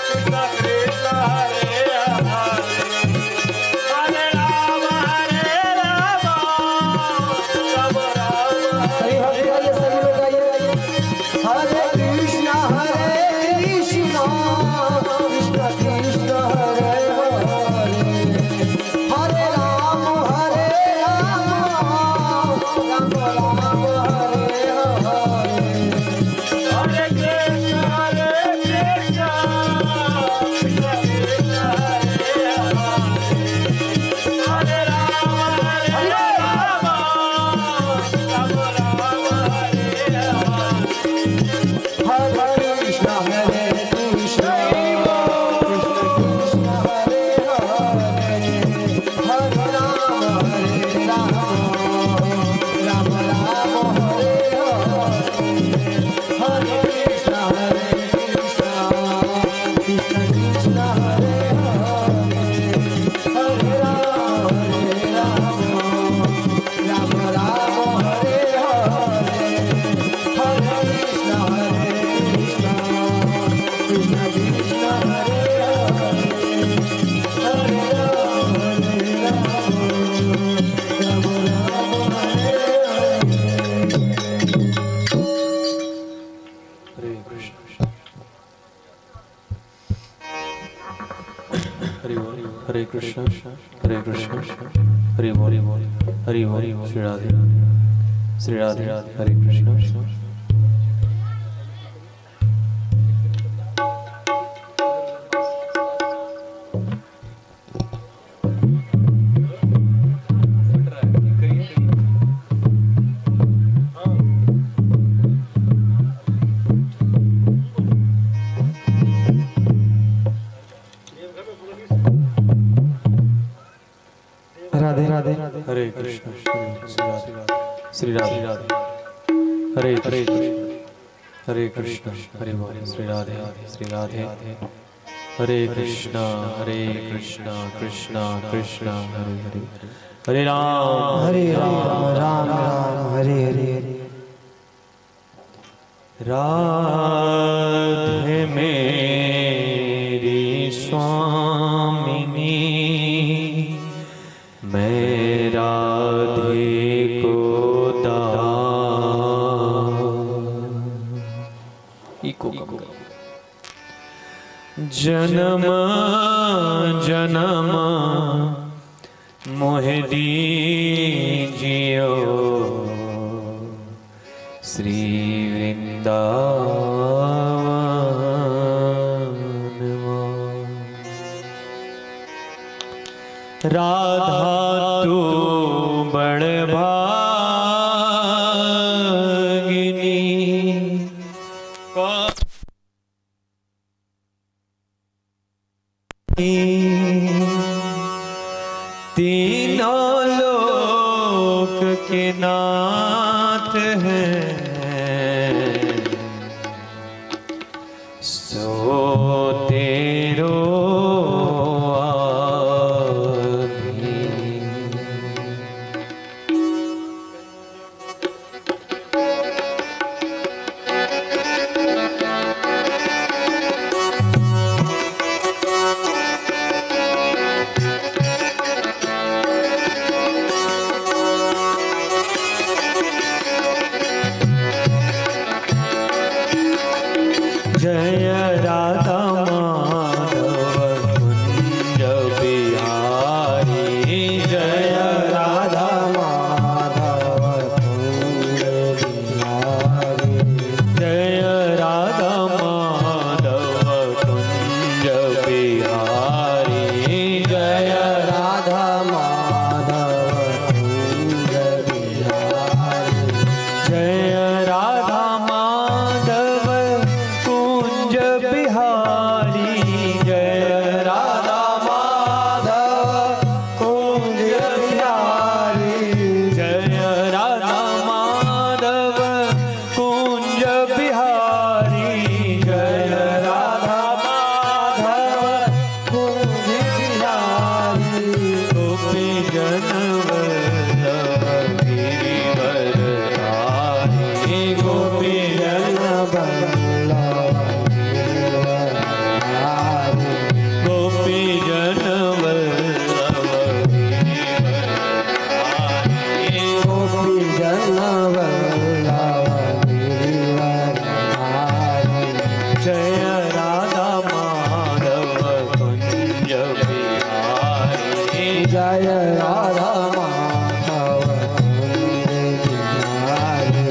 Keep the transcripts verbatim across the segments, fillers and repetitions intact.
हरे कृष्ण हरे कृष्ण हरि बोल हरि बोल श्री राधे श्री राधे हरे कृष्ण। राधे राधे हरे कृष्ण श्री राधे हरे हरे हरे कृष्ण हरे बोल श्री राधे श्री राधे हरे कृष्णा हरे कृष्णा कृष्णा कृष्णा हरे हरे हरे राम हरे राम राम राम हरे हरे। राधे मेरी स्वामिनी मैं राधे को जन्म जन्म मोह दीजियो श्री वृंदावन राधा तू बड़ भागिनी तीनों लोक के नाथ हैं सो तेरो जय Radha Madhav Kunj Bihari.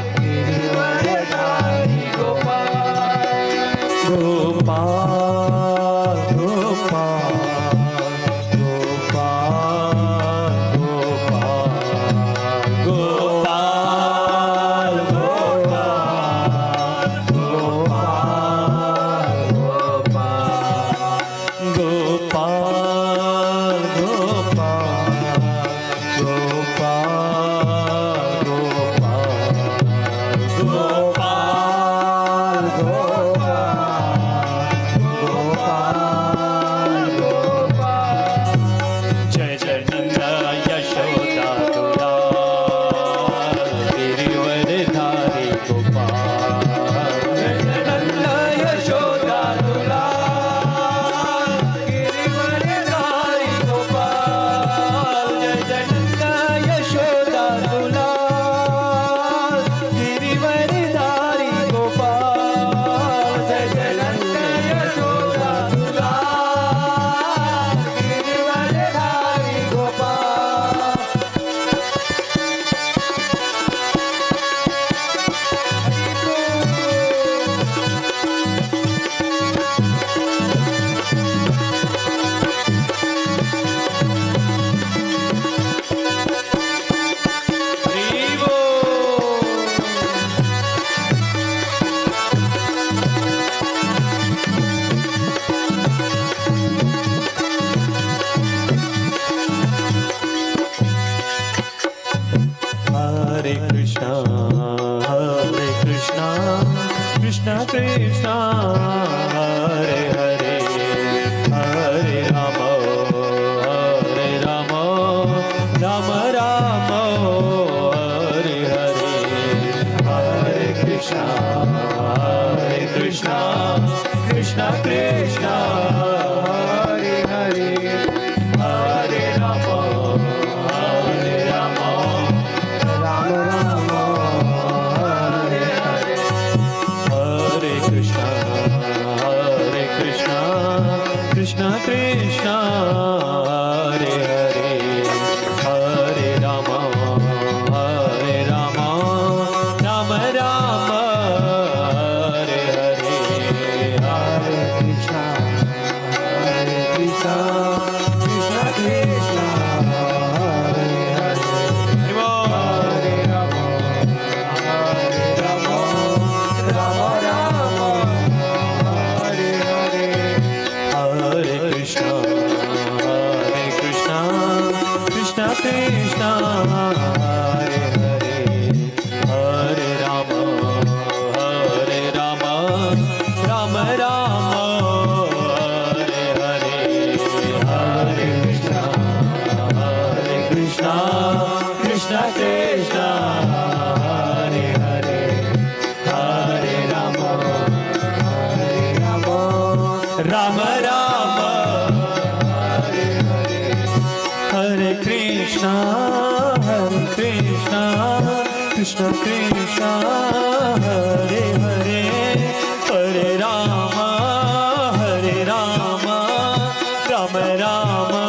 Gopal Krishna, Hare Krishna, Krishna Krishna, Hare Hare, Hare Rama, Hare Rama, Rama Rama, Hare Hare, Hare Krishna, Hare Krishna, Krishna Krishna, Hare Hare, Hare Rama, Hare Rama, Rama Rama, Hare Hare, Hare Krishna, Hare Krishna, Krishna Krishna, Hare Hare, Hare Rama, Hare Rama, Rama Rama, Hare Hare, Hare Krishna, Hare Krishna, Krishna Krishna, Hare Hare, Hare Rama, Hare Rama, Rama Rama, Hare Hare, Hare Krishna, Hare Krishna, Krishna Krishna, Hare Hare, Hare Rama, Hare Rama, Rama Rama, Hare Hare, Hare Krishna, Hare Krishna, Krishna Krishna, Hare Hare, Hare Rama, Hare Rama, Rama Rama, Hare Hare, Hare Krishna, Hare Krishna, Krishna Krishna, Hare Hare, Hare Rama, Hare Rama, Rama Rama,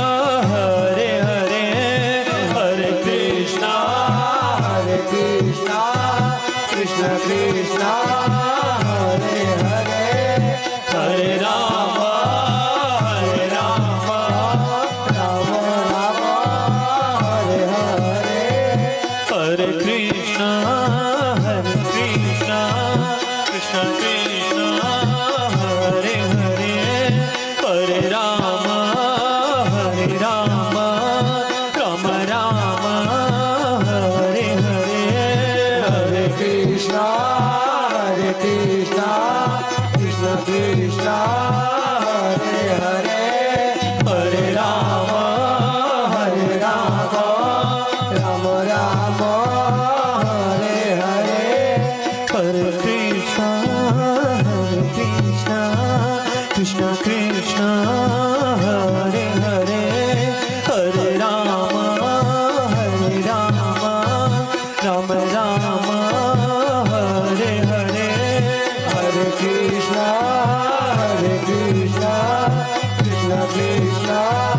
Hare Hare, Hare Krishna, Hare Krishna, Krishna Krishna, Hare Hare, Hare Rama, Hare Rama, Rama Rama, Hare Hare, Hare Krishna, Hare Krishna, Krishna Krishna, Hare Hare, Hare Rama, Hare Rama, Rama Rama, Hare Hare, Hare Krishna, Hare Krishna, Krishna Krishna, Hare Hare, Hare Rama, Hare Rama, Rama Rama, Hare Hare, Hare Krishna, Hare Krishna, Krishna Krishna, Hare Hare, Hare Rama, Hare Rama, Rama Rama, Hare Hare, Hare Krishna, Hare Krishna, Krishna Krishna,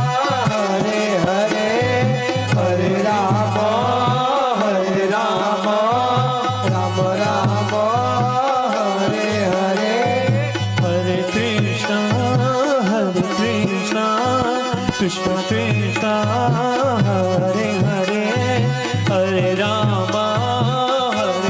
Hare Hare, Hare Rama, Hare Rama, Rama Rama, Hare Hare, Hare Krishna, Hare Krishna, Krishna Krishna, Hare Hare, Hare Rama, Hare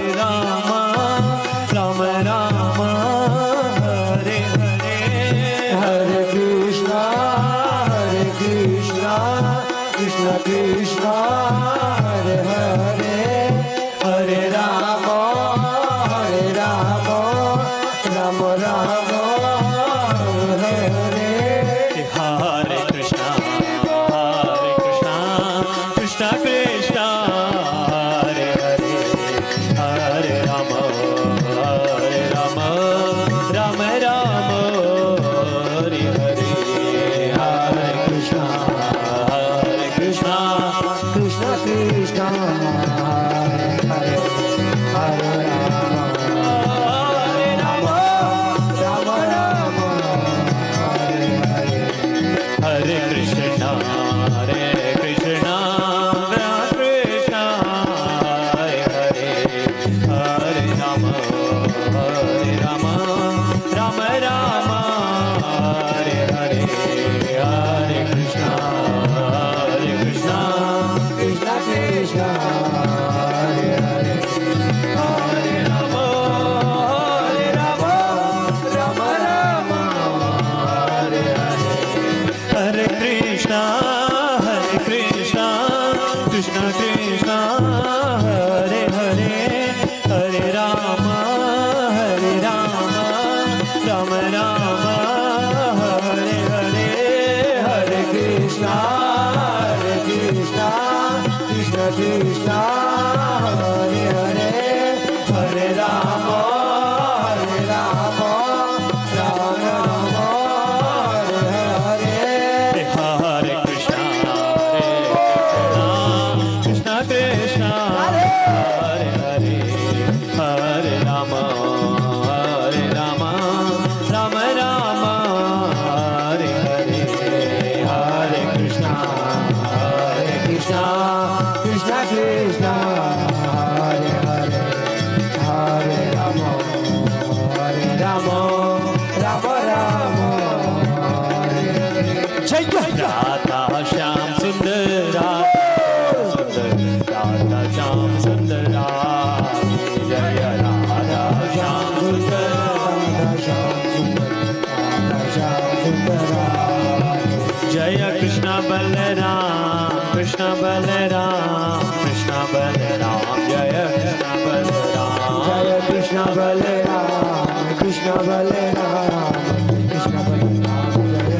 Balram Krishna Balram Krishna Balram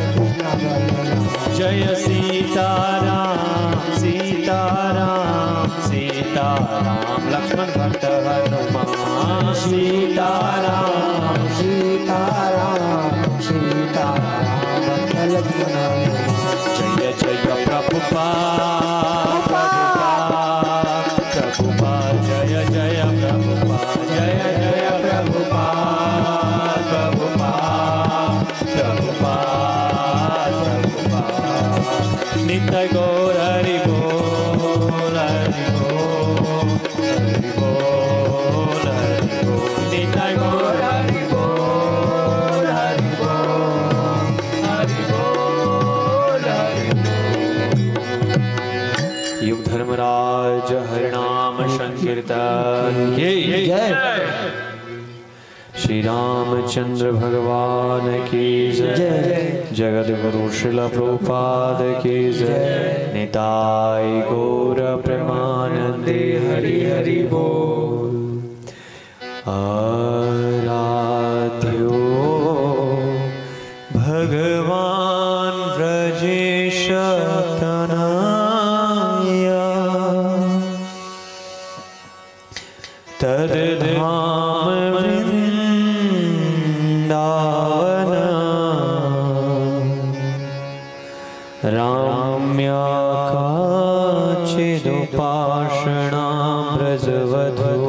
जय कृष्ण बलराम। जय सीताराम सीताराम सीताराम लक्ष्मण भक्त हनुमान सीताराम सीताराम सीताराम भक्त लक्ष्मण। जय जय प्रभुपाद प्रभुपाद प्रभुपाद जय जय प्रभुपाद जय जय प्रभुपाद प्रभुपाद प्रभुपाद प्रभुपाद नित्य गौर हरि बोल हरि बोल हरि बोल हरि बोल नित्य गौर हरि बोल हरि बोल हरि बोल हरि बोल। युग धर्मराज हरिनाम संकीर्तन की जय। श्री रामचंद्र भगवान की जय। जगत गुरु श्रील प्रभुपाद की जय। निताय गौर प्रेमानंदे हरि हरि बोल। आराध्यो भगवान व्रजेश तनया तद्धाम वृंदावन राम्या काचिदुपासना ब्रजवधू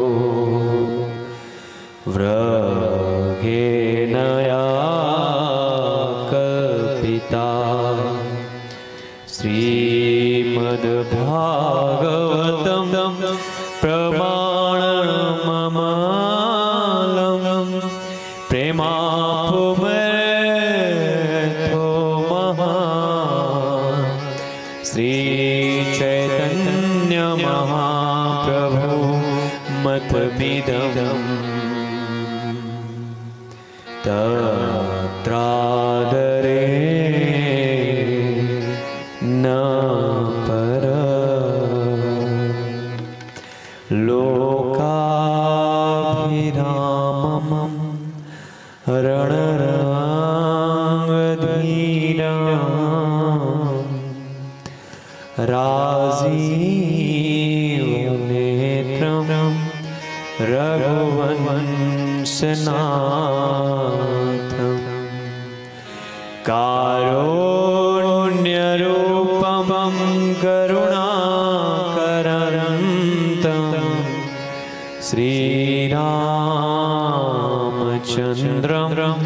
व्रघेनया कल्पिता श्रीमद्भागवतं प्रमाणममालं प्रेमापुमेतो महान् श्रीचैतन्य महाप्रभु मतमिदम् तत्रादरे न पर लोकाभिरामं रणराङ्गधीरां राजीवनेत्रं रघुवंशनाथं कारुण्यरूपं करुणाकरन्तं श्रीरामचन्द्रं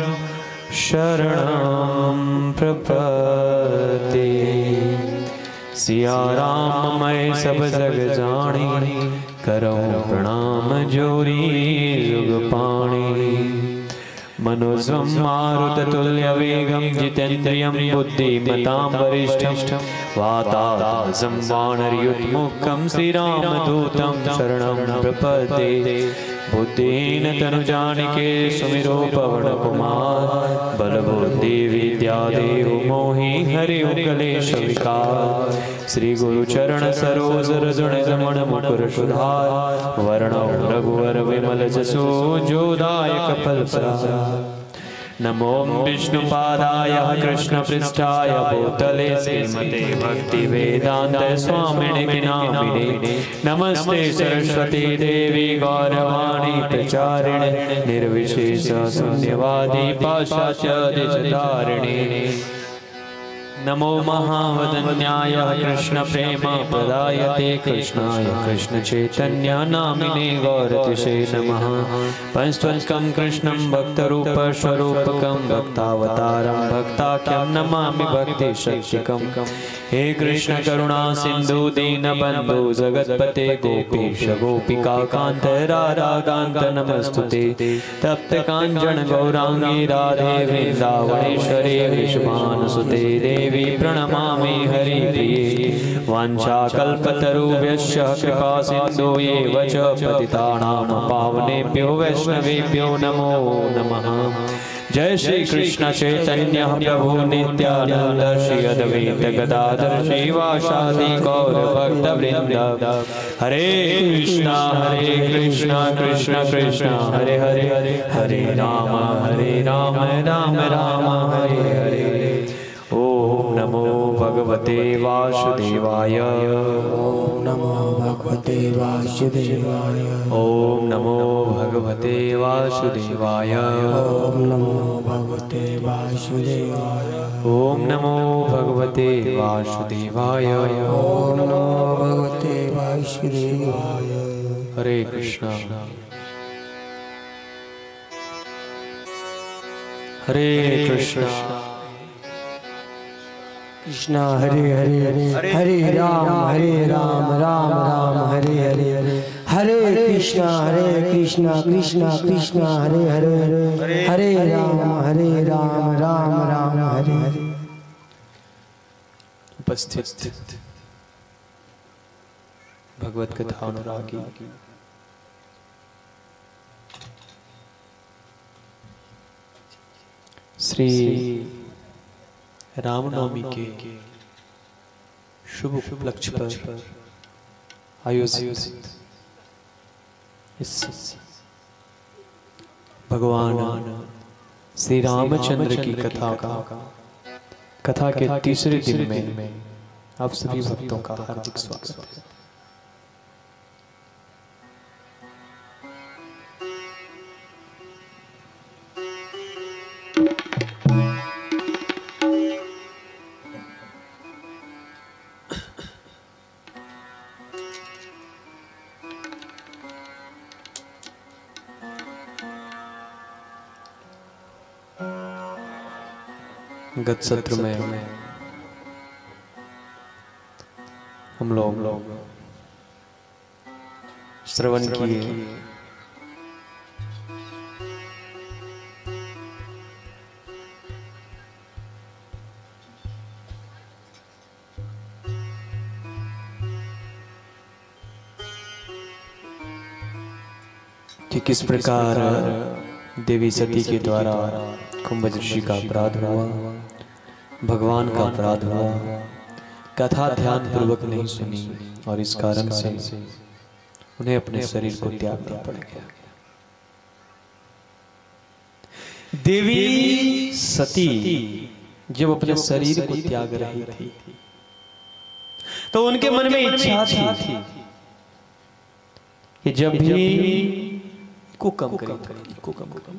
शरणं प्रपद्ये। सिया राम मैं सब जग जानी करऊं प्रणाम जोरी जुग पाणी। मनोजं मारुततुल्य वेगं जितेन्द्रियं बुद्धिमतां वरिष्ठं वातात्मजं वानरयुतमुखं श्रीरामदूतं शरणं प्रपद्ये। बुद्धेन तनुजानिके सुमिरो पवन कुमार बल बुद्धि विद्या देहु मोहि हरिओ कलेश विकार। श्री गुरु चरण सरोज रजन रमण मुकुर सुधार वर्णो रघुवर विमल जसो जोदायक फलप्रदाय। नमो विष्णुपादाय कृष्ण पृष्ठाय भूतले श्रीमते भक्ति वेदांत स्वामिने नामिने। नमस्ते सरस्वती देवी गौरवाणी प्रचारिणे निर्विशेष शून्यवादी पाश्चात्य देशधारिणे। नमो महावदन्याय कृष्ण प्रेम प्रदायते कृष्णाय कृष्ण चैतन्य नामिने गौरतिशे नमः। पंचत्वकं कृष्णं भक्तरूप स्वरूपकं भक्तावतारं भक्ताख्यं नमामि भक्ति शक्तिकं। हे कृष्ण करुणा सिंधु दीनबंधु जगतपते गोपीश गोपिका कांत राधा कांत नमस्तुते। तप्त कांचन गौरांगी राधे वृंदावनेश्वरी वृषभानुसुते देवी प्रणमामि हरिप्रिये। वाञ्छाकल्पतरुभ्यश्च कृपा सिन्धुभ्येव च पतितानां पावनेभ्यो वैष्णवेभ्यो नमो नमः। जय श्री कृष्ण चैतन्य प्रभु नित्यानंद श्री अद्वैत गदाधर श्रीवासादि गौर भक्त वृंद। हरे कृष्णा हरे कृष्णा कृष्ण कृष्ण हरे हरे हरे राम हरे राम राम राम हरे हरे। ओम नमो भगवते वासुदेवाय। ओम नमो भगवते वासुदेवाय। ओम नमो भगवते वासुदेवाय। ओम नमो भगवते वासुदेवाय। ओम नमो भगवते वासुदेवाय। ओम नमो भगवते वासुदेवाय। हरे कृष्णा हरे कृष्णा कृष्णा हरे हरे हरे राम हरे राम राम राम हरे हरे हरे कृष्णा हरे कृष्णा कृष्णा कृष्णा हरे हरे हरे राम हरे राम राम राम हरे हरे। उपस्थित भगवत कथा अनुरागी श्री रामनवमी के शुभ उपलक्ष्य पर आयोजित इस भगवान श्री रामचंद्र की कथा का कथा के तीसरे दिन में आप सभी भक्तों का हार्दिक स्वागत है। गत सत्र में हम लोग श्रवण किए कि किस प्रकार देवी सती के द्वारा कुंभज ऋषि का अपराध हुआ, भगवान का अपराध हुआ, कथा ध्यान पूर्वक नहीं सुनी और इस कारण से उन्हें अपने शरीर को त्यागना पड़ गया। देवी सती जब अपने शरीर को त्याग रही थी तो उनके मन में इच्छा थी कि जब भी को कम करें, को कम करें,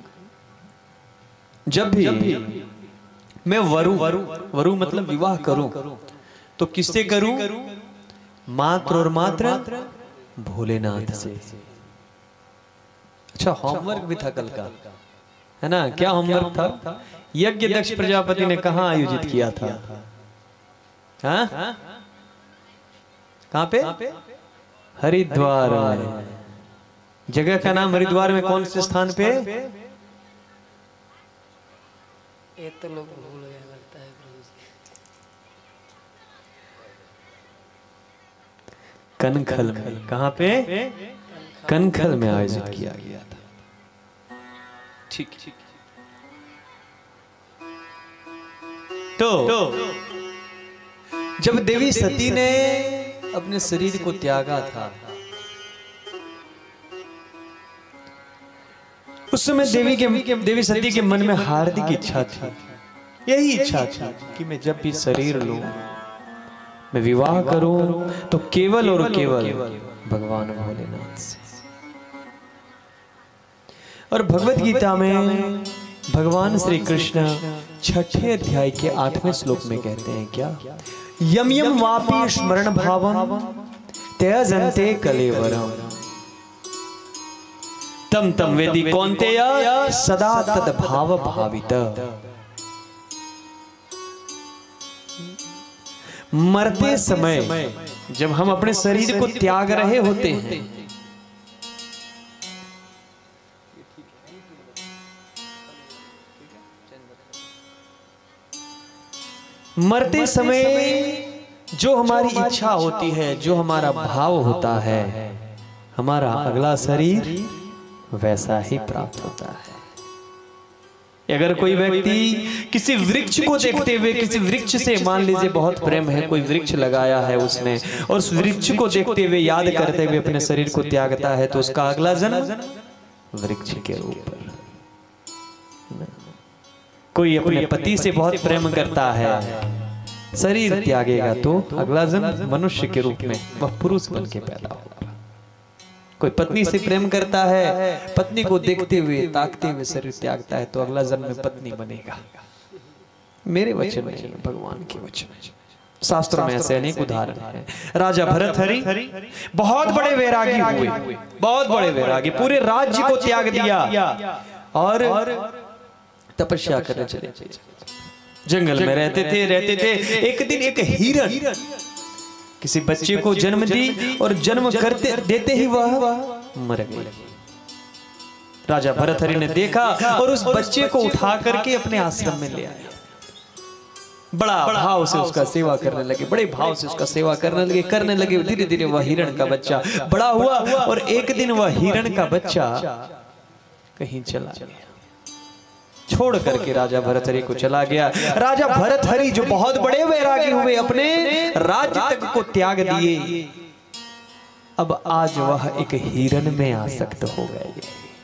जब भी मैं वरु वरु मतलब विवाह करूं तो किससे करूं? मात्र और मात्र भोलेनाथ से। अच्छा, होमवर्क भी था कल का, है ना? क्या होमवर्क था? यज्ञ दक्ष प्रजापति ने कहां आयोजित किया था? हाँ? कहां पे? हरिद्वार में। जगह का नाम हरिद्वार में कौन से स्थान पे? ये तो लोग भूल गए लगता है प्रभु जी। कनखल में। कहां पे? कनखल में आयोजित किया गया था। ठीक ठीक। तो जब देवी सती ने अपने शरीर को त्यागा था उस समय देवी के देवी सती के मन में हार्दिक इच्छा थी, यही इच्छा थी कि मैं जब भी शरीर लूं, मैं विवाह करूं तो केवल और केवल भगवान भोलेनाथ से। और भगवत गीता में भगवान श्री कृष्ण छठे अध्याय के आठवें श्लोक में कहते हैं क्या? यम यम वापि स्मरण भावम त्यजन्ते कलेवरम तम तम वेदी कौन्तेय सदा तद भाव भावित। मरते समय जब हम अपने शरीर को त्याग रहे होते हैं मरते समय जो हमारी इच्छा होती है, जो हमारा भाव होता है, हमारा अगला शरीर वैसा ही प्राप्त होता है। अगर कोई व्यक्ति किसी वृक्ष को देखते हुए, किसी वृक्ष से मान लीजिए बहुत प्रेम है, कोई वृक्ष लगाया है उसने, और उस वृक्ष को देखते हुए, याद करते हुए अपने शरीर को त्यागता है, तो उसका अगला जन्म वृक्ष के ऊपर। कोई अपने पति से बहुत प्रेम करता है, शरीर त्यागेगा तो अगला जन्म मनुष्य के रूप में वह पुरुष बन के पैदा होगा। कोई पत्नी से प्रेम करता है, पत्नी को देखते हुए, ताकते हुए शरीर त्यागता है, तो अगला जन्म में पत्नी बनेगा। मेरे वचन नहीं, भगवान के वचन। शास्त्रों में ऐसे अनेक उदाहरण हैं। राजा भरतहरि बहुत बड़े वैरागी हुए, बहुत बड़े वैरागी, पूरे राज्य को त्याग दिया और तपस्या करने चले, जंगल में रहते थे रहते थे एक दिन एक हिरण किसी बच्चे को जन्म दी और जन्म करते देते ही वह मर गई। राजा भरतहरि ने देखा और उस बच्चे को उठा करके अपने आश्रम में ले आया। बड़ा भाव से उसका सेवा करने लगे, बड़े भाव से उसका सेवा करने लगे करने लगे धीरे धीरे वह हिरण का बच्चा बड़ा हुआ और एक दिन वह हिरण का बच्चा कहीं चला गया, छोड़ करके राजा भरतहरि को चला गया। राजा भरतहरि जो बहुत बड़े वैरागी हुए, अपने राज्य तक को त्याग दिए, अब आज वह एक हिरण में आसक्त हो गए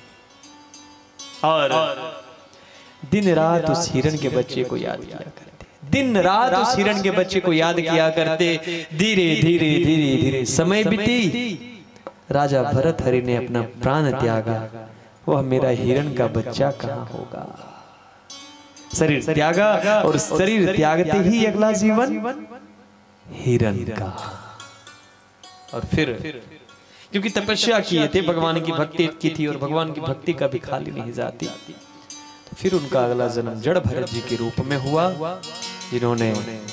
और दिन रात उस हिरण के बच्चे को याद किया करते, दिन रात उस हिरण के बच्चे को याद किया करते। धीरे धीरे धीरे धीरे समय बीती, राजा भरतहरि ने अपना प्राण त्यागा। वह मेरा हिरण का बच्चा कहाँ होगा? शरीर त्यागा और शरीर त्यागते ही अगला जीवन हिरण का। और फिर क्योंकि तपस्या किए थे, भगवान की भक्ति की थी और भगवान की भक्ति कभी खाली नहीं जाती, तो फिर उनका अगला जन्म जड़ भरत जी के रूप में हुआ, जिन्होंने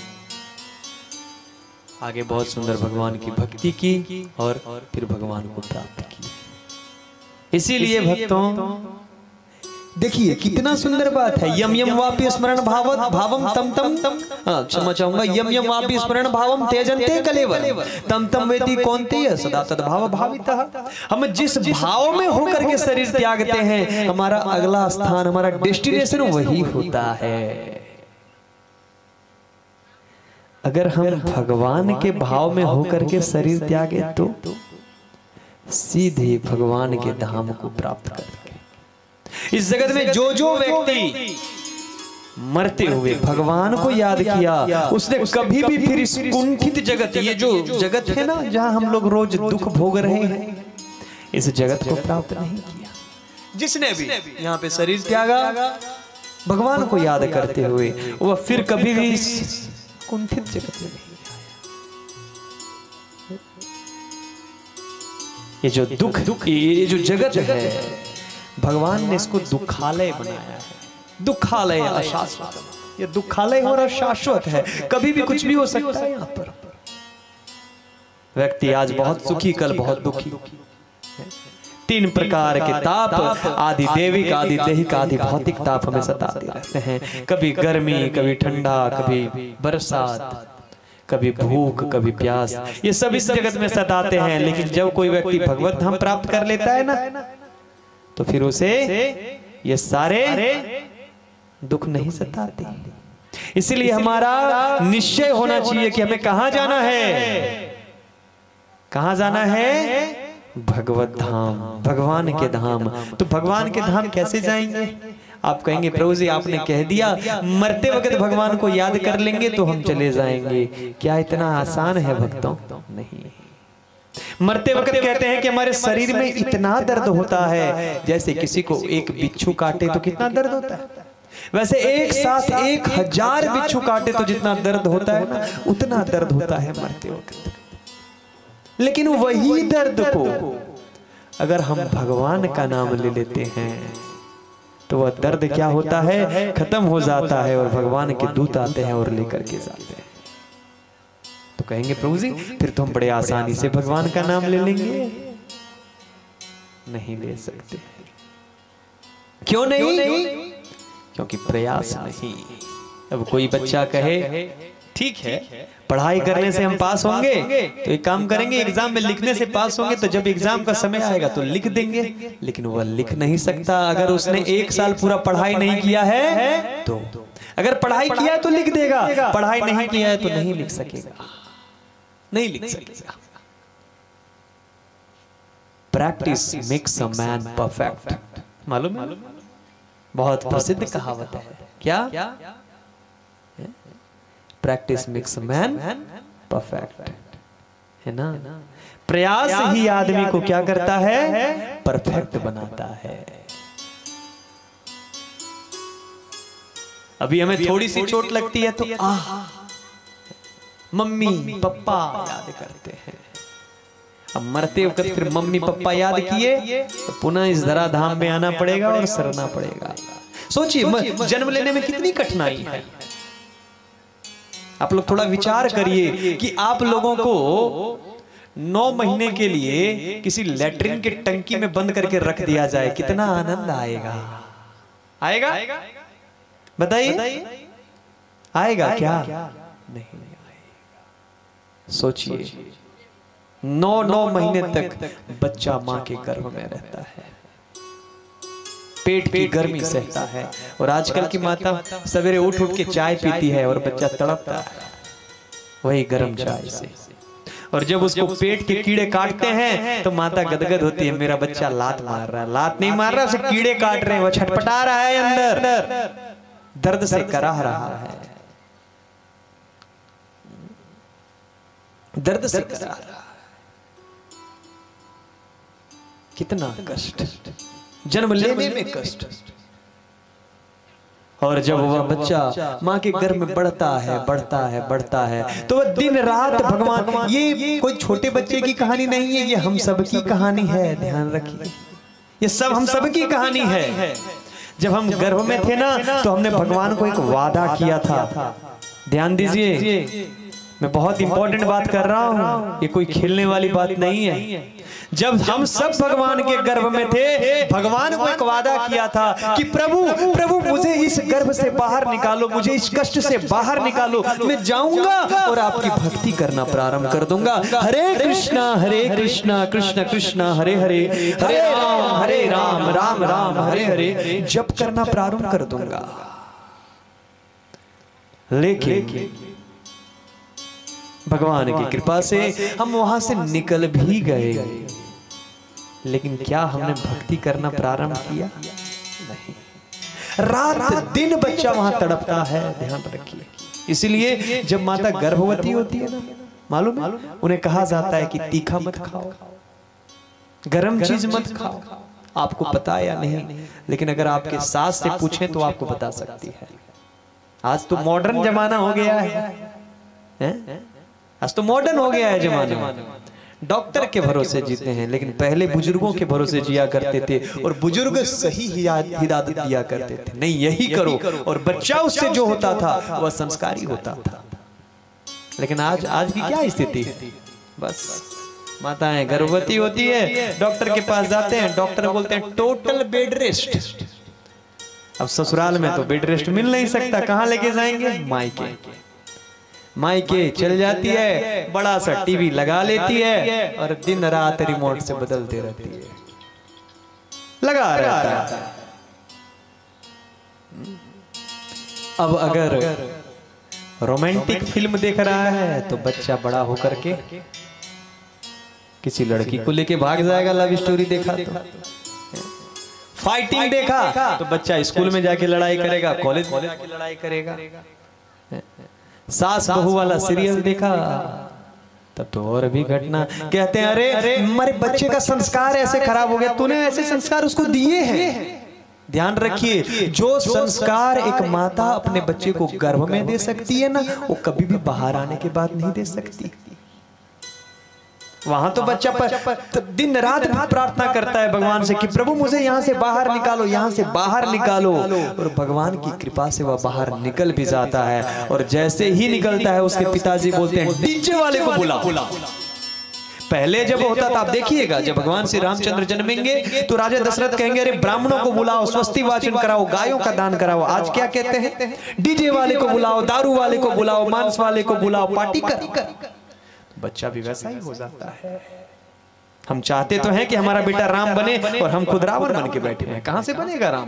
आगे बहुत सुंदर भगवान की भक्ति की और फिर भगवान को प्राप्त की। इसीलिए भक्तों देखिए कितना सुंदर बात है। यम यम वापि स्मरण भावत भावम तम तम तम क्षमा चाहूंगा यम यम वापि स्मरण भावम त्यजन्ते कलेवर तम तम वेति कौन्तेय सदा तद्भाव भावितः। हम जिस भाव में होकर के शरीर त्यागते हैं, हमारा अगला स्थान, हमारा डेस्टिनेशन वही होता है। अगर हम भगवान के भाव में होकर के शरीर त्यागे तो सीधे भगवान के धाम को प्राप्त करके। इस जगत में जो जो व्यक्ति मरते हुए भगवान को याद किया, उसने कभी भी फिर इस कुंठित जगत, ये जो जगत है ना जहां हम लोग रोज दुख भोग रहे हैं, इस जगत को प्राप्त नहीं किया। जिसने भी यहाँ पे शरीर त्यागा भगवान को याद करते हुए, वह फिर कभी भी इस कुंठित जगत में नहीं आया। ये जो दुख दुख ये जो जगत है, भगवान ने इसको दुखालय बनाया है। दुखालय अशाश्वत, ये दुखालय और अशाश्वत है, कभी भी कुछ भी हो सकता है। यहाँ पर व्यक्ति आज बहुत सुखी, कल बहुत दुखी। तीन प्रकार के ताप, आदि देविक, आदि दैहिक, आदि भौतिक ताप हमें सताते रहते हैं। कभी गर्मी, कभी ठंडा, कभी बरसात, कभी भूख, कभी प्यास, ये सब इस जगत में सताते हैं। लेकिन जब कोई व्यक्ति भगवत धाम प्राप्त कर लेता है ना, तो फिर उसे ये सारे दुख नहीं सताते। इसलिए हमारा निश्चय होना चाहिए कि हमें कहां जाना है। कहां जाना है? भगवत धाम, भगवान के धाम। तो भगवान के धाम कैसे जाएंगे? आप कहेंगे प्रभु जी आपने कह दिया मरते वक्त भगवान को याद कर लेंगे तो हम चले जाएंगे। क्या इतना आसान है भक्तों? नहीं। मरते वक्त कहते हैं कि हमारे शरीर में इतना दर्द होता है, जैसे किसी को एक बिच्छू काटे तो कितना दर्द होता है, वैसे एक साथ एक हजार बिच्छू काटे तो जितना दर्द होता है ना, उतना दर्द होता है मरते वक्त। लेकिन वही दर्द को अगर हम भगवान का नाम ले लेते हैं तो वह दर्द क्या होता है? खत्म हो जाता है और भगवान के दूत आते हैं और लेकर के जाते हैं। तो कहेंगे प्रभु जी फिर तो हम बड़े आसानी से भगवान का नाम ले लेंगे। नहीं ले सकते। क्यों नहीं? क्योंकि प्रयास नहीं। अब कोई बच्चा कहे ठीक है, पढ़ाई करने से हम पास होंगे तो एक काम करेंगे, एग्जाम में लिखने से पास होंगे, तो जब एग्जाम का समय आएगा तो लिख देंगे। लेकिन वह लिख नहीं सकता अगर उसने एक साल पूरा पढ़ाई नहीं किया है तो। अगर पढ़ाई किया है तो लिख देगा, पढ़ाई नहीं किया है तो नहीं लिख सकेगा, नहीं लिख सकेगा। Practice makes a man perfect, मालूम है? बहुत प्रसिद्ध कहावत है। क्या? Practice makes a man perfect, है ना? प्रयास ही आदमी को क्या करता है? परफेक्ट बनाता है। अभी हमें थोड़ी सी चोट लगती है तो आह मम्मी पापा याद करते हैं। अब मरते वक्त फिर मम्मी पापा याद किए तो पुनः इस धरा धाम में आना पड़ेगा और सरना पड़ेगा। सोचिए जन्म लेने में कितनी कठिनाई है। आप लोग थोड़ा विचार करिए कि आप लोगों को नौ महीने के लिए किसी लेटरिन के टंकी में बंद करके रख दिया जाए, कितना आनंद आएगा? आएगा? बताइए, आएगा क्या? नहीं आएगा। सोचिए नौ नौ महीने तक बच्चा मां के गर्भ में रहता है, पेट की गर्मी सहता है, और आजकल की माता सवेरे उठ उठ के चाय पीती है और बच्चा तड़पता है वही गर्म चाय से। और जब उसको पेट के कीड़े काटते हैं तो माता गदगद होती है, मेरा बच्चा लात मार रहा है। लात नहीं मार रहा, उसे कीड़े काट रहे हैं, वो छटपटा रहा है अंदर, दर्द से कराह रहा है, दर्द से कराह रहा है। कितना कष्ट, जन्म लेने में कष्ट। और जब वह बच्चा मां के गर्भ में बढ़ता है बढ़ता है बढ़ता है तो वह दिन रात भगवान, ये कोई छोटे बच्चे की कहानी नहीं है, ये हम सब की कहानी है। ध्यान रखिए, ये सब हम सब की कहानी है। जब हम गर्भ में थे ना तो हमने भगवान को एक वादा किया था। ध्यान दीजिए, मैं बहुत इंपॉर्टेंट बात कर रहा हूं, ये कोई खेलने वाली बात नहीं है। जब हम सब भगवान के गर्भ में थे, भगवान को एक वादा किया था कि प्रभु प्रभु मुझे इस गर्भ से बाहर निकालो, मुझे इस कष्ट से बाहर निकालो, मैं जाऊंगा और आपकी भक्ति करना प्रारंभ कर दूंगा। हरे कृष्णा हरे कृष्णा कृष्ण कृष्ण हरे हरे, हरे राम हरे राम राम राम हरे हरे जप करना प्रारंभ कर दूंगा। लेकिन भगवान की कृपा से हम वहां से निकल भी गए, लेकिन क्या हमने भक्ति करना प्रारंभ किया? नहीं। रात दिन बच्चा वहां तड़पता है, ध्यान रखिए। इसलिए जब माता गर्भवती होती है ना, मालूम है उन्हें कहा जाता है कि तीखा मत खाओ, गरम चीज मत खाओ। आपको पता या नहीं, लेकिन अगर आपके सास से पूछें तो आपको बता सकती है। आज तो मॉडर्न जमाना हो गया है, है? आज तो मॉडर्न हो गया है जमाना, डॉक्टर के भरोसे जीते हैं, लेकिन पहले बुजुर्गों के भरोसे जिया करते थे और बुजुर्ग सही हिदायत दिया करते थे, नहीं यही करो, और बच्चा उससे जो होता था वह संस्कारी होता था। लेकिन आज आज की क्या स्थिति है? बस माताएं गर्भवती होती है, डॉक्टर के पास जाते हैं, डॉक्टर बोलते हैं टोटल बेड रेस्ट। अब ससुराल में तो बेड रेस्ट मिल नहीं सकता, कहां लेके जाएंगे? मायके। मायके चल जाती है, बड़ा सा टीवी लगा लेती है और दिन रात रिमोट से बदलती रहती है, लगा रहता है। अब अगर रोमांटिक फिल्म देख रहा है तो बच्चा बड़ा होकर के किसी लड़की को लेके भाग जाएगा। लव स्टोरी देखा तो, फाइटिंग देखा तो बच्चा स्कूल में जाके लड़ाई करेगा, कॉलेज में जाके लड़ाई करेगा। सास बहू वाला सीरियल देखा तब तो और भी घटना। कहते हैं अरे अरे हमारे बच्चे का संस्कार ऐसे खराब हो गया, तूने ऐसे संस्कार उसको दिए हैं। ध्यान रखिए, जो संस्कार एक माता अपने बच्चे को गर्भ में दे सकती है ना, वो कभी भी बाहर आने के बाद नहीं दे सकती। वहां तो बच्चा पर दिन रात प्रार्थना करता है भगवान से कि प्रभु मुझे यहाँ से बाहर निकालो, यहाँ से बाहर निकालो, और भगवान की कृपा से वह बाहर निकल भी जाता है। और जैसे ही निकलता है उसके पिताजी बोलते हैं डीजे वाले को बुला, पहले जब होता था, आप देखिएगा, जब भगवान श्री रामचंद्र जन्मेंगे तो राजा दशरथ कहेंगे अरे ब्राह्मणों को बुलाओ, स्वस्ति वाचन कराओ, गायों का दान कराओ। आज क्या कहते हैं? डीजे वाले को बुलाओ, दारू वाले को बुलाओ, मांस वाले को बुलाओ, पार्टी कर। बच्चा भी वैसा ही हो जाता है। हम चाहते तो हैं कि हमारा बेटा राम बने और हम खुद रावण बन के बैठे हैं। कहां से बनेगा राम?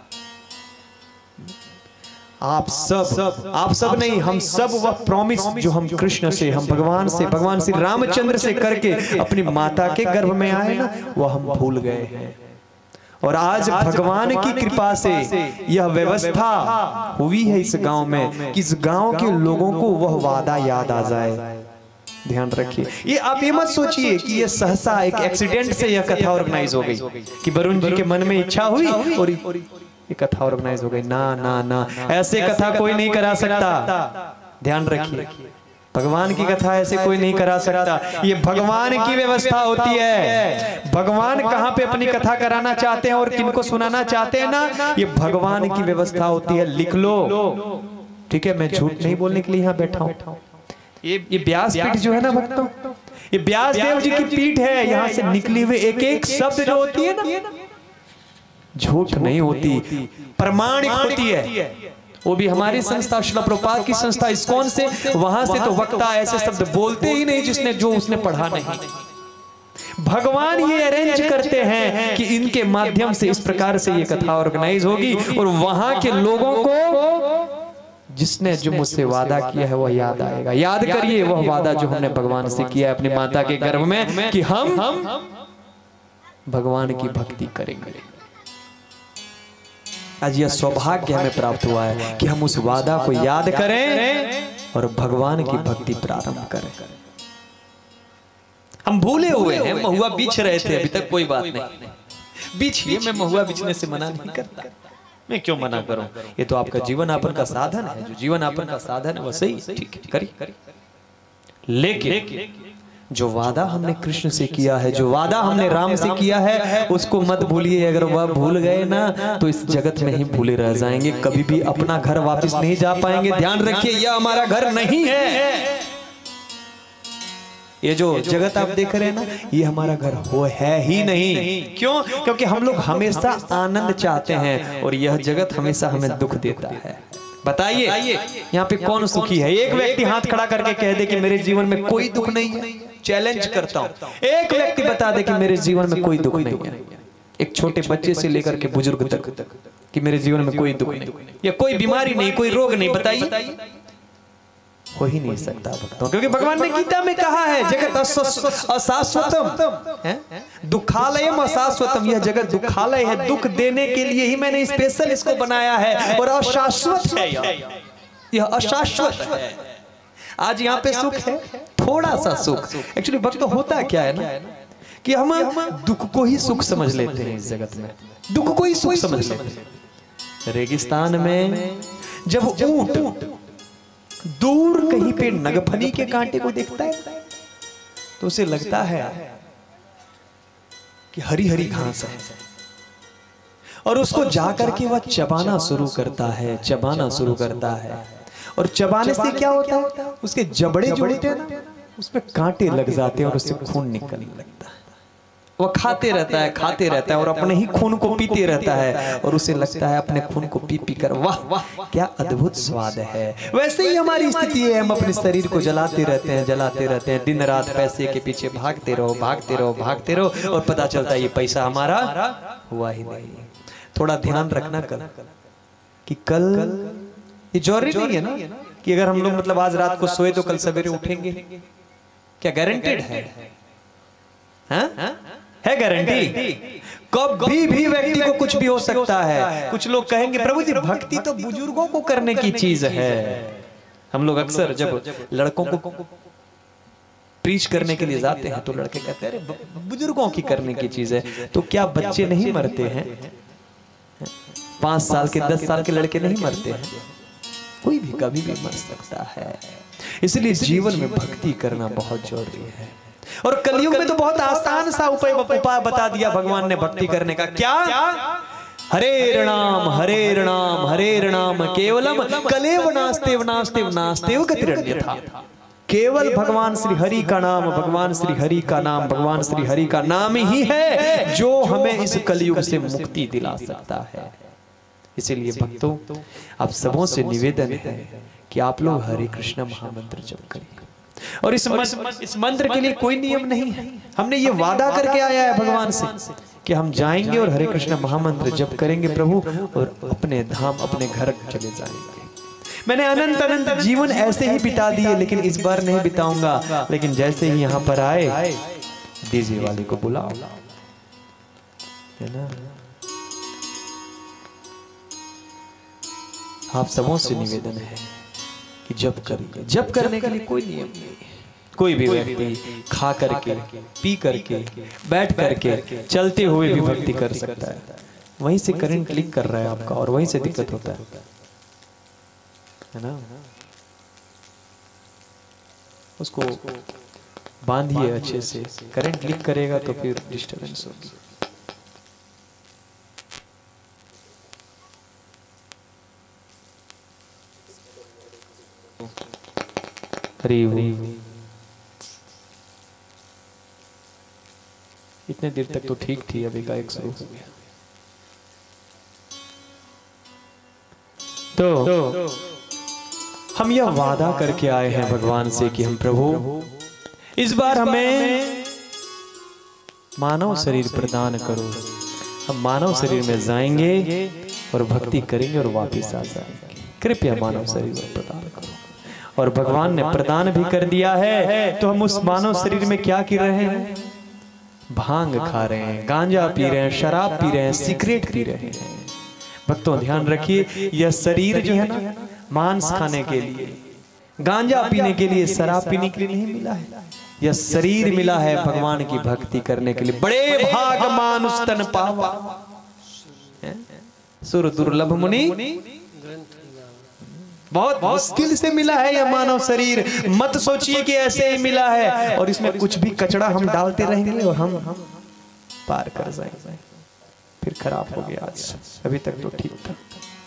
आप सब आप सब नहीं, हम सब वह प्रॉमिस जो हम कृष्ण से, हम भगवान से, भगवान श्री रामचंद्र से करके अपनी माता के गर्भ में आए ना, वह हम भूल गए हैं। और आज भगवान की कृपा से यह व्यवस्था हुई है इस गांव में कि इस गांव के लोगों को वह वादा याद आ जाए। ध्यान रखिए, ये आप ये मत सोचिए कि ये सहसा एक एक्सीडेंट से यह कथा ऑर्गेनाइज हो गई, कि वरुण जी के मन में इच्छा हुई और ये कथा ऑर्गेनाइज हो गई। ना ना ना, ऐसे कथा कोई नहीं करा सकता। ध्यान रखिए, भगवान की कथा ऐसे कोई नहीं करा सकता। ये भगवान की व्यवस्था होती है। भगवान कहाँ पे अपनी कथा कराना चाहते हैं और किनको सुनाना चाहते हैं ना, ये भगवान की व्यवस्था होती है। लिख लो, ठीक है? मैं झूठ नहीं बोलने के लिए यहाँ बैठा हूँ। ये ये व्यास पीठ जो है ना भक्तों, ये व्यास देव जी की पीठ है। यहाँ से निकली हुई एक एक शब्द जो होती है ना, झूठ नहीं होती, प्रमाणिक होती है। वो भी हमारी संस्था श्रील प्रभुपाद की संस्था इस्कॉन से, वहां से तो वक्ता ऐसे शब्द बोलते ही नहीं जिसने जो उसने पढ़ा नहीं। भगवान ये अरेंज करते हैं कि इनके माध्यम से इस प्रकार से ये कथा ऑर्गेनाइज होगी और वहां के लोगों को जिसने जो मुझसे वादा किया है वह याद आएगा। याद करिए वह वादा जो हमने भगवान से किया है अपनी माता के गर्भ में, कि हम भगवान की भक्ति करेंगे। आज यह सौभाग्य हमें प्राप्त हुआ है कि हम उस वादा को याद करें और भगवान की भक्ति प्रारंभ करें। हम भूले हुए हैं, महुआ बीछ रहे थे अभी तक, कोई बात नहीं, बीछिए। मैं महुआ बीछने से मना नहीं करता, मैं क्यों मना करूं? ये तो आपका जीवन यापन का साधन है, जो जीवन यापन का साधन है वह सही, ठीक है, करिए। लेकिन जो वादा हमने कृष्ण से किया है, जो वादा हमने राम से किया है, उसको मत भूलिए। अगर वह भूल गए ना तो इस जगत में ही भूले रह जाएंगे, कभी भी अपना घर वापस नहीं जा पाएंगे। ध्यान रखिए, यह हमारा घर नहीं है। ये जो जगत आप देख रहे हैं ना, ये हमारा घर हो है ही नहीं। क्यों? क्योंकि हम लोग हमेशा आनंद चाहते हैं और यह जगत हमेशा हमें दुख देता है। बताइए यहाँ पे कौन सुखी है? एक व्यक्ति हाथ खड़ा करके कह दे कि मेरे जीवन में कोई दुख नहीं है। चैलेंज करता हूं, एक व्यक्ति बता दे कि मेरे जीवन में कोई दुख नहीं है। एक छोटे बच्चे से लेकर के बुजुर्ग तक कि मेरे जीवन में कोई दुख नहीं, या कोई बीमारी नहीं, कोई रोग नहीं। बताइए, हो ही नहीं सकता भक्तों, क्योंकि भगवान ने गीता में कहा है जगत अशाश्वतम है, दुखालयम अशाश्वतम। यह जगत दुखालय है, दुख देने के लिए ही मैंने स्पेशल इसको बनाया है, और अशाश्वत है, यह अशाश्वत है। आज यहाँ पे सुख है, थोड़ा सा सुख। एक्चुअली भक्तों होता क्या है ना, कि हम दुख को ही सुख समझ लेते हैं। इस जगत में दुख को ही सुख समझ लेते हैं। रेगिस्तान में जब ऊंट दूर कहीं पे नगफनी के कांटे को देखता है तो उसे लगता है कि हरी हरी घास है, और उसको जाकर के वह चबाना शुरू करता है, चबाना शुरू करता है। और चबाने से क्या होता है, उसके जबड़े जो होते हैं ना, उसमें कांटे लग जाते हैं और उससे खून निकलने लगता है। वह खाते रहता है, खाते रहता है और अपने ही खून को पीते रहता है, और उसे लगता है अपने खून को पी पी कर वाह वाह क्या अद्भुत स्वाद है। वैसे ही हमारी स्थिति है, हम अपने शरीर को जलाते रहते हैं, जलाते रहते हैं, दिन रात पैसे के पीछे भागते रहो, भागते रहो, भागते रहो, और पता चलता है ये पैसा हमारा हुआ ही नहीं। थोड़ा ध्यान रखना कल कि कल ये जरूरी नहीं है ना कि अगर हम लोग मतलब आज रात को सोए तो कल सवेरे उठेंगे, क्या गारंटेड है? हाँ? है गारंटी? कभी भी व्यक्ति को कुछ भी हो सकता है। कुछ लोग कहेंगे प्रभु जी भक्ति तो बुजुर्गों को करने की चीज है। हम लोग अक्सर जब लड़कों को प्रीच करने के लिए जाते हैं तो लड़के कहते हैं बुजुर्गों की करने की चीज है। तो क्या बच्चे नहीं मरते हैं? पांच साल के दस साल के लड़के नहीं मरते हैं? कोई भी कभी भी मर सकता है। इसलिए जीवन में भक्ति करना बहुत जरूरी है। और कलयुग में तो बहुत आसान सा उपाय उपाय बता दिया भगवान ने भक्ति करने का। क्या? हरे नाम हरे नाम हरे नाम केवलम कलेव नास्तेव नास्तेव नास्तेव गतिरन्यथा। केवल भगवान श्री हरि का नाम, भगवान श्री हरि का नाम, भगवान श्री हरि का नाम ही है जो हमें इस कलयुग से मुक्ति दिला सकता है। इसीलिए भक्तों, आप सबों से निवेदन है कि आप लोग हरे कृष्ण महामंत्र जप करिए। और इस मंत्र, इस मंत्र के लिए कोई नियम नहीं है। हमने ये वादा करके आया है भगवान से कि हम जाएंगे और हरे कृष्ण महामंत्र जप करेंगे प्रभु, और अपने धाम अपने घर चले जाएंगे। मैंने अनंत अनंत जीवन ऐसे ही बिता दिए, लेकिन इस बार नहीं बिताऊंगा। लेकिन जैसे ही यहाँ पर आए, डीजे वाले को बुलाओ, है ना। आप सबों से निवेदन है कि जप करिए। जप करने के लिए कोई नियम नहीं है। कोई भी व्यक्ति खा करके, पी करके, बैठ करके, चलते हुए भी भक्ति कर सकता है। वहीं से करंट लीक कर रहा है आपका, और वहीं से दिक्कत होता है, है ना। उसको बांधिए अच्छे से, करंट लीक करेगा तो फिर डिस्टर्बेंस होगी। हरि इतने देर तक तो ठीक थी, अभी का एक शुरू हो गया। तो, तो हम यह वादा करके आए हैं भगवान से कि हम प्रभु इस बार हमें मानव शरीर प्रदान करो। हम मानव शरीर में जाएंगे और भक्ति करेंगे और वापस आ जाएंगे। कृपया मानव शरीर प्रदान करो। और भगवान ने प्रदान भी कर दिया है, तो हम उस मानव शरीर में क्या कर रहे हैं? भांग खा रहे हैं, गांजा पी रहे हैं, शराब पी रहे हैं, सिगरेट पी रहे हैं। भक्तों ध्यान रखिए, यह शरीर जो है ना, मांस खाने के लिए, गांजा पीने के लिए, शराब पीने के लिए नहीं मिला है। यह शरीर मिला है भगवान की भक्ति करने के लिए। बड़े भाग मानुष तन पावा, सुर दुर्लभ मुनि, बहुत मुश्किल से मिला है यह मानव शरीर। मत सोचिए कि ऐसे ही मिला है और इसमें कुछ भी कचड़ा हम डालते रहेंगे और हम हम पार कर जाएंगे। फिर खराब हो गया। आज अभी तक तो ठीक था।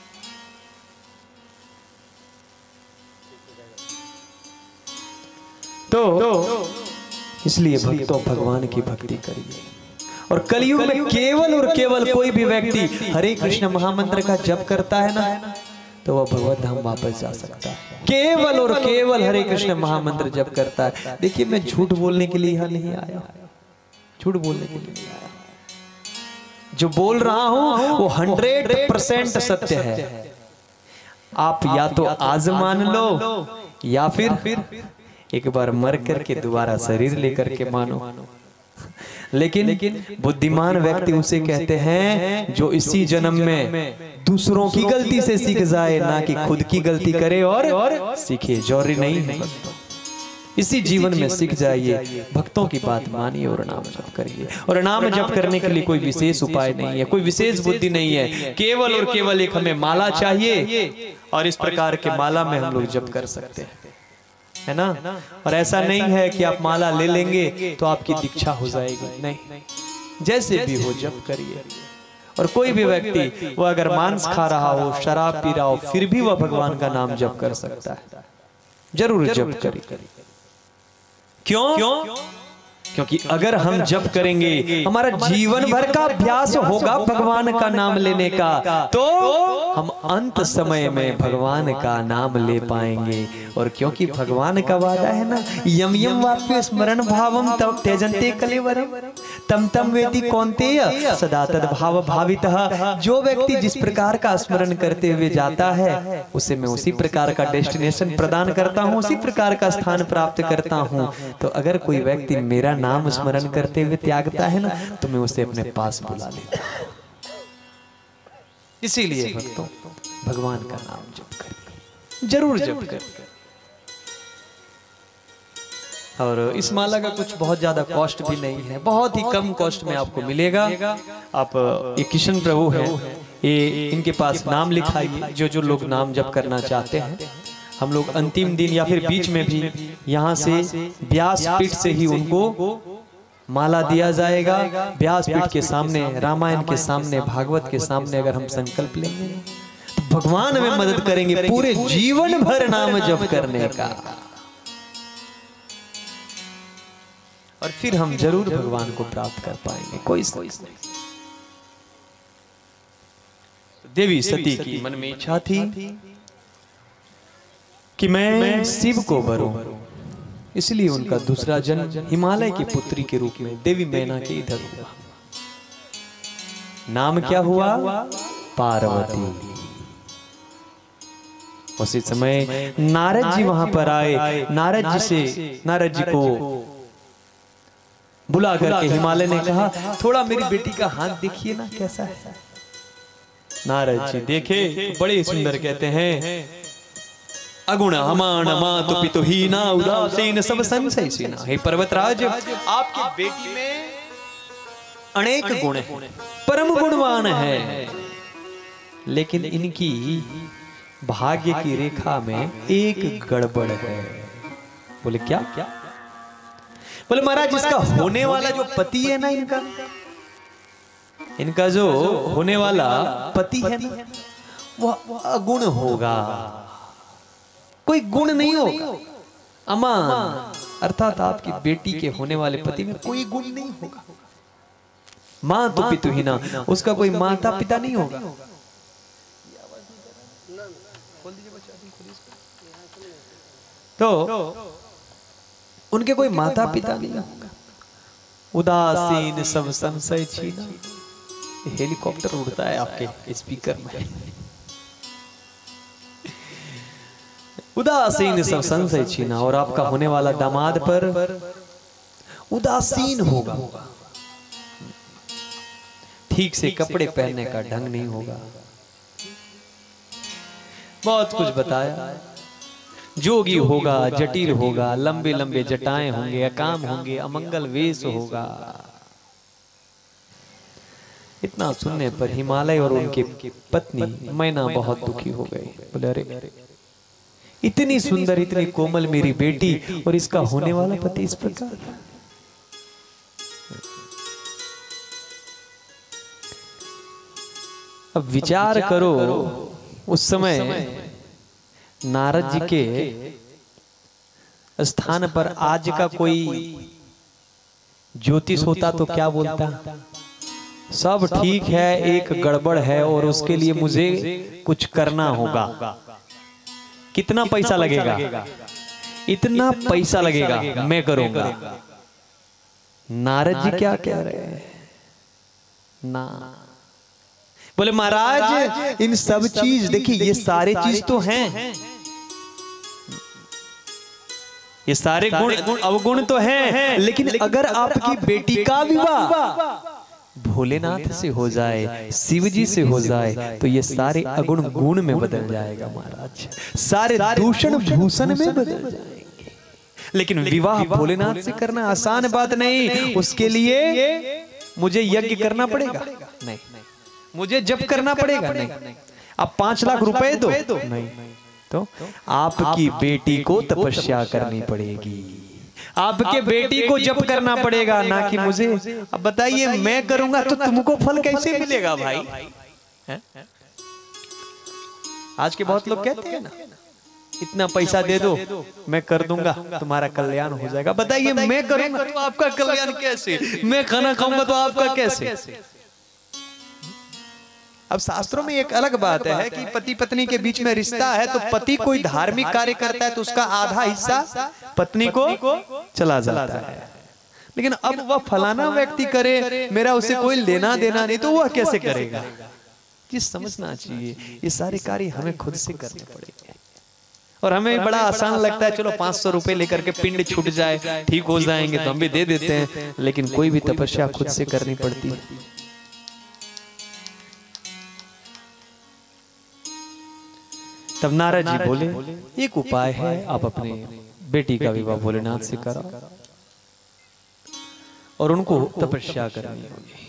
तो इसलिए भक्तों भगवान की भक्ति करिए। और कलयुग में केवल और केवल कोई भी व्यक्ति हरे कृष्ण महामंत्र का जप करता है ना, तो वह भगवत धाम वापस जा सकता है। केवल और केवल हरे कृष्ण महामंत्र जप करता है। देखिए, मैं झूठ बोलने के लिए यहाँ नहीं आया, झूठ बोलने के लिए नहीं आया। जो बोल रहा हूं वो हंड्रेड परसेंट सत्य है। आप या तो आज मान लो, या फिर एक बार मर करके दोबारा शरीर लेकर के मानो। लेकिन बुद्धिमान व्यक्ति उसे कहते हैं जो इसी जन्म में दूसरों की गलती से सीख जाए, ना कि खुद की गलती करे और सीखे। जौहरी नहीं है, इसी जीवन में सीख जाइए, भक्तों की बात मानिए और नाम जप करिए। और नाम जप करने के लिए कोई विशेष उपाय नहीं है, कोई विशेष बुद्धि नहीं है। केवल और केवल एक हमें माला चाहिए, और इस प्रकार के माला में हम लोग जप कर सकते हैं, है ना। और ऐसा नहीं है कि आप माला ले लेंगे तो आपकी दीक्षा हो जाएगी, नहीं। जैसे भी हो जप करिए। और कोई भी व्यक्ति वो अगर मांस खा रहा हो, शराब पी रहा हो, फिर भी वह भगवान का नाम जप कर सकता है। जरूर जप करिए। क्यों? क्योंकि अगर हम जप करेंगे, हमारा जीवन भर का अभ्यास होगा भगवान का नाम लेने का, तो हम अंत समय में भगवान का नाम ले पाएंगे। और क्योंकि भगवान का वादा है ना, यम यम वाप्य स्मरण भावम तब त्यजन्ते कलेवरम तम तम वेति कौन्तेय सदा तद भाव भावितः। जो व्यक्ति जिस प्रकार का स्मरण करते हुए जाता है, उसे मैं उसी प्रकार का डेस्टिनेशन प्रदान करता हूँ, उसी प्रकार का स्थान प्राप्त करता हूँ। तो अगर कोई व्यक्ति मेरा नाम स्मरण करते हुए त्यागता है ना, तो मैं उसे अपने पास बुला लेता हूं। इसीलिए भक्तों भगवान का नाम जप करिए, जरूर जप करिए। और इस माला का कुछ बहुत ज्यादा कॉस्ट भी नहीं है, बहुत ही कम कॉस्ट में आपको मिलेगा। आप ये किशन प्रभु है, ये इनके पास नाम लिखाइए। जो जो लोग नाम जप करना चाहते हैं, हम लोग अंतिम दिन या फिर बीच में भी यहाँ से व्यासपीठ से ही उनको माला दिया जाएगा। व्यासपीठ के सामने, रामायण के सामने, भागवत के सामने अगर हम संकल्प लेंगे तो भगवान हमें मदद करेंगे पूरे जीवन भर नाम जप करने का। और फिर हम जरूर भगवान को प्राप्त कर पाएंगे, कोई कोई नहीं। देवी सती की मन में इच्छा थी कि मैं शिव को वरूं, इसलिए उनका दूसरा जन्म हिमालय की पुत्री के रूप में देवी मैना के इधर हुआ। नाम क्या हुआ? पार्वती। उसी समय नारद जी वहां पर आए। नारद जी से नारद जी को बुला करके हिमालय ने कहा, थोड़ा मेरी बेटी का हाथ देखिए ना कैसा है। नारद जी देखे, बड़े सुंदर कहते हैं, अगुण अमान मातु पितु हीना उदासीन सब संशय सीना। हे पर्वतराज, आपकी बेटी में अनेक गुण हैं, परम गुणवान है, लेकिन इनकी भाग्य की रेखा में एक गड़बड़ है। बोले क्या? बोले महाराज, इसका होने वाला जो पति है ना, इनका इनका जो होने वाला पति है ना, वह अगुण होगा, कोई गुण नहीं होगा। अमान अर्थात आपकी बेटी के होने वाले पति में कोई गुण नहीं होगा। मां तो पितु ही ना, उसका कोई माता पिता नहीं होगा। तो उनके कोई माता पिता नहीं होगा। उदासीन सब संशय छीना। हेलीकॉप्टर उड़ता है आपके स्पीकर में। उदासीन सब संशय छीना, और आपका होने वाला दामाद पर उदासीन होगा, ठीक से कपड़े पहनने का ढंग नहीं होगा। बहुत कुछ बताया। जोगी होगा, जटिल होगा, लंबे लंबे जटाएं होंगे, अकाम होंगे, अमंगल वेश होगा। इतना सुनने पर हिमालय और उनके पत्नी मैना बहुत दुखी हो गई। बोले अरे, इतनी सुंदर, इतनी कोमल मेरी बेटी, और इसका होने वाला पति इस प्रकार। अब विचार करो, उस समय नारद जी के स्थान पर आज का कोई ज्योतिष होता तो क्या बोलता? सब ठीक है, एक गड़बड़ है, और उसके लिए मुझे कुछ करना होगा। कितना पैसा लगेगा? इतना पैसा लगेगा, मैं करूंगा। नारद जी क्या कह रहे हैं? ना, बोले महाराज, इन सब चीज देखिए, ये सारे चीज तो हैं, ये सारे गुण अवगुण तो हैं, लेकिन अगर आपकी बेटी का विवाह भोलेनाथ से हो जाए, शिव जी से हो जाए, तो ये सारे अगुण गुण में बदल जाएगा महाराज, सारे दूषण भूषण में बदल जाएंगे। लेकिन विवाह भोलेनाथ से करना आसान बात नहीं, उसके लिए मुझे यज्ञ करना पड़ेगा, नहीं मुझे जप करना पड़ेगा, नहीं अब पांच लाख रुपए दो, नहीं तो आपकी बेटी को तपस्या करनी पड़ेगी, आपके बेटी को जप करना पड़ेगा, ना कि मुझे। अब बताइए, मैं करूंगा तो तुमको फल कैसे मिलेगा भाई? है? आज के बहुत लोग कहते हैं ना, इतना पैसा दे दो, मैं कर दूंगा, तुम्हारा कल्याण हो जाएगा। बताइए, मैं करूंगा तो आपका कल्याण कैसे? मैं खाना खाऊंगा तो आपका कैसे? अब शास्त्रों में एक अलग बात है कि पति पत्नी के बीच में रिश्ता है, तो पति कोई धार्मिक कार्य करता है तो उसका आधा हिस्सा पत्नी को चला जाता है। लेकिन अब वह फलाना व्यक्ति करे, मेरा उसे कोई लेना देना नहीं, तो वह कैसे करेगा? ये समझना चाहिए, ये सारे कार्य हमें खुद से करने पड़ेंगे। और हमें बड़ा आसान लगता है, चलो पांच सौ रुपए लेकर के पिंड छूट जाए, ठीक हो जाएंगे तो हम भी दे देते हैं, लेकिन कोई भी तपस्या खुद से करनी पड़ती है। तब नारद जी बोले, एक उपाय है, आप अपने बेटी का विवाह भोलेनाथ से कराओ और उनको तपस्या करनी होगी।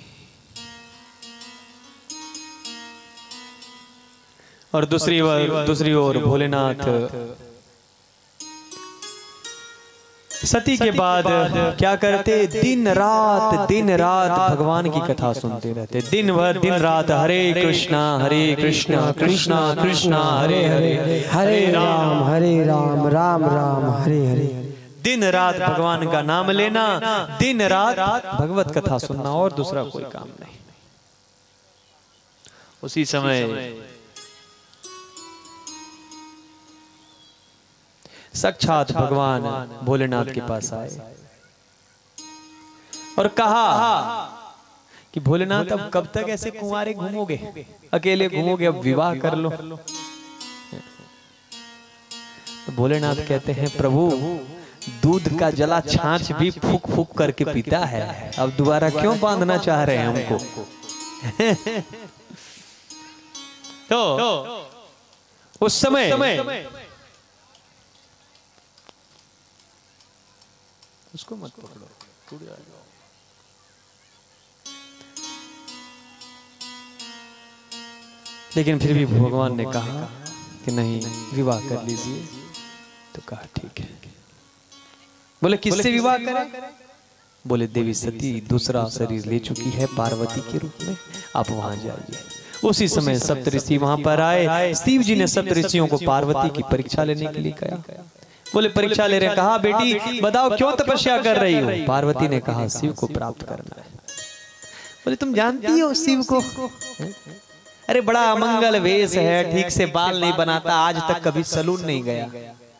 और दूसरी ओर दूसरी ओर भोलेनाथ सती के बाद क्या करते? दिन रात दिन रात भगवान की कथा सुनते रहते, दिन भर दिन रात हरे कृष्णा हरे कृष्णा कृष्णा कृष्णा हरे हरे हरे राम हरे राम राम राम हरे हरे। दिन रात भगवान का नाम लेना, दिन रात भगवत कथा सुनना, और दूसरा कोई काम नहीं। उसी समय साक्षात भगवान भोलेनाथ के पास आए और कहा कि भोलेनाथ अब कब तक ऐसे कुंवारे घूमोगे, अकेले घूमोगे, अब विवाह कर लो। तो भोलेनाथ कहते हैं प्रभु दूध का जला छाछ भी फूक फूक करके पीता है, अब दोबारा क्यों बांधना चाह रहे हैं हमको। तो उस समय उसको मत पकड़ो, टूट जाएगा। लेकिन फिर भी भगवान ने कहा कि नहीं, विवाह कर लीजिए। तो कहा ठीक है। बोले किससे विवाह करें? बोले देवी सती दूसरा शरीर ले चुकी है पार्वती के रूप में, आप वहां जाइए। उसी समय सप्तऋषि वहां पर आए। शिव जी ने सप्तऋषियों को पार्वती की परीक्षा लेने के लिए कहा। बोले परीक्षा ले रहे, कहा बेटी बताओ क्यों तपस्या कर रही हो? पार्वती ने कहा शिव को प्राप्त करना है। बोले तुम जानती हो शिव को? अरे बड़ा अमंगल वेश है, ठीक से बाल नहीं बनाता, आज तक कभी सलून नहीं गया,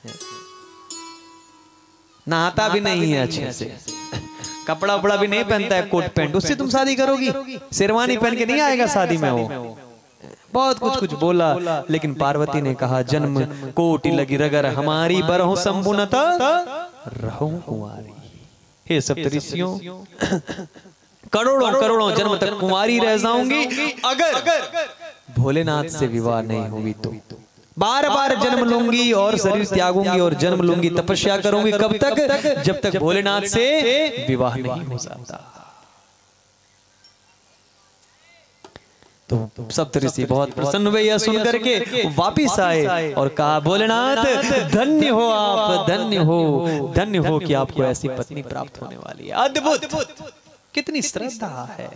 नहाता भी नहीं है अच्छे से, कपड़ा उपड़ा भी नहीं पहनता है, कोट पैंट, उससे तुम शादी करोगी? शेरवानी पहन के नहीं आएगा शादी में वो। बहुत कुछ कुछ बोला, लेकिन पार्वती ने कहा जन्म कोटि लगी रगर हमारी, बरहु संपूर्णता रहूं कुंवारी। हे सप्तऋषियों, करोड़ों करोड़ों जन्म तक कुंवारी रह जाऊंगी अगर भोलेनाथ से विवाह नहीं हुई तो। बार बार जन्म लूंगी और शरीर त्यागूंगी और जन्म लूंगी, तपस्या करूंगी, कब तक? जब तक भोलेनाथ से विवाह नहीं हो जाता। तो सप्तऋषि बहुत प्रसन्न हुए यह सुन करके, वापिस आए और कहा भोलेनाथ धन्य हो आप, धन्य हो, धन्य हो कि आपको ऐसी पत्नी प्राप्त होने वाली है। अद्भुत, कितनी श्रद्धा है,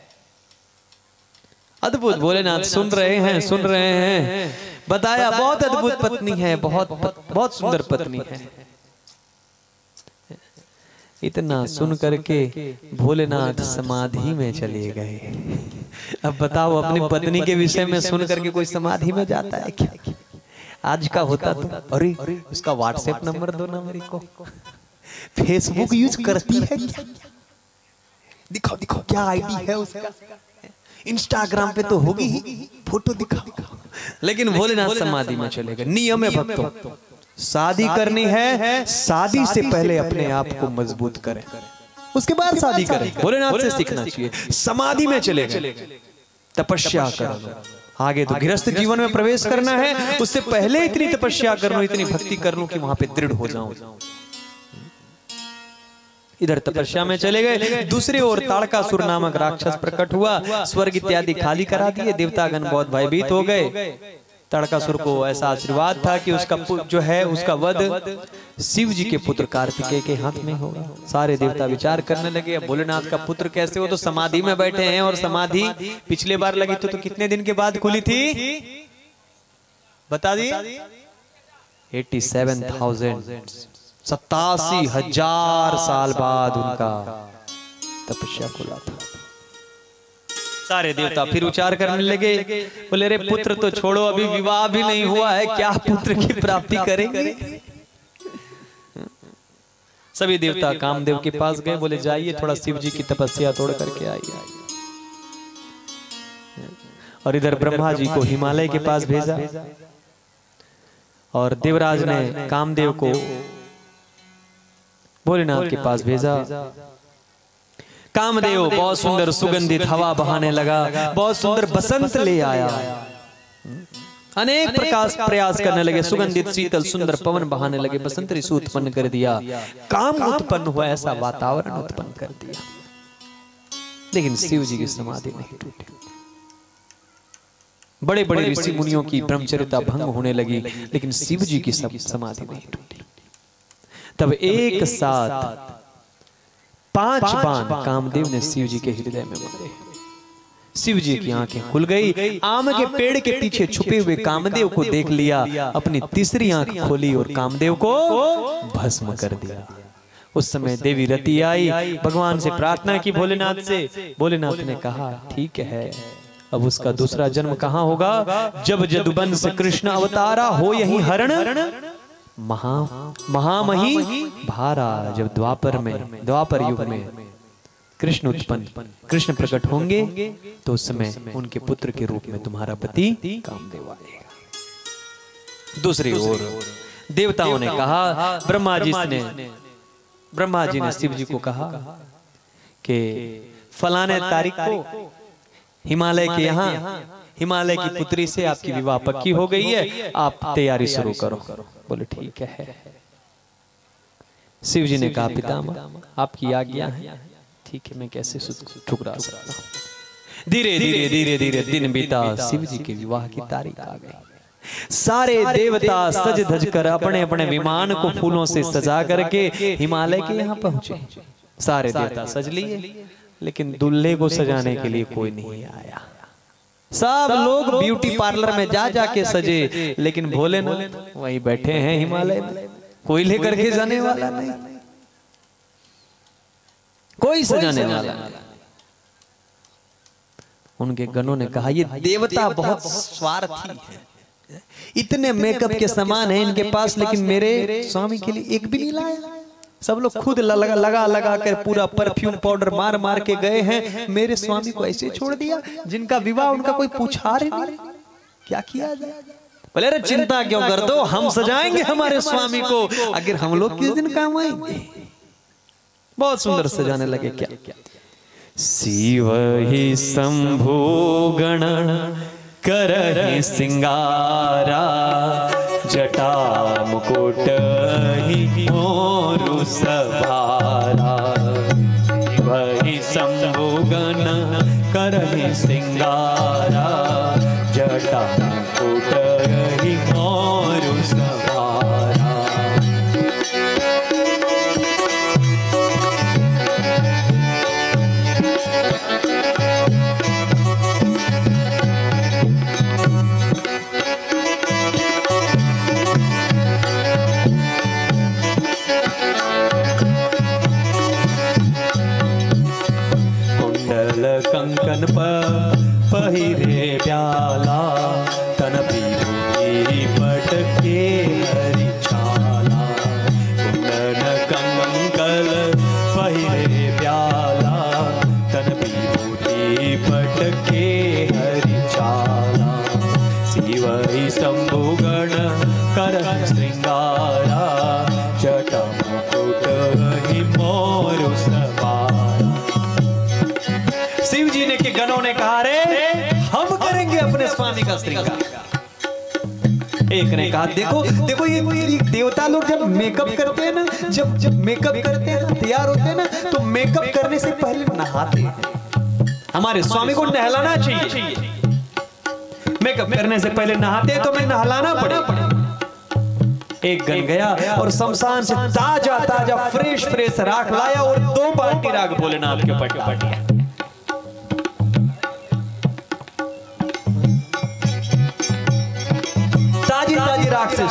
अद्भुत। भोलेनाथ सुन रहे हैं, सुन रहे हैं, बताया बहुत अद्भुत पत्नी है, बहुत बहुत सुंदर पत्नी है। इतना सुन करके भोलेनाथ समाधि में चले गए। अब बताओ अपनी पत्नी के विषय में सुन करके कोई समाधि में जाता है क्या? आज का होता तो अरे उसका व्हाट्सएप नंबर दो ना मेरे को, फेसबुक यूज करती है क्या, दिखाओ दिखाओ क्या आईडी है उसका, इंस्टाग्राम पे तो होगी ही, फोटो दिखाओ। लेकिन भोलेनाथ समाधि में चले गए। नियम है भक्तों, शादी करनी है, शादी से पहले अपने आप को मजबूत करें, उसके बाद शादी करें। भोलेनाथ से सीखना चाहिए। समाधि में चले गए, तपस्या करो। आगे तो गृहस्थ जीवन में प्रवेश करना है, उससे पहले इतनी तपस्या कर लूं, इतनी भक्ति कर लूं कि वहां पे दृढ़ हो जाऊं। इधर तपस्या में चले गए। दूसरी ओर ताड़कासुर नामक राक्षस प्रकट हुआ, स्वर्ग इत्यादि खाली करा दिए। देवतागण बहुत भयभीत हो गए। ताड़कासुर को ऐसा आशीर्वाद था कि उसका जो है उसका वध शिव जी के पुत्र कार्तिकेय के हाथ में होगा। सारे देवता विचार करने लगे, भोलेनाथ का पुत्र कैसे हो? तो समाधि में बैठे हैं, और समाधि पिछले बार लगी तो, तो कितने दिन के बाद खुली थी बता दी? एटी सेवन थाउजेंड सतासी हजार साल बाद उनका तपस्या खुला था। सारे देवता फिर विचार करने लगे, बोले रे पुत्र तो छोड़ो, अभी विवाह भी नहीं हुआ है, क्या पुत्र की प्राप्ति करेंगे? सभी देवता कामदेव के पास गए, बोले जाइए थोड़ा शिव जी की तपस्या तोड़ करके आइए। और इधर ब्रह्मा जी को हिमालय के पास भेजा, और देवराज ने कामदेव को भोलेनाथ के पास भेजा। कामदेव बहुत सुंदर सुगंधित हवा बहाने लगा, बहुत सुंदर बसंत ले आया। अनेक प्रकाश प्रयास करने लगे, सुगंधित शीतल सुंदर पवन बहाने लगे, बसंत ऋतु उत्पन्न कर दिया, काम उत्पन्न हुआ, ऐसा वातावरण उत्पन्न कर दिया। लेकिन शिव जी की समाधि नहीं टूटी। बड़े बड़े ऋषि मुनियों की ब्रह्मचर्यता भंग होने लगी, लेकिन शिव जी की समाधि नहीं टूटी। तब एक साथ पांच बाण कामदेव ने शिव जी के हृदय में मारे। शिव जी की आंखें खुल गई। आम के पेड़ के पीछे छुपे हुए कामदेव को देख लिया, अपनी तीसरी आंख खोली और कामदेव को भस्म कर दिया। उस समय देवी रति आई, भगवान से प्रार्थना की भोलेनाथ से। भोलेनाथ ने कहा ठीक है, अब उसका दूसरा जन्म कहाँ होगा? जब जदुवंश कृष्ण अवतारा हो यही हरण महा महामही भारा। जब द्वापर में द्वापर युग में कृष्ण उत्पन्न कृष्ण प्रकट होंगे तो उस समय उनके पुत्र के रूप में तुम्हारा पति कामदेव आएगा। दूसरी ओर देवताओं ने कहा, ब्रह्मा जी ने ब्रह्मा जी ने शिव जी को कहा कि फलाने तारीख को हिमालय के यहाँ हिमालय की पुत्री से आपकी विवाह पक्की हो गई है, आप तैयारी शुरू करो। बोले ठीक है। शिव जी ने कहा पितामह आपकी आज्ञा है। ठीक है, मैं कैसे ठुकरा सकता हूँ। धीरे धीरे धीरे धीरे दिन बीता, शिव जी के विवाह की तारीख आ गई। सारे देवता सज धज कर अपने अपने विमान को फूलों से सजा करके हिमालय के यहाँ पहुंचे। सारे देवता सज लिए, लेकिन दूल्हे को सजाने के लिए कोई नहीं आया। सब लोग ब्यूटी पार्लर में जा जाके सजे, लेकिन भोलेनाथ वहीं बैठे हैं हिमालय में, कोई लेकर के जाने वाला नहीं, कोई सजाने वाला नहीं। उनके गणों ने कहा ये देवता बहुत स्वार्थी है, इतने मेकअप के सामान है इनके पास, लेकिन मेरे स्वामी के लिए एक भी नहीं लाया। सब लोग खुद लगा लगा लगा कर पूरा परफ्यूम पाउडर मार मार के गए हैं, मेरे स्वामी को ऐसे छोड़ दिया। जिनका विवाह उनका कोई पूछा रहे नहीं, क्या किया जाए? बोले अरे चिंता क्यों कर दो, हम सजाएंगे हमारे स्वामी को, अगर हम लोग किस दिन काम आएंगे। बहुत सुंदर सजाने लगे। क्या शिव ही शंभु गण करहि सिंगारा, जटा मुकुट ही मोरु सभारा। वही शंभु गण करहि सिंगारा, जटा मुकुट ही मोरु सभारा। कंकन पर पहिरे प्याला, तन पीठी पटके हरि छाला। कुंडल कंकल पहिरे प्याला, तन पीठी पटके हरि छाला। शिव ही शंभु गण करहि श्रृंगारा, जटा मुकुट ही मोरु सभारा। शिव जी ने के गणों ने कहा रे हम करेंगे अपने स्वामी का श्रृंगार। एक ने कहा देखो देखो ये, ये देवता लोग जब मेकअप करते हैं ना, जब जब मेकअप करते हैं तैयार होते हैं ना, तो मेकअप करने से पहले नहाते हैं। हमारे स्वामी को नहलाना चाहिए। मेकअप करने से पहले नहाते हैं तो मैं नहलाना पड़े। एक गण गया और शमशान से ताजा ताजा फ्रेश फ्रेश राख लाया और दो बाल्टी राख भोलेनाथ के ऊपर डाल दिया। ताजी ताजी राख से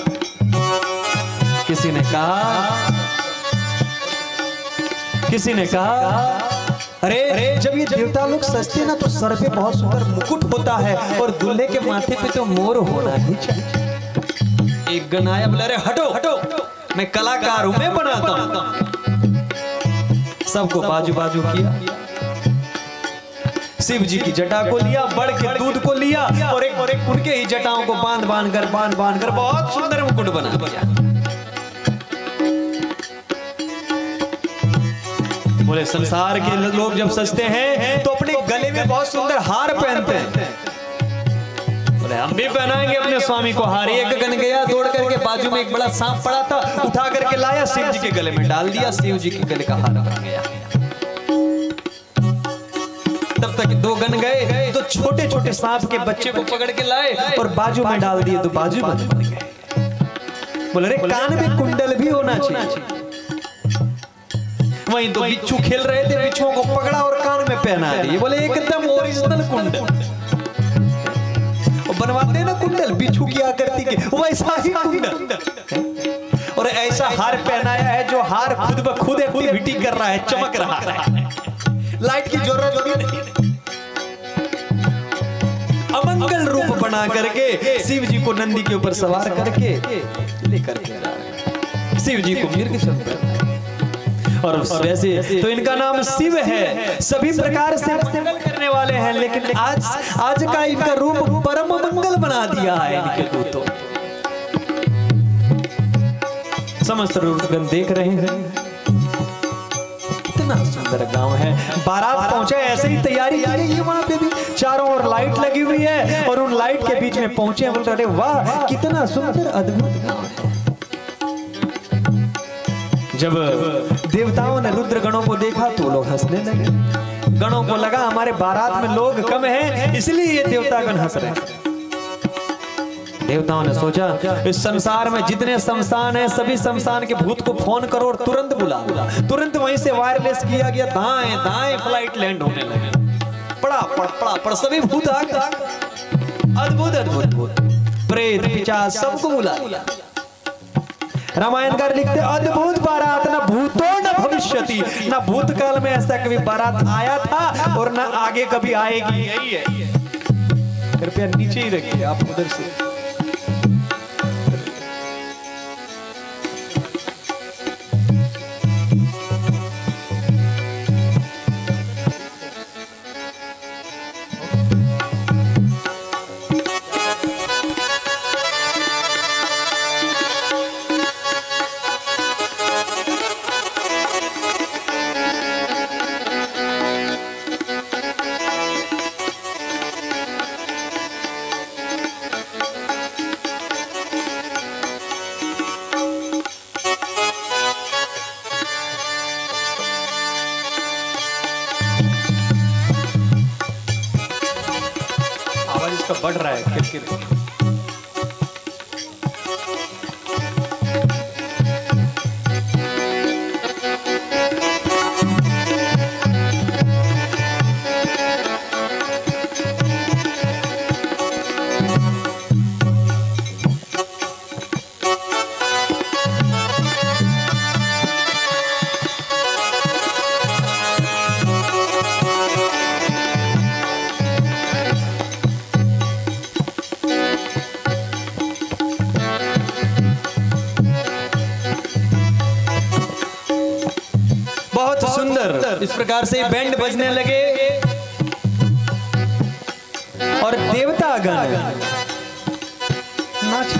किसी ने कहा किसी ने कहा अरे, अरे जब ये देवता लोग सजते ना तो सर पे बहुत सुंदर मुकुट होता है और दूल्हे के माथे पे तो मोर होना ही चाहिए। एक गण आया बोला अरे हटो हटो, मैं कलाकार हूं, मैं बनाता हूं। सबको बाजू बाजू किया। शिव जी की जटा को लिया, बड़ के दूध को लिया और एक और एक उनके ही जटाओं को बांध बांध कर बांध बांध कर बहुत सुंदर मुकुट बना दिया। बोले संसार के लोग जब सजते हैं तो अपने गले में बहुत सुंदर हार पहनते हैं। बोले हम भी पहनाएंगे अपने स्वामी को हार। एक गण गया दौड़ करके, बाजू में एक बड़ा सांप पड़ा था, उठा करके लाया, शिव जी के गले में डाल दिया। शिव जी के गले का हार बन गया। तब तक दो गण गए तो छोटे छोटे सांप के बच्चे को पकड़ के लाए और बाजू में डाल दिए तो बाजू बन गए। बोले अरे कान में कुंडल भी होना चाहिए। वहीं तो बिच्छू खेल रहे थे, बिच्छुओं को पकड़ा और कान में पहना दिए। बोले एकदम ओरिजिनल कुंडल। वो बनवाते ना कुंडल बिच्छू की आकृति के, वैसा ही कुंडल और ऐसा हार पहनाया है जो हार खुद ब खुद एक्टिविटी कर रहा है, चमक रहा है, लाइट की जरूरत भी नहीं। अमंगल रूप बना करके शिव जी को नंदी के ऊपर सवार करके लेकर के जा रहे हैं। शिव जी को मिर्ग चंद्र, और वैसे तो इनका नाम शिव है, सभी प्रकार से मंगल करने वाले हैं, लेकिन आज आज का इनका रूप परम मंगल बना दिया है इनके दूतों। समस्त रूपगण देख रहे हैं, कितना सुंदर गांव है। बारात पहुंचे, ऐसे ही तैयारी की रही है, वहां पे भी चारों ओर लाइट लगी हुई है और उन लाइट के बीच में पहुंचे, बोल रहे वाह कितना सुंदर अद्भुत गांव है। जब देवताओं ने रुद्र गणों को देखा तो लोग हंसने लगे। गणों को लगा हमारे बारात में लोग कम हैं, इसलिए ये देवतागण हंस रहे हैं। देवताओं ने सोचा इस संसार में जितने शमशान हैं सभी शमशान के भूत को फोन करो और तुरंत बुला। तुरंत वहीं से वायरलेस किया गया, दाएं दाएं फ्लाइट लैंड होने लगे। पड़ा पड़ पड़ा पड़ सभी भूत आ गए। अद्भुत अद्भुत भूत प्रेत पिशाच सबको बुला लिया। रामायणकार लिखते अद्भुत बारात, न भूतो न भविष्यति, न भूतकाल में ऐसा कभी बारात आया था और न आगे कभी आएगी। यही है, कृपया नीचे ही रखिए आप उधर से। बढ़ रहा है किरकिर। इस प्रकार से बैंड बजने लगे और देवतागण नाच।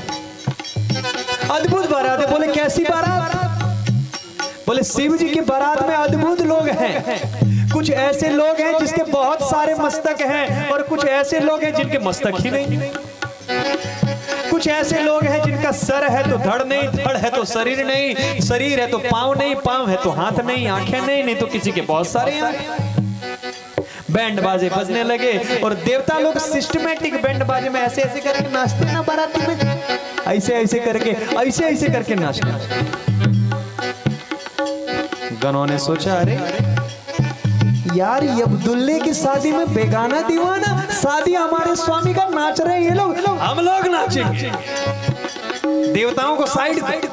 अद्भुत बारात है। बोले कैसी बारात? बोले शिव जी की बारात में अद्भुत लोग हैं। कुछ ऐसे लोग हैं जिसके बहुत सारे मस्तक हैं और कुछ ऐसे लोग हैं जिनके मस्तक ही नहीं। कुछ ऐसे लोग हैं जिनका सर है तो धड़ नहीं, धड़ है तो शरीर नहीं, शरीर है तो पांव नहीं, पांव है तो हाथ नहीं, आंखें नहीं, नहीं तो किसी के बहुत सारे आंखें। बैंड बाजे बजने लगे और देवता लोग सिस्टमैटिक बैंड बाजे में ऐसे ऐसे करके नाचते ना बाराती में, ऐसे ऐसे करके ऐसे ऐसे करके नाचते। गणों ने सोचा अरे यार ये अब्दुल्ले की शादी में बेगाना दीवाना, शादी हमारे स्वामी का नाच रहे हैं ये लोग, हम लोग नाचेंगे। देवताओं को साइड कर।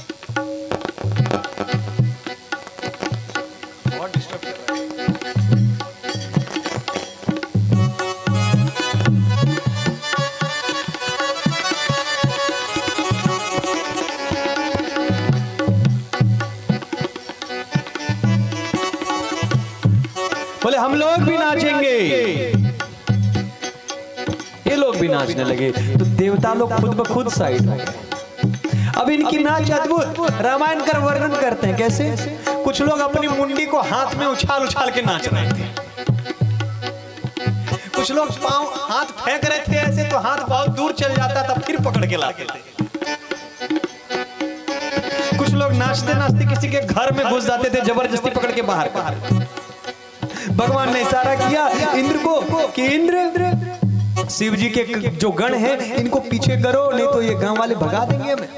बोले हम लोग भी नाचेंगे। ये लोग भी नाचने लगे तो देवता लोग खुद ब खुद साइड हो गए। अब इनकी नाच अद्भुत रामायण कर वर्णन करते हैं कैसे। कुछ लोग अपनी मुंडी को हाथ में उछाल उछाल के नाच रहे थे, कुछ लोग पांव हाथ फेंक रहे थे ऐसे तो हाथ बहुत दूर चल जाता था फिर पकड़ के लाते थे। कुछ लोग नाचते नाचते किसी के घर में घुस जाते थे जबरदस्ती पकड़ के बाहर बाहर। भगवान ने इशारा किया इंद्र को कि इंद्र शिव जी के जो गण हैं इनको पीछे करो नहीं तो ये गांव वाले भगा देंगे हमें।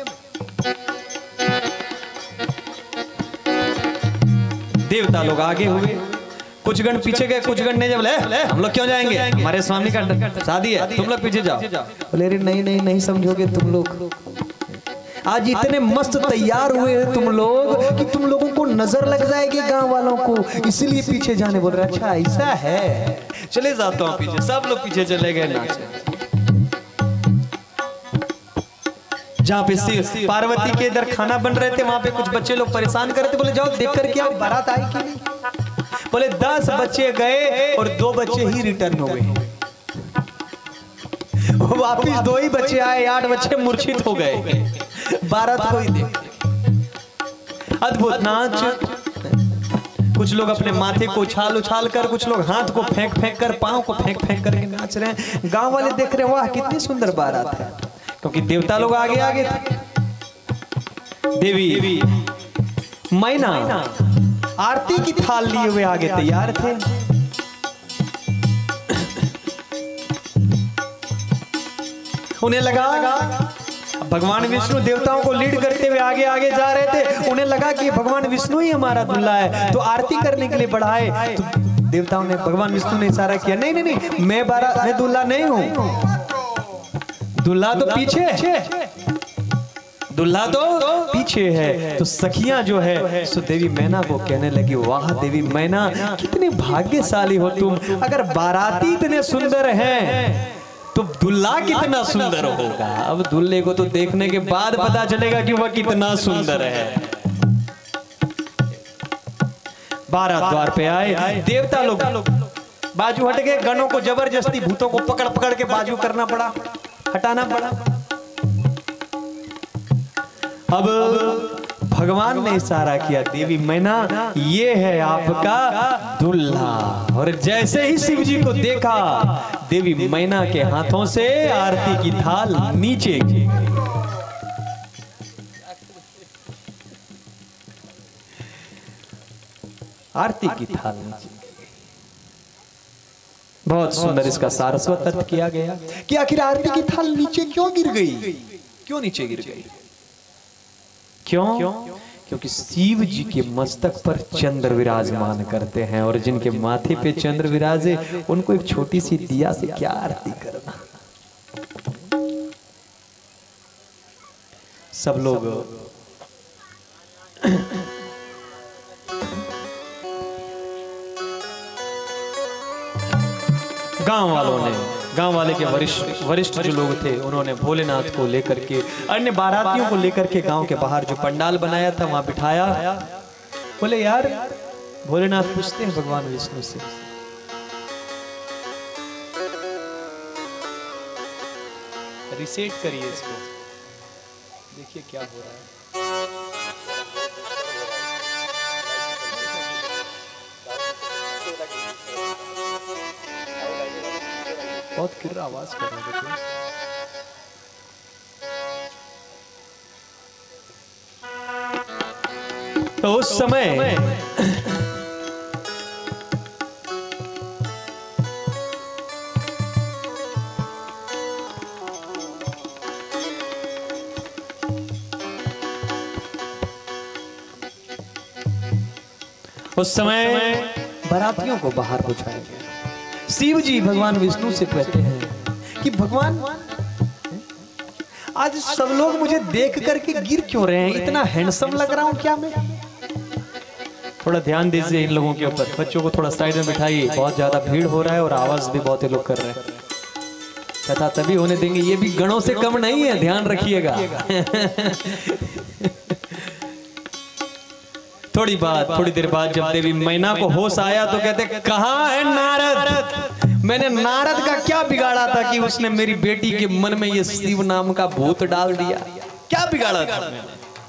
देवता लोग आगे हुए, कुछ गण पीछे गए, कुछ गण ने जब ले, ले हम लोग क्यों जाएंगे, हमारे स्वामी का शादी है, तुम लोग पीछे जाओ। बोले नहीं नहीं नहीं समझोगे तुम लोग, आज इतने मस्त तैयार हुए हैं तुम लोग कि तुम लोगों को नजर लग जाएगी गांव वालों को, इसीलिए पीछे जाने बोल रहे। अच्छा ऐसा है, चले जाता हूँ पीछे। सब लोग पीछे चले गए नाचे। जहाँ पे पार्वती के इधर खाना बन रहे थे वहां पे कुछ बच्चे लोग परेशान कर रहे थे। बोले जाओ देख कर क्या बारात आई कि नहीं। बोले दस बच्चे गए और दो बच्चे ही रिटर्न हो गए। वापिस दो ही बच्चे आए, आठ बच्चे मूर्छित हो गए। बारात को ही देख। अद्भुत नाच। कुछ लोग अपने माथे को उछाल उछाल कर, कुछ लोग हाथ को फेंक फेंक कर, पांव को फेंक फेंक करके नाच रहे हैं। गांव वाले देख रहे हैं, वाह कितनी सुंदर बारात है, क्योंकि देवता लोग आगे आगे थे। देवी मैना आरती की थाल लिए हुए आगे तैयार थे। उन्हें लगा भगवान विष्णु देवताओं को लीड करते हुए आगे आगे जा रहे थे। उन्हें लगा कि भगवान विष्णु ही हमारा दूल्हा है, तो आरती करने के लिए बढ़ाए। तो देवताओं ने, भगवान विष्णु ने इशारा किया, नहीं नहीं नहीं मैं बारा मैं दूल्हा नहीं हूं, दूल्हा तो पीछे है, दूल्हा तो पीछे है। तो सखियां जो है सो देवी मैना को कहने लगी, वाह देवी मैना कितनी भाग्यशाली हो तुम। अगर बाराती इतने सुंदर हैं तो दूल्हा कितना सुंदर होगा। अब दूल्हे को तो देखने के बाद पता चलेगा कि वह कितना सुंदर है। बारात द्वार पे आए, देवता लोग बाजू हट गए। गणों को जबरदस्ती भूतों को पकड़ पकड़ के बाजू करना पड़ा, हटाना पड़ा। अब भगवान ने इशारा किया, देवी मैना ये है आपका दूल्हा। और जैसे ही शिव जी को देखा, देवी मैना के हाथों से आरती की थाल नीचे की। आरती की थाल नीचे। बहुत सुंदर इसका सारस्वत अर्थ किया गया कि आखिर आरती की थाल नीचे क्यों गिर गई, क्यों नीचे गिर गई, क्यों? क्योंकि शिव जी के मस्तक पर चंद्र विराजमान करते हैं, और जिनके माथे पे चंद्र विराजे उनको एक छोटी सी दिया से क्या आरती करना। सब लोग गांव वालों ने, गांव वाले के वरिष्ठ वरिष्ठ जो लोग थे उन्होंने भोलेनाथ को लेकर के, अन्य बारातियों को लेकर के गांव के बाहर जो पंडाल बनाया था वहां बिठाया। बोले यार भोलेनाथ पूछते हैं भगवान विष्णु से, रिसेट करिए इसको, देखिए क्या हो रहा है। बहुत किर्रा आवाज कर रहे थे। तो उस समय उस समय बारातियों को बाहर बुझाया गया। शिव जी भगवान विष्णु से कहते हैं कि भगवान आज सब लोग मुझे देख करके गिर क्यों रहे हैं, इतना हैंडसम लग रहा हूं क्या मैं? थोड़ा ध्यान दीजिए इन लोगों के ऊपर, बच्चों को थोड़ा साइड में बिठाइए, बहुत ज्यादा भीड़ हो रहा है और आवाज भी बहुत लोग कर रहे हैं। कथा तभी होने देंगे, ये भी गणों से कम नहीं है, ध्यान रखिएगा। थोड़ी बात थोड़ी देर बाद जब देवी मैना को होश आया तो कहते, कहाँ है नारद? मैंने नारद का क्या बिगाड़ा था कि उसने मेरी बेटी के मन में ये शिव नाम का भूत डाल दिया? क्या बिगाड़ा था मैंने?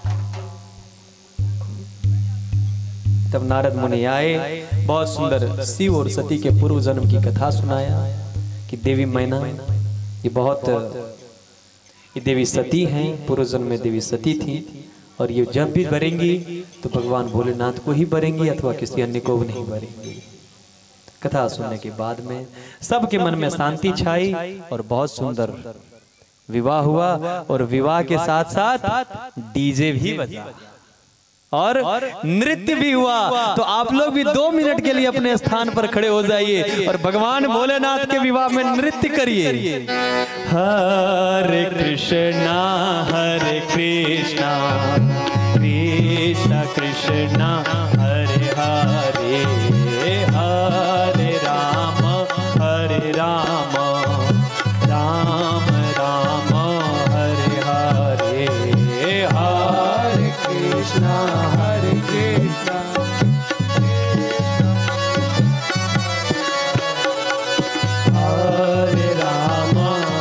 तब नारद मुनि आए, बहुत सुंदर शिव और सती के पूर्व जन्म की कथा सुनाया कि देवी मैना ये बहुत ये देवी सती हैं, पूर्व जन्म में देवी सती थी, और ये जब भी बरेंगी तो भगवान भोलेनाथ को ही बरेंगी अथवा किसी अन्य को नहीं बरेंगी। कथा सुनने के बाद में सबके मन में शांति छाई और बहुत सुंदर विवाह हुआ, और विवाह के साथ साथ डीजे भी बजा और नृत्य भी हुआ। तो आप लोग भी दो मिनट के लिए अपने स्थान पर खड़े हो जाइए और भगवान भोलेनाथ के विवाह में नृत्य करिए। हरे कृष्णा हरे कृष्णा कृष्णा कृष्णा हरे हरे हरे राम हरे राम राम राम हरे हरे हरे कृष्णा हरे कृष्णा हरे राम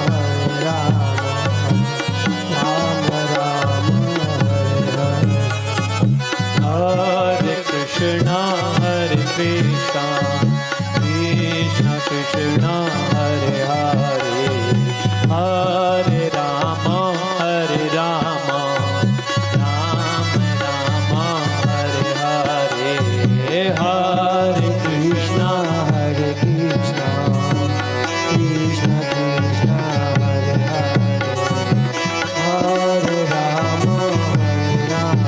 कृष्णा हरे कृष्णा कृष्णा कृष्णा हरे हरे हरे राम हरे राम राम राम हरे हरे हरे कृष्णा हरे कृष्णा कृष्णा कृष्णा हरे हरे हरे राम हरे राम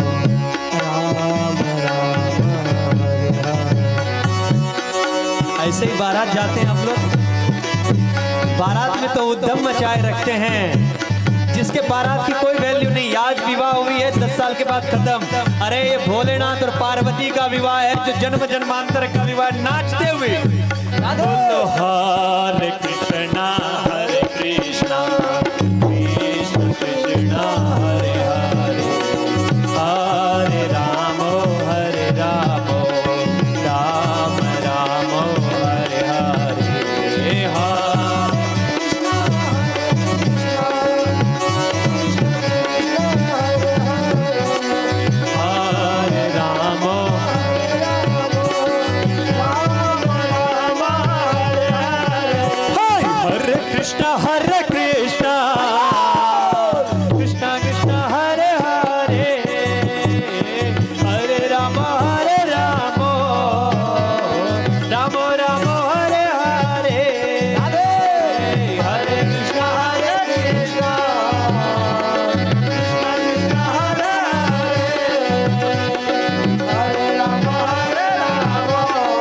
ऐसे ही बारात जाते हैं हम लोग। बारात में तो उद्यम मचाए रखते हैं, जिसके बारात की कोई वैल्यू नहीं। आज विवाह हुई है, दस साल के बाद खत्म। अरे ये भोलेनाथ और पार्वती का विवाह है, जो जन्म जन्मांतर का विवाह, नाचते हुए बोलो हरे कृष्णा हरे कृष्णा कृष्ण कृष्णा हरे हरे हरे राम हरे राम राम राम हरे हरे हरे राम हरे कृष्णा हरे कृष्णा कृष्णा कृष्णा हरे हरे हरे राम हरे राम राम राम हरे हरे हरे कृष्णा हरे कृष्णा कृष्णा कृष्णा हरे हरे हरे राम हरे राम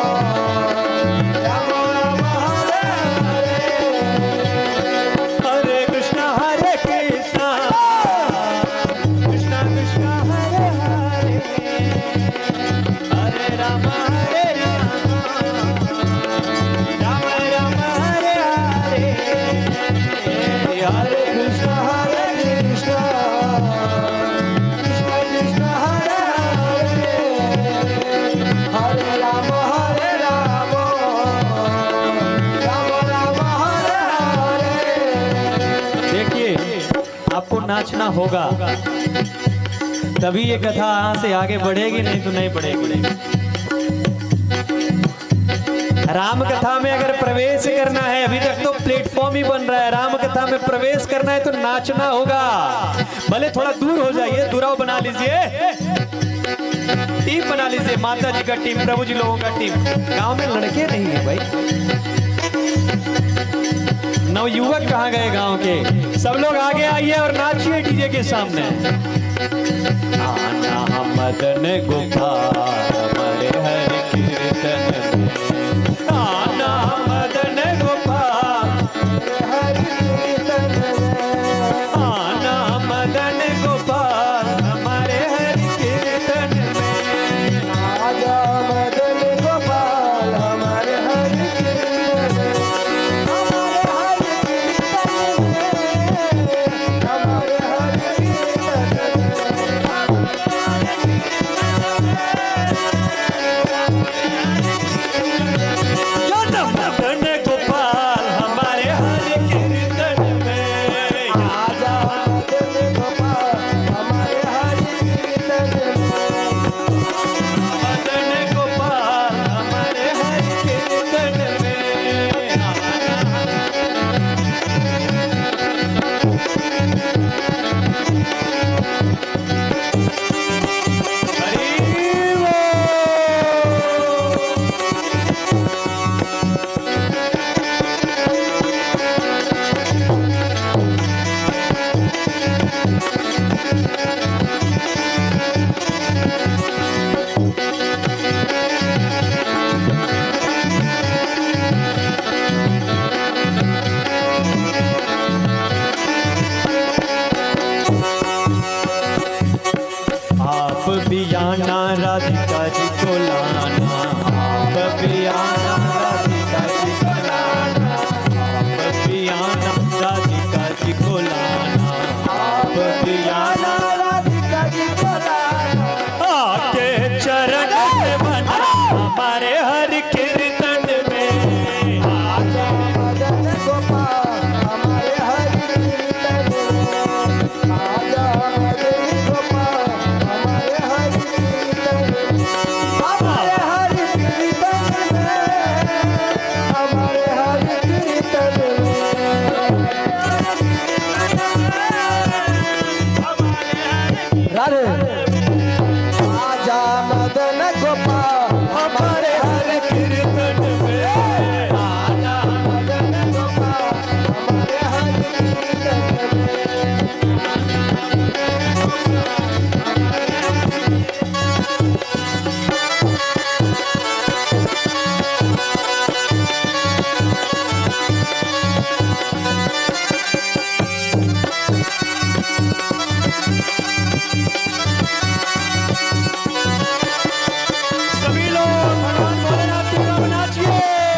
राम राम हरे हरे हरे कृष्णा हरे कृष्णा कृष्णा कृष्णा हरे हरे हरे राम हरे राम राम राम हरे हरे हरे कृष्णा हरे कृष्णा कृष्णा कृष्णा हरे हरे हरे राम हरे राम राम राम हरे हरे। देखिए, आपको नाचना होगा, तभी ये कथा यहाँ से आगे बढ़ेगी, नहीं तो नहीं बढ़ेगी। राम कथा में अगर प्रवेश करना है, अभी तक तो प्लेटफॉर्म ही बन रहा है, राम कथा में प्रवेश करना है तो नाचना होगा। भले थोड़ा दूर हो जाइए, दुराव बना लीजिए, टीम बना लीजिए, माता जी का टीम, प्रभु जी लोगों का टीम। गांव में लड़के नहीं है भाई, नवयुवक कहाँ गए गांव के? सब लोग आगे आइए और नाचिए डीजे के सामने। आना मदन गोपाल हमारे हरि कीर्तन में, आना मदन गोपाल हरि कीर्तन में, आना मदन गोपाल हमारे हरि कीर्तन में, आजा मदन गोपाल हमारे हरि कीर्तन में, हमारे हरि कीर्तन में, हमारे हरि कीर्तन में। आना राधिका जी को लाना, आप भी आना राधिका जी को लाना, आप भी आना राधिका जी को लाना, आप भी आना राधिका जी को लाना। आके चरण से बना हमारे हर कीर्तन में, आजा मदन गोपाल हमारे हर कीर्तन में, आजा मदन गोपाल हमारे हर कीर्तन में, हमारे हर कीर्तन में, हमारे हर कीर्तन में, राधे आजा मदन गोपाल हमारे हर कीर्तन में, आजा मदन गोपाल हमारे हर कीर्तन में। सभी लोग भगवान भोलेनाथ की नाम नाचिए।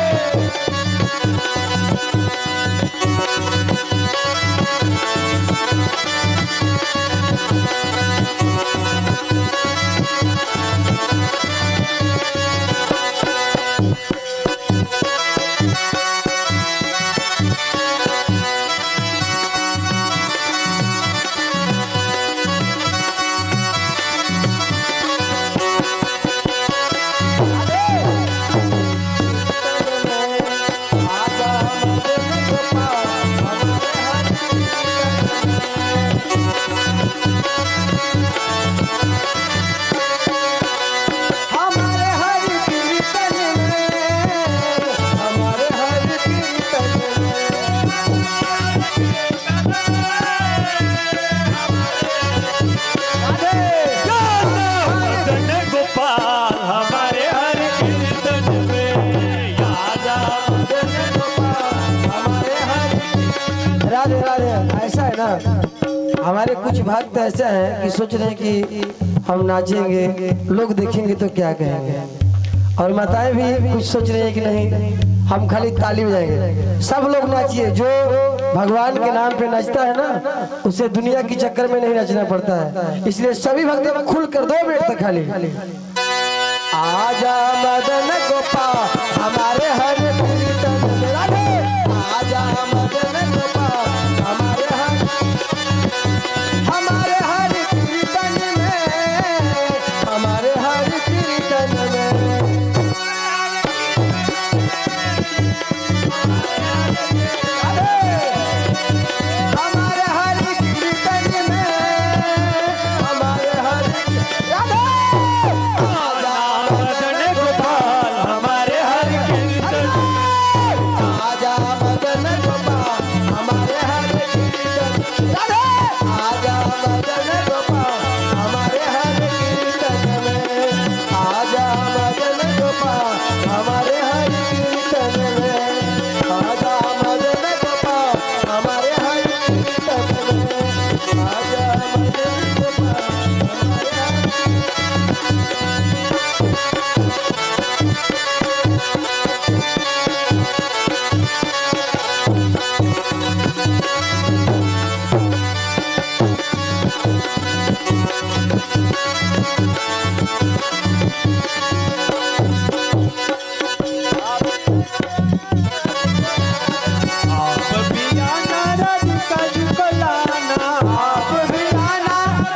हमारे हर कीर्तन में, हमारे हर कीर्तन में, मदन गोपाल हमारे हर कीर्तन में, आजा मदन गोपाल हमारे हर। राधे राधे। ऐसा है ना, हमारे कुछ भक्त ऐसे हैं कि सोच रहे हैं कि हम नाचेंगे, लोग देखेंगे तो क्या कहेंगे, और माताएं भी कुछ सोच रही है कि नहीं हम खाली ताली बजाएंगे। सब लोग नाचिए, जो भगवान के नाम पे नाचता है ना उसे दुनिया की चक्कर में नहीं नाचना पड़ता है, इसलिए सभी भक्त खुल कर दो मिनट तक खाली आजा मदन गोपाल हमारे हर कीर्तन में, राधे आजा मदन गोपाल हमारे हर हमारे हर कीर्तन में, हमारे हर कीर्तन में, हमारे हर कीर्तन में, हमारे हर राधे आजा मदन गोपाल हमारे हर कीर्तन में, आजा मदन गोपाल हमारे हर कीर्तन, राधे आजा मदन गोपाल हमारे हर कीर्तन में, आजा मदन गोपाल हमारे हर कीर्तन में, आजा मदन गोपाल हमारे हर कीर्तन में, आजा मदन गोपाल हमारे हर आप भी आना राधिका जी को लाना, आप भी आना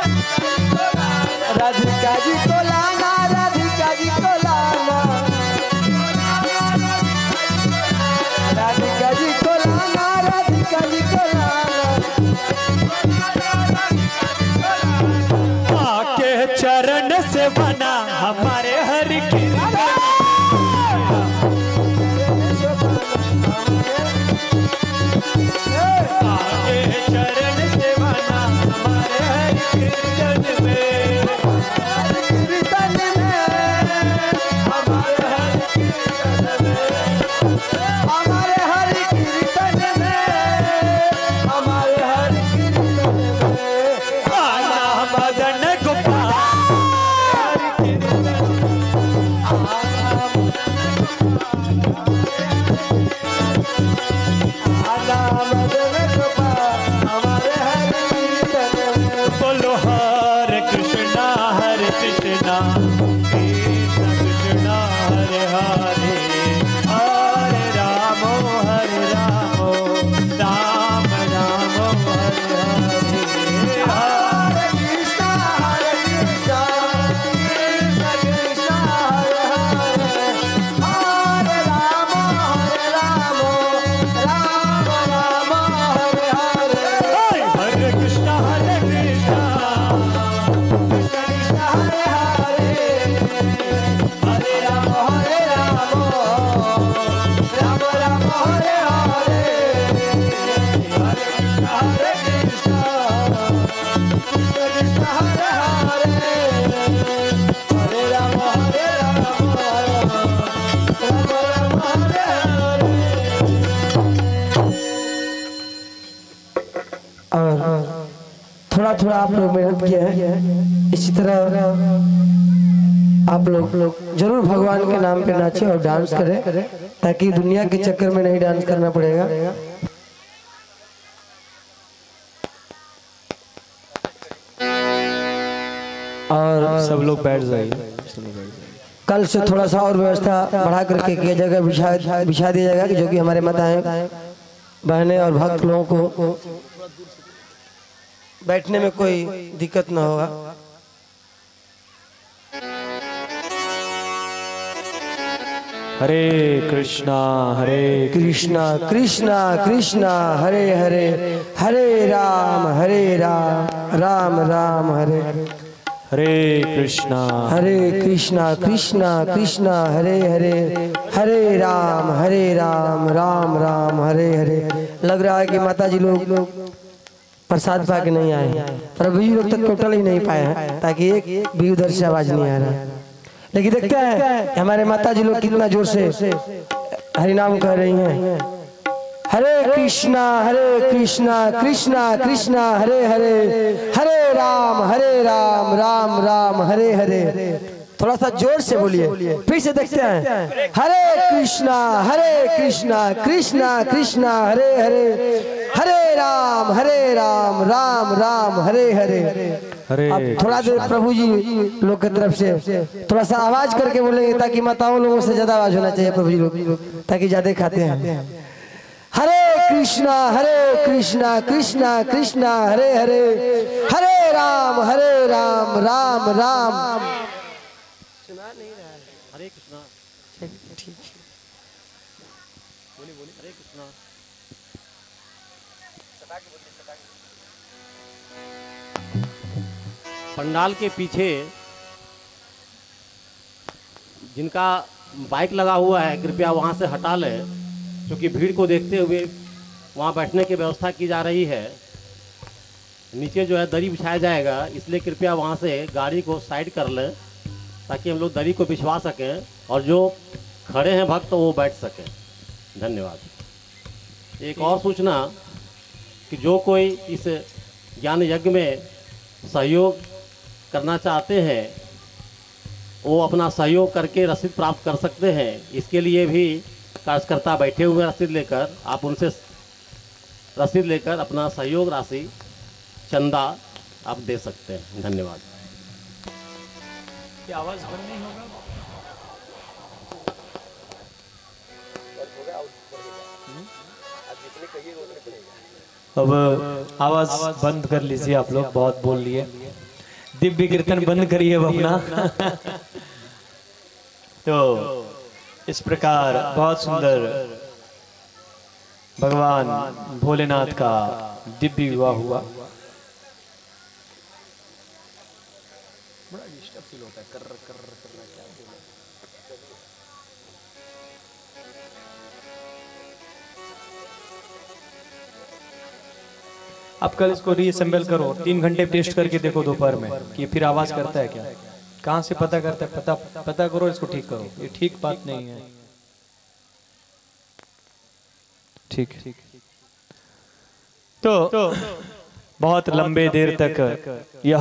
राधिका जी को लाना, राधिका जी को लाना, राधिका जी को लाना, राधिका जी को लाना, आके चरण से बना हमारे हर कीर्तन, आके चरण से बना हमारे हर कीर्तन में, कीर्तन में, हमारे हर कीर्तन में, हमारे हर कीर्तन में, हमारे हर कीर्तन में, आना मदन गोपाल हर और थोड़ा थोड़ा आप लोग मेहनत किए हैं, इसी तरह आप लोग लोग जरूर भगवान के नाम पे नाचे और डांस करें, ताकि दुनिया के चक्कर में नहीं डांस करना पड़ेगा। और सब लोग बैठ जाइए। कल से थोड़ा सा और व्यवस्था बढ़ा करके किया जाएगा, बिछा बिछा दिया जाएगा, कि जो कि हमारे माताएं बहनें और भक्त लोगों को बैठने में कोई दिक्कत ना होगा। हरे कृष्णा हरे कृष्णा कृष्णा कृष्णा हरे हरे, हरे राम हरे राम राम राम हरे हरे कृष्णा हरे कृष्णा कृष्णा कृष्णा हरे हरे, हरे राम हरे राम राम राम हरे हरे। लग रहा है कि माता जी लोग प्रसाद पा के नहीं आए, प्रभु जी लोग तक टोटल ही नहीं पाए हैं, ताकि एक भी उधर से आवाज नहीं आ रहा है। लेकिन देखते हैं हमारे माता जी लोग कितना जोर से हरिनाम कह रही हैं। हरे कृष्णा हरे कृष्णा कृष्णा कृष्णा हरे हरे, हरे राम हरे राम राम राम हरे हरे। थोड़ा सा जोर से बोलिए, फिर से देखते हैं। हरे कृष्णा हरे कृष्णा कृष्णा कृष्णा हरे हरे, हरे राम हरे राम राम राम हरे हरे। हरे अब थोड़ा देर प्रभु जी लोग की तरफ से थोड़ा सा आवाज करके बोलेंगे, ताकि माताओं लोगों से ज्यादा आवाज होना चाहिए प्रभु जी लोग, ताकि ज्यादा खाते हैं। हरे कृष्णा हरे कृष्णा कृष्णा कृष्णा हरे हरे, हरे राम हरे राम राम राम। सुना नहीं रहा है। हरे कृष्णा। ठीक है, बोलिए बोलिए। हरे कृष्णा। पंडाल के पीछे जिनका बाइक लगा हुआ है, कृपया वहां से हटा लें, क्योंकि भीड़ को देखते हुए वहां बैठने की व्यवस्था की जा रही है। नीचे जो है दरी बिछाया जाएगा, इसलिए कृपया वहां से गाड़ी को साइड कर लें, ताकि हम लोग दरी को बिछवा सकें और जो खड़े हैं भक्त वो बैठ सकें। धन्यवाद। एक और सूचना कि जो कोई इस ज्ञान यज्ञ में सहयोग करना चाहते हैं, वो अपना सहयोग करके रसीद प्राप्त कर सकते हैं। इसके लिए भी कार्यकर्ता बैठे हुए हैं रसीद लेकर, आप उनसे रसीद लेकर अपना सहयोग राशि चंदा आप दे सकते हैं। धन्यवाद। क्या आवाज बंद नहीं होगा? अब आवाज बंद कर लीजिए आप लोग, बहुत बोल लिए। दिव्य कीर्तन बंद करिए अब अपना। तो इस प्रकार बहुत सुंदर भगवान भोलेनाथ का दिव्य विवाह हुआ। बड़ा डिस्टर्ब फील होता है, कर कर करना क्या बोला। अब कल इसको रीअसेंबल करो, तीन घंटे टेस्ट करके देखो दोपहर में कि फिर आवाज करता है क्या, कहां से पता करता है, पता पता करो, इसको ठीक करो। ये ठीक बात नहीं है। ठीक है। तो, तो बहुत लंबे देर तक यह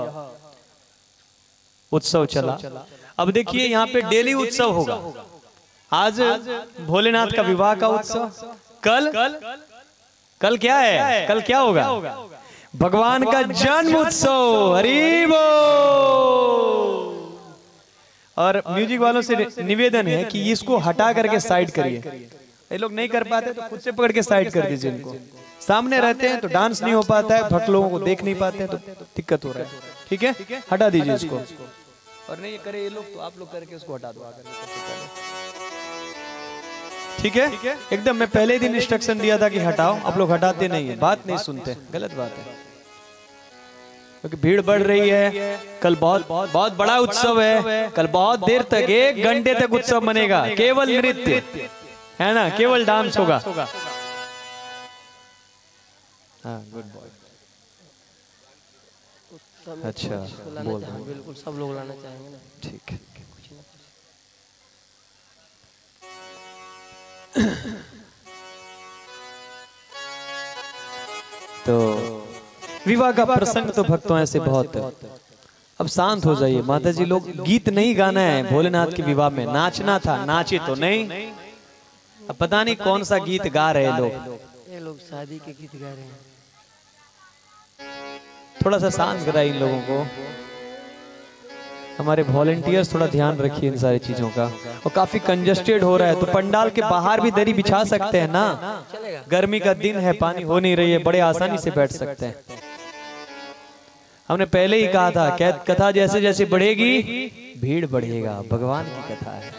उत्सव चला। अब देखिए यहाँ पे डेली उत्सव होगा। आज भोलेनाथ का विवाह का उत्सव, कल कल क्या है, कल क्या होगा? भगवान का जन्म उत्सव। हरि बोल। और म्यूजिक वालों से निवेदन है कि इसको हटा करके साइड करिए। ये लोग नहीं कर पाते तो खुद से पकड़ के साइड कर दीजिए इनको। सामने रहते हैं तो डांस नहीं हो पाता है, भक्त लोगों को देख नहीं पाते हैं तो दिक्कत हो रहा है। ठीक है, हटा दीजिए इसको। और नहीं करे ये लोग तो आप लोग करके उसको हटा दो। ठीक है, एकदम। मैं पहले दिन इंस्ट्रक्शन दिया था कि हटाओ, आप लोग हटाते नहीं है, बात नहीं सुनते, गलत बात है। क्योंकि भीड़ बढ़ रही है। कल बहुत बहुत बड़ा उत्सव है। कल बहुत देर तक, एक घंटे तक उत्सव बनेगा। केवल नृत्य है ना, केवल डांस होगा। हाँ, गुड बॉय। अच्छा, बोल बिल्कुल सब लोग लाना चाहेंगे ना। ठीक है। तो विवाह का प्रसंग तो भक्तों ऐसे बहुत है। अब शांत हो जाइए माता जी, लोग गीत नहीं गाना है भोलेनाथ के विवाह में, नाचना था, नाचे तो नहीं। अब पता नहीं कौन सा गीत गा रहे लोग, ये लोग शादी के गीत गा रहे हैं। थोड़ा सा शांत कराइए इन लोगों को। हमारे वॉलेंटियर्स थोड़ा ध्यान रखिए इन सारी चीजों का। और काफी कंजस्टेड हो रहा है, तो पंडाल के बाहर भी दरी बिछा सकते हैं ना, गर्मी का दिन है, पानी हो नहीं रही है, बड़े आसानी से बैठ सकते हैं। हमने पहले ही कहा था, कथा जैसे जैसे बढ़ेगी भीड़ बढ़ेगा, भगवान की कथा है।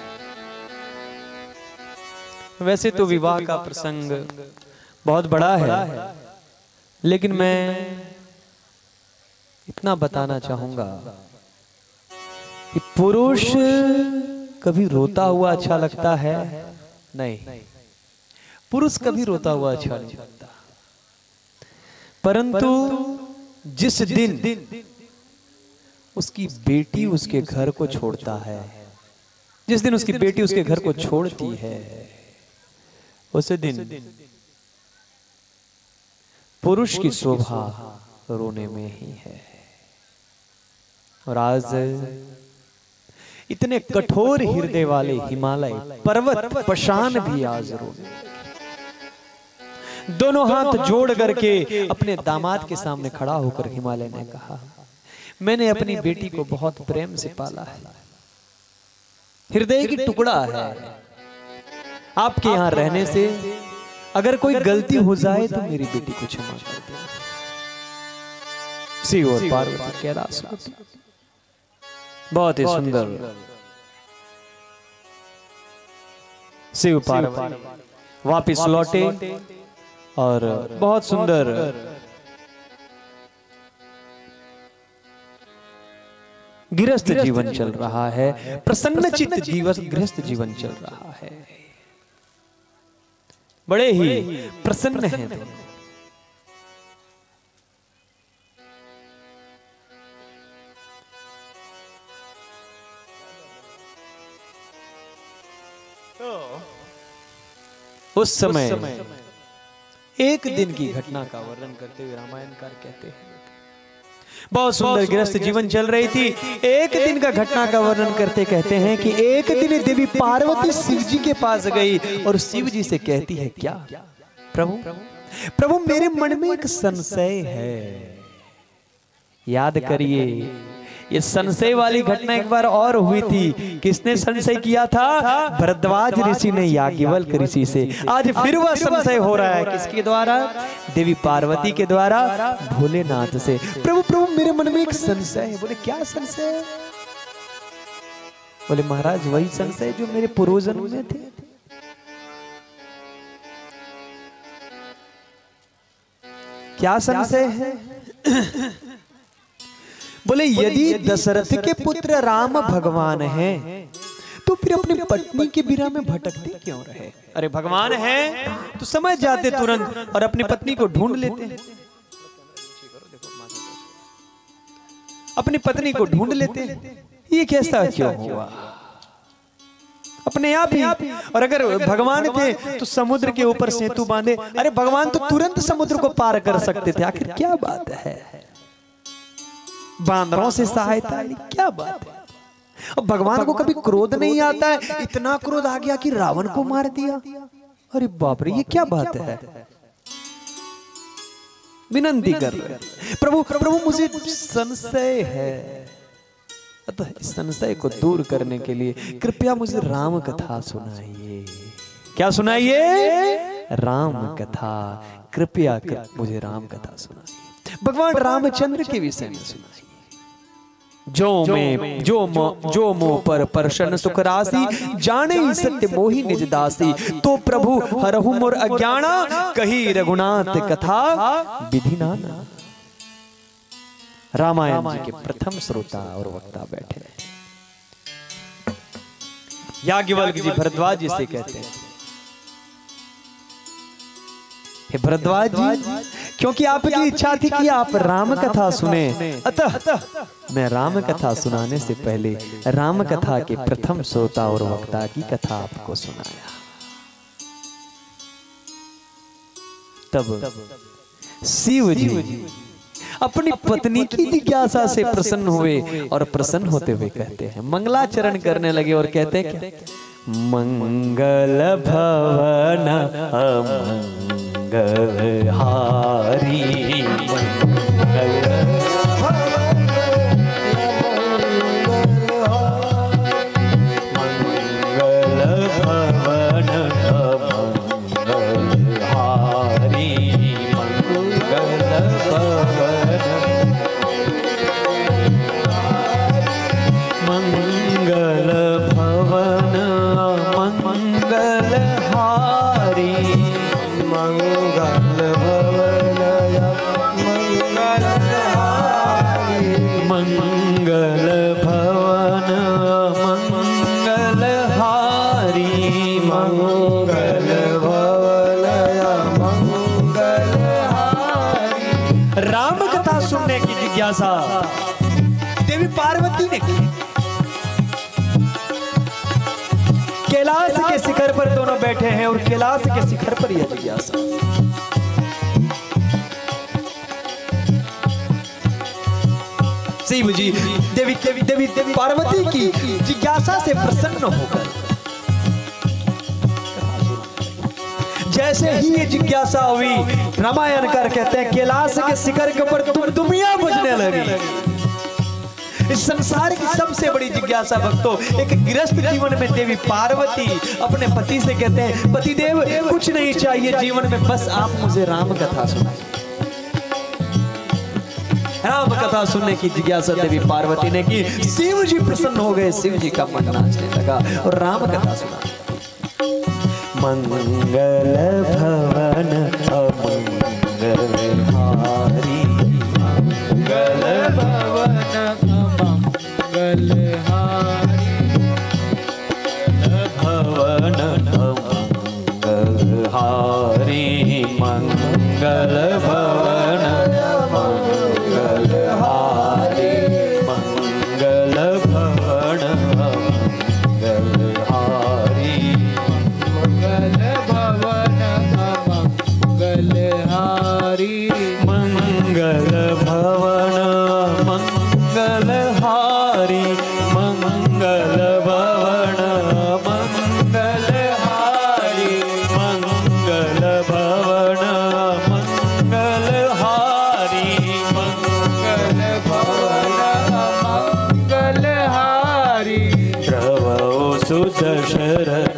वैसे तो विवाह का प्रसंग बहुत बड़ा है, लेकिन मैं इतना बताना चाहूंगा कि पुरुष कभी रोता हुआ अच्छा लगता है नहीं, पुरुष कभी रोता हुआ अच्छा नहीं लगता। परंतु जिस दिन उसकी बेटी उसके घर को छोड़ता है, जिस दिन उसकी बेटी उसके घर को छोड़ती है, उस दिन पुरुष की शोभा रोने में ही है। और आज इतने कठोर हृदय वाले हिमालय पर्वत पशान भी आज रोने, दोनों हाथ जोड़ करके अपने दामाद के सामने खड़ा होकर हिमालय ने कहा, मैंने अपनी बेटी को बहुत प्रेम से पाला है, हृदय की टुकड़ा है, आपके यहाँ रहने से अगर कोई गलती हो जाए तो मेरी बेटी को क्षमा कर देना। शिव और पार्वती कैलाश, बहुत ही सुंदर शिव पार्वती वापिस लौटे और बहुत सुंदर गृहस्थ जीवन चल रहा है, प्रसन्नचित्त जीवन गृहस्थ जीवन चल रहा है, बड़े ही प्रसन्न हैं दोनों। उस समय एक दिन की घटना का वर्णन करते हुए रामायणकार कहते हैं, बहुत सुंदर गृहस्थ जीवन चल रही थी, एक दिन का घटना का वर्णन करते कहते हैं कि एक दिन देवी पार्वती शिव जी के पास गई और शिव जी से कहती है, क्या प्रभु प्रभु मेरे मन में एक संशय है। याद करिए, ये संशय वाली घटना एक बार और हुई थी। किसने संशय किया था? भरद्वाज ऋषि ने याज्ञवल्क्य ऋषि से। आज फिर वह संशय हो रहा है, किसके द्वारा? देवी पार्वती के द्वारा भोलेनाथ से। प्रभु प्रभु मेरे मन में एक संशय है। बोले क्या संशय है? बोले महाराज वही संशय जो मेरे पूर्वजन्म में थे। क्या संशय है? बोले यदि दशरथ के पुत्र राम भगवान हैं तो फिर अपनी पत्नी के बिना में भटकते क्यों रहे? अरे भगवान हैं तो समझ जाते तुरंत और अपनी पत्नी को ढूंढ लेते, अपनी पत्नी को ढूंढ लेते। ये कैसा क्यों हुआ? अपने आप ही। और अगर भगवान थे तो समुद्र के ऊपर सेतु बांधे। अरे भगवान तो तुरंत समुद्र को पार कर सकते थे। आखिर क्या बात है? बांदरों से सहायता ली, क्या बात है? अब भगवान को कभी क्रोध नहीं आता है। इतना क्रोध आ गया कि रावण को मार दिया। अरे बाप रे, ये क्या बात है? विनती कर रहे प्रभु प्रभु मुझे संशय है, अतः इस संशय को दूर करने के लिए कृपया मुझे राम कथा सुनाइए। क्या सुनाइए? राम कथा। कृपया कर मुझे राम कथा सुनाइए। भगवान रामचंद्र के विषय में सुनाइए। जो में जो मो जो मोह पर प्रसन्न सुख राशि, जाने ही सत्य मोहि निज दासी। तो प्रभु हरहु मोर अज्ञाना, कही रघुनाथ कथा विधि नाना। रामायण जी के प्रथम श्रोता और वक्ता बैठे हैं। याज्ञवल्क्य जी भरद्वाज जी से कहते हैं, हे भरद्वाज जी, क्योंकि आपकी इच्छा थी कि आप राम कथा सुने, अतः मैं राम कथा सुनाने से पहले राम कथा के प्रथम श्रोता और वक्ता की कथा आपको सुनाया। तब शिव जी अपनी पत्नी की जिज्ञासा से प्रसन्न हुए और प्रसन्न होते हुए कहते हैं, मंगलाचरण करने लगे और कहते हैं क्या? मंगल भवन अमंगल हारी, मंगल देवी पार्वती ने की। कैलाश के शिखर पर दोनों बैठे हैं और कैलाश के शिखर पर यह जिज्ञासा। शिव जी देवी देवी देवी देवी पार्वती की जिज्ञासा से प्रसन्न होकर जैसे ही ये जिज्ञासा हुई, रामायणकार कहते हैं कैलाश के शिखर के ऊपर दुमदुमियां बजने लगी। इस संसार की सबसे बड़ी जिज्ञासा भक्तों, एक गृहस्थ जीवन में देवी पार्वती अपने पति से कहते हैं, पतिदेव कुछ नहीं चाहिए जीवन में, बस आप मुझे राम कथा सुनाइए। राम कथा सुनने की जिज्ञासा देवी पार्वती ने की। शिव जी प्रसन्न हो गए, शिव जी का मन नाचने लगा और राम कथा सुना। मंगल भवन अमंगल हारी, मंगल भवन अमंगल हारी, भवन अमंगल हारी, मंगल भवन अमंगल हारी, मंगल भवन अमंगल हारी, मंगल भवन मंगल हारी, मंगल भवन मंगल हारी, मंगल भवन मंगल हारी, मंगल भवन मंगल हारी, मंगल भवन मंगल हारी, प्रभो सुदशरथ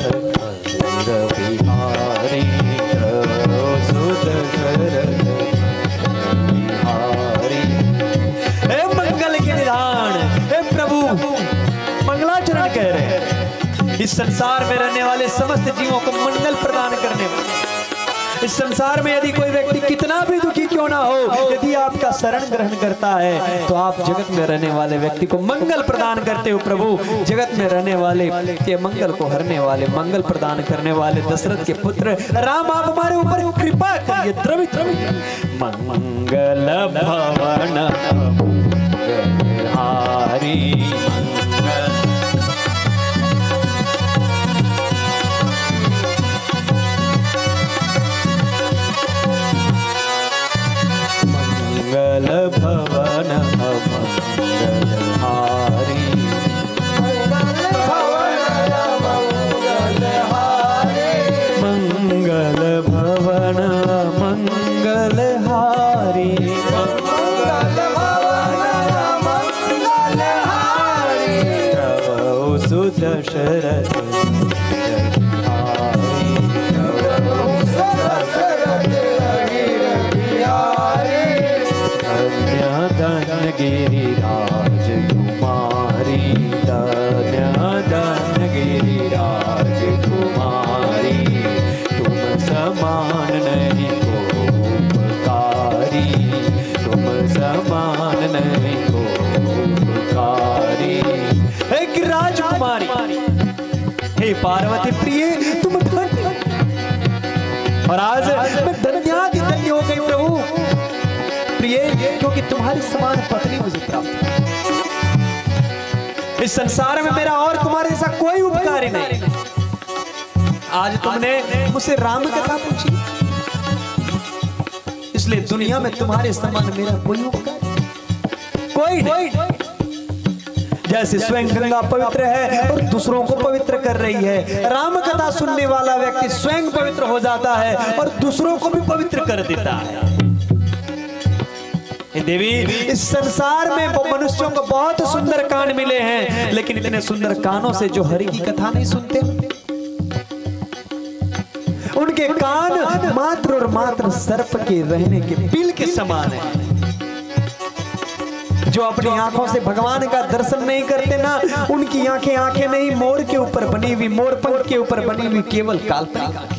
बिहारी, प्रभो सुदशरथ बिहारी। हे मंगल के निधान, हे प्रभु मंगलाचरण कह रहे हैं। इस संसार में रहने वाले समस्त जीवों को मंगल प्रदान करने वाले, इस संसार में यदि कोई व्यक्ति कितना भी दुखी क्यों ना हो, यदि आपका शरण ग्रहण करता है तो आप जगत में रहने वाले व्यक्ति को मंगल प्रदान करते हो। प्रभु जगत में रहने वाले के मंगल को हरने वाले, मंगल प्रदान करने वाले दशरथ के पुत्र राम, आप हमारे ऊपर कृपा करिए। द्रवित मंगल भवन हारी, मंगल भवन मंगल हारी, मंगल भवन मंगल हारी, मंगल भवन मंगल हारी, मंगल भवन मंगल हारी, प्रभो सुदशरथ गिरिराज कुमारी, धन्य धन्य गिरिराज कुमारी, तुम समान नहीं को उपकारी, तुम समान नहीं को उपकारी। हे राजकुमारी, हे पार्वती प्रिय, तुम धन्य, और आज मैं धन्यादि धन्य हो गई प्रभु प्रिय, क्योंकि तुम्हारी समान पत्नी मुझे प्राप्त। इस संसार में मेरा और तुम्हारे जैसा कोई उपकारी नहीं। आज तुमने मुझसे राम कथा पूछी, इस इसलिए दुनिया में तुम्हारे समान मेरा कोई उपकार कोई नहीं। जैसे स्वयं गंगा पवित्र है और दूसरों को पवित्र कर रही है, राम कथा सुनने वाला व्यक्ति स्वयं पवित्र हो जाता है और दूसरों को भी पवित्र कर देता है। देवी, इस संसार में वो मनुष्यों को बहुत सुंदर कान मिले हैं, लेकिन इतने सुंदर कानों से जो हरि की कथा नहीं सुनते, उनके कान मात्र और मात्र सर्प के रहने के बिल के समान है। जो अपनी आंखों से भगवान का दर्शन नहीं करते ना, उनकी आंखें आंखें नहीं, मोर के ऊपर बनी हुई, मोर पंख के ऊपर बनी हुई केवल काल्पनिक आंखें।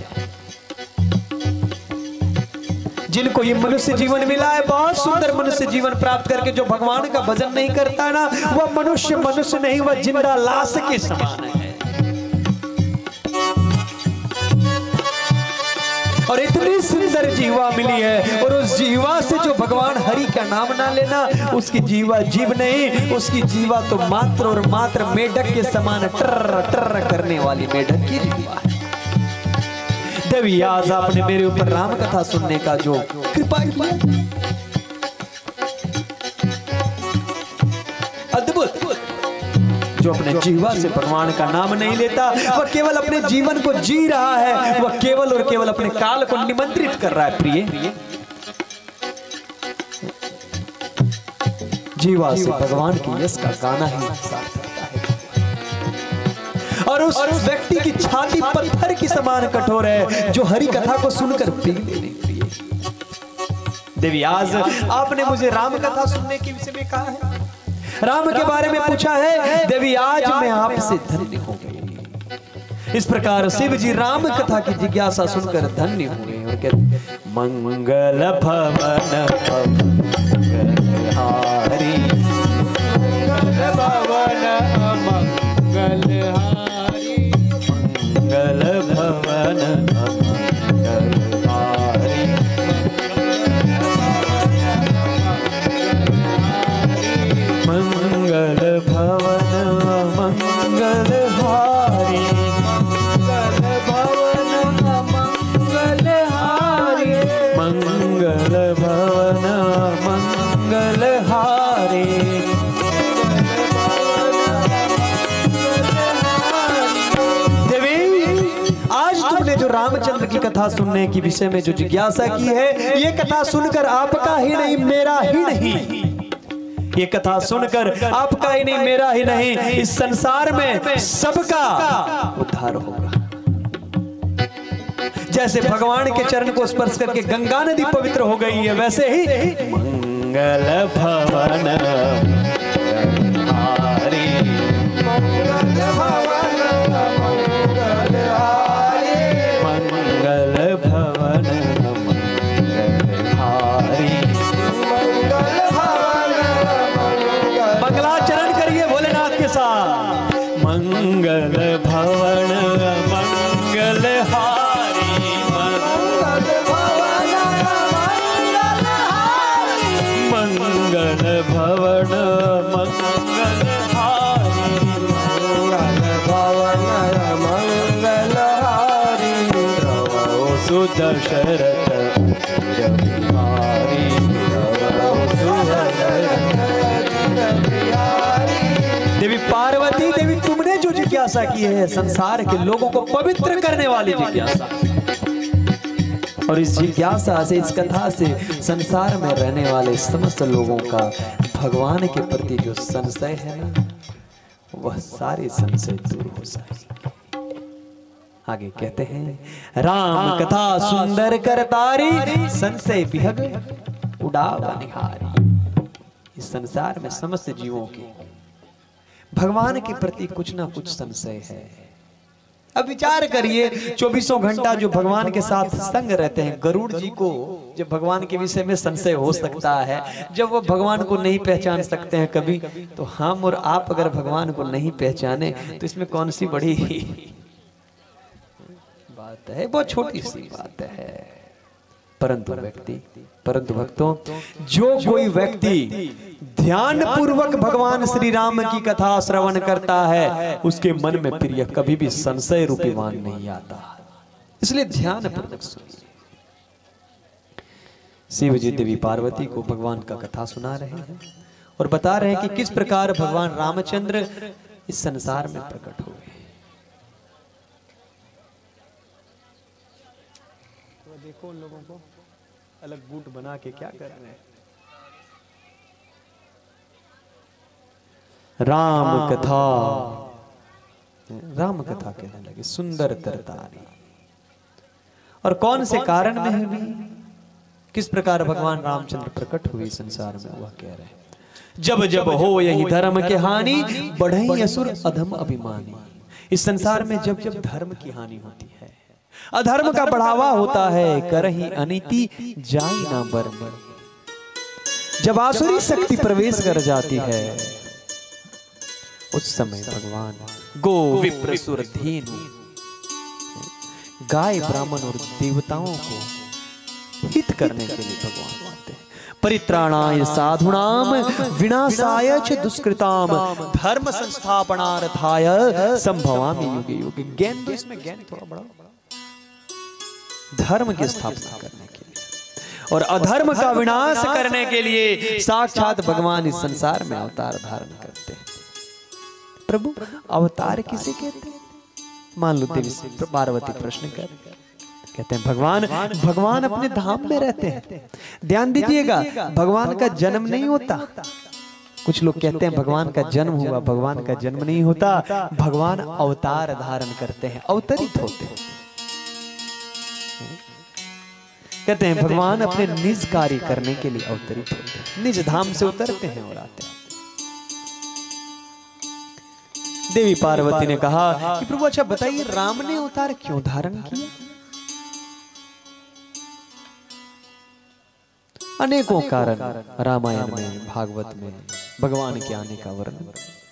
जिनको ये मनुष्य जीवन मिला है, बहुत सुंदर मनुष्य जीवन प्राप्त करके जो भगवान का भजन नहीं करता ना, वह मनुष्य मनुष्य नहीं, वह जिंदा लाश के समान है। और इतनी सुंदर जीवा मिली है, और उस जीवा से जो भगवान हरि का नाम ना लेना, उसकी जीवा जीव नहीं, उसकी जीवा तो मात्र और मात्र मेढक के समान टर्र टर्र करने वाली मेढक की जीवा है। देवी, आज आपने मेरे ऊपर राम कथा सुनने का जो कृपा किया, अद्भुत। जो अपने जीवा से भगवान का नाम नहीं लेता, वह केवल अपने जीवन को जी रहा है, वह केवल और केवल अपने काल को निमंत्रित कर रहा है। प्रिय, जीवा से भगवान की यश का गाना ही सार्थकता है। और उस व्यक्ति की छाती पत्थर की समान कठोर है, जो हरि कथा को सुनकर पिघले नहीं। प्रिय देवी, आज आपने मुझे राम कथा सुनने के विषय में कहा है, राम के बारे में पूछा है। देवी, आज मैं आपसे धन्य हो गई। इस प्रकार शिव जी राम कथा की जिज्ञासा सुनकर धन्य हुए और कहते, मंगल भवन मंगलहारी, मंगल भवन मंगलहारी, मंगल भवन मंगलहारी, मंगल भवन मंगलहारी, मंगल भवन मंगलहारी, मंगल भवन मंगलहारी। देवी, आज तुमने जो रामचंद्र की कथा सुनने की विषय में जो जिज्ञासा की है, ये कथा सुनकर आपका ही नहीं, मेरा ही नहीं, ये कथा सुनकर आपका ही नहीं, मेरा ही नहीं, इस संसार में सबका उद्धार होगा। जैसे भगवान के चरण को स्पर्श करके गंगा नदी पवित्र हो गई है, वैसे ही मंगल भवन मंगलहारी, मंगल भवन मंगलहारी, मंगल भवन मंगलहारी, मंगल भवन। मंगलाचरण करिए भोलेनाथ के साथ। मंगल भवन मंगलहारी, मंगल भवन मंगलहारी, मंगल भवन मंगलहारी, मंगल भवन मंगलहारी। रवो सुदशरथ बिहारी, रवो सुदशरथ। देवी पार्वती, देवी तुमने जो जिज्ञासा की है, संसार के लोगों को पवित्र करने वाली जिज्ञासा, और इस जिज्ञासा से, इस कथा से संसार में रहने वाले समस्त लोगों का भगवान के प्रति जो संशय है ना, वह सारे संशय दूर हो जाएंगे। आगे कहते हैं, राम कथा सुंदर करतारी, संशय विहग उड़ावनिहारी। इस संसार में समस्त जीवों के भगवान के प्रति कुछ ना कुछ संशय है। अब विचार करिए, चौबीसों घंटा जो भगवान के साथ संग रहते हैं, गरुड़ जी को जब भगवान के विषय में संशय हो सकता है, जब वो भगवान को नहीं पहचान सकते हैं कभी, तो हम और आप अगर भगवान को नहीं पहचाने तो इसमें कौन सी बड़ी बात है, बहुत छोटी सी बात है। परंतु व्यक्ति, परंतु भक्तों, जो कोई व्यक्ति ध्यान पूर्वक भगवान श्री राम की कथा श्रवण करता है, उसके मन में फिर यह कभी भी संशय रूपीवान नहीं आता। इसलिए ध्यान पूर्वक सुनिए। शिव जी देवी पार्वती को भगवान का कथा सुना रहे हैं और बता रहे हैं कि किस प्रकार भगवान रामचंद्र इस संसार में प्रकट हो गए। तो देखो उन लोगों को अलग गुट बना के क्या कर रहे हैं। राम कथा, राम कथा कहने लगे, सुंदर तरतारी। और कौन से कारण में हुई, किस प्रकार भगवान रामचंद्र प्रकट हुए संसार में, वह कह रहे हैं। जब जब हो यही धर्म के हानि, बढ़ई असुर अधम अभिमानी। इस संसार में जब जब धर्म की हानि होती है, अधर्म का बढ़ावा होता है, करही अनीति जाई ना बरनी। जब आसुरी शक्ति प्रवेश कर जाती है, उस समय भगवान गो विप्र सुर धेनु, गाय ब्राह्मण और देवताओं को हित करने के लिए भगवान आते हैं। परित्राणाय साधुनाम विनाशाय च दुष्कृताम धर्म संस्थापनार्थाय संभवामि युगे युगे। ज्ञान तो इसमें ज्ञान थोड़ा बड़ा, धर्म की स्थापना करने के लिए और अधर्म का विनाश करने के लिए साक्षात भगवान इस संसार में अवतार धारण करते हैं। प्रभु अवतार किसे कहते हैं? मान लो देवी पार्वती प्रश्न कर कहते हैं भगवान भगवान अपने धाम में रहते हैं। ध्यान दीजिएगा, भगवान का जन्म नहीं होता। कुछ लोग कहते हैं भगवान का जन्म हुआ, भगवान का जन्म नहीं होता। भगवान अवतार धारण करते हैं, अवतरित होते हैं। कहते हैं भगवान अपने निज कार्य करने के लिए अवतरित होते हैं, निज धाम से उतरते हैं और आते हैं। देवी पार्वती ने कहा कि प्रभु अच्छा बताइए, राम ने अवतार क्यों धारण किया? अनेकों कारण रामायण में, भागवत में भगवान के आने का वर्णन,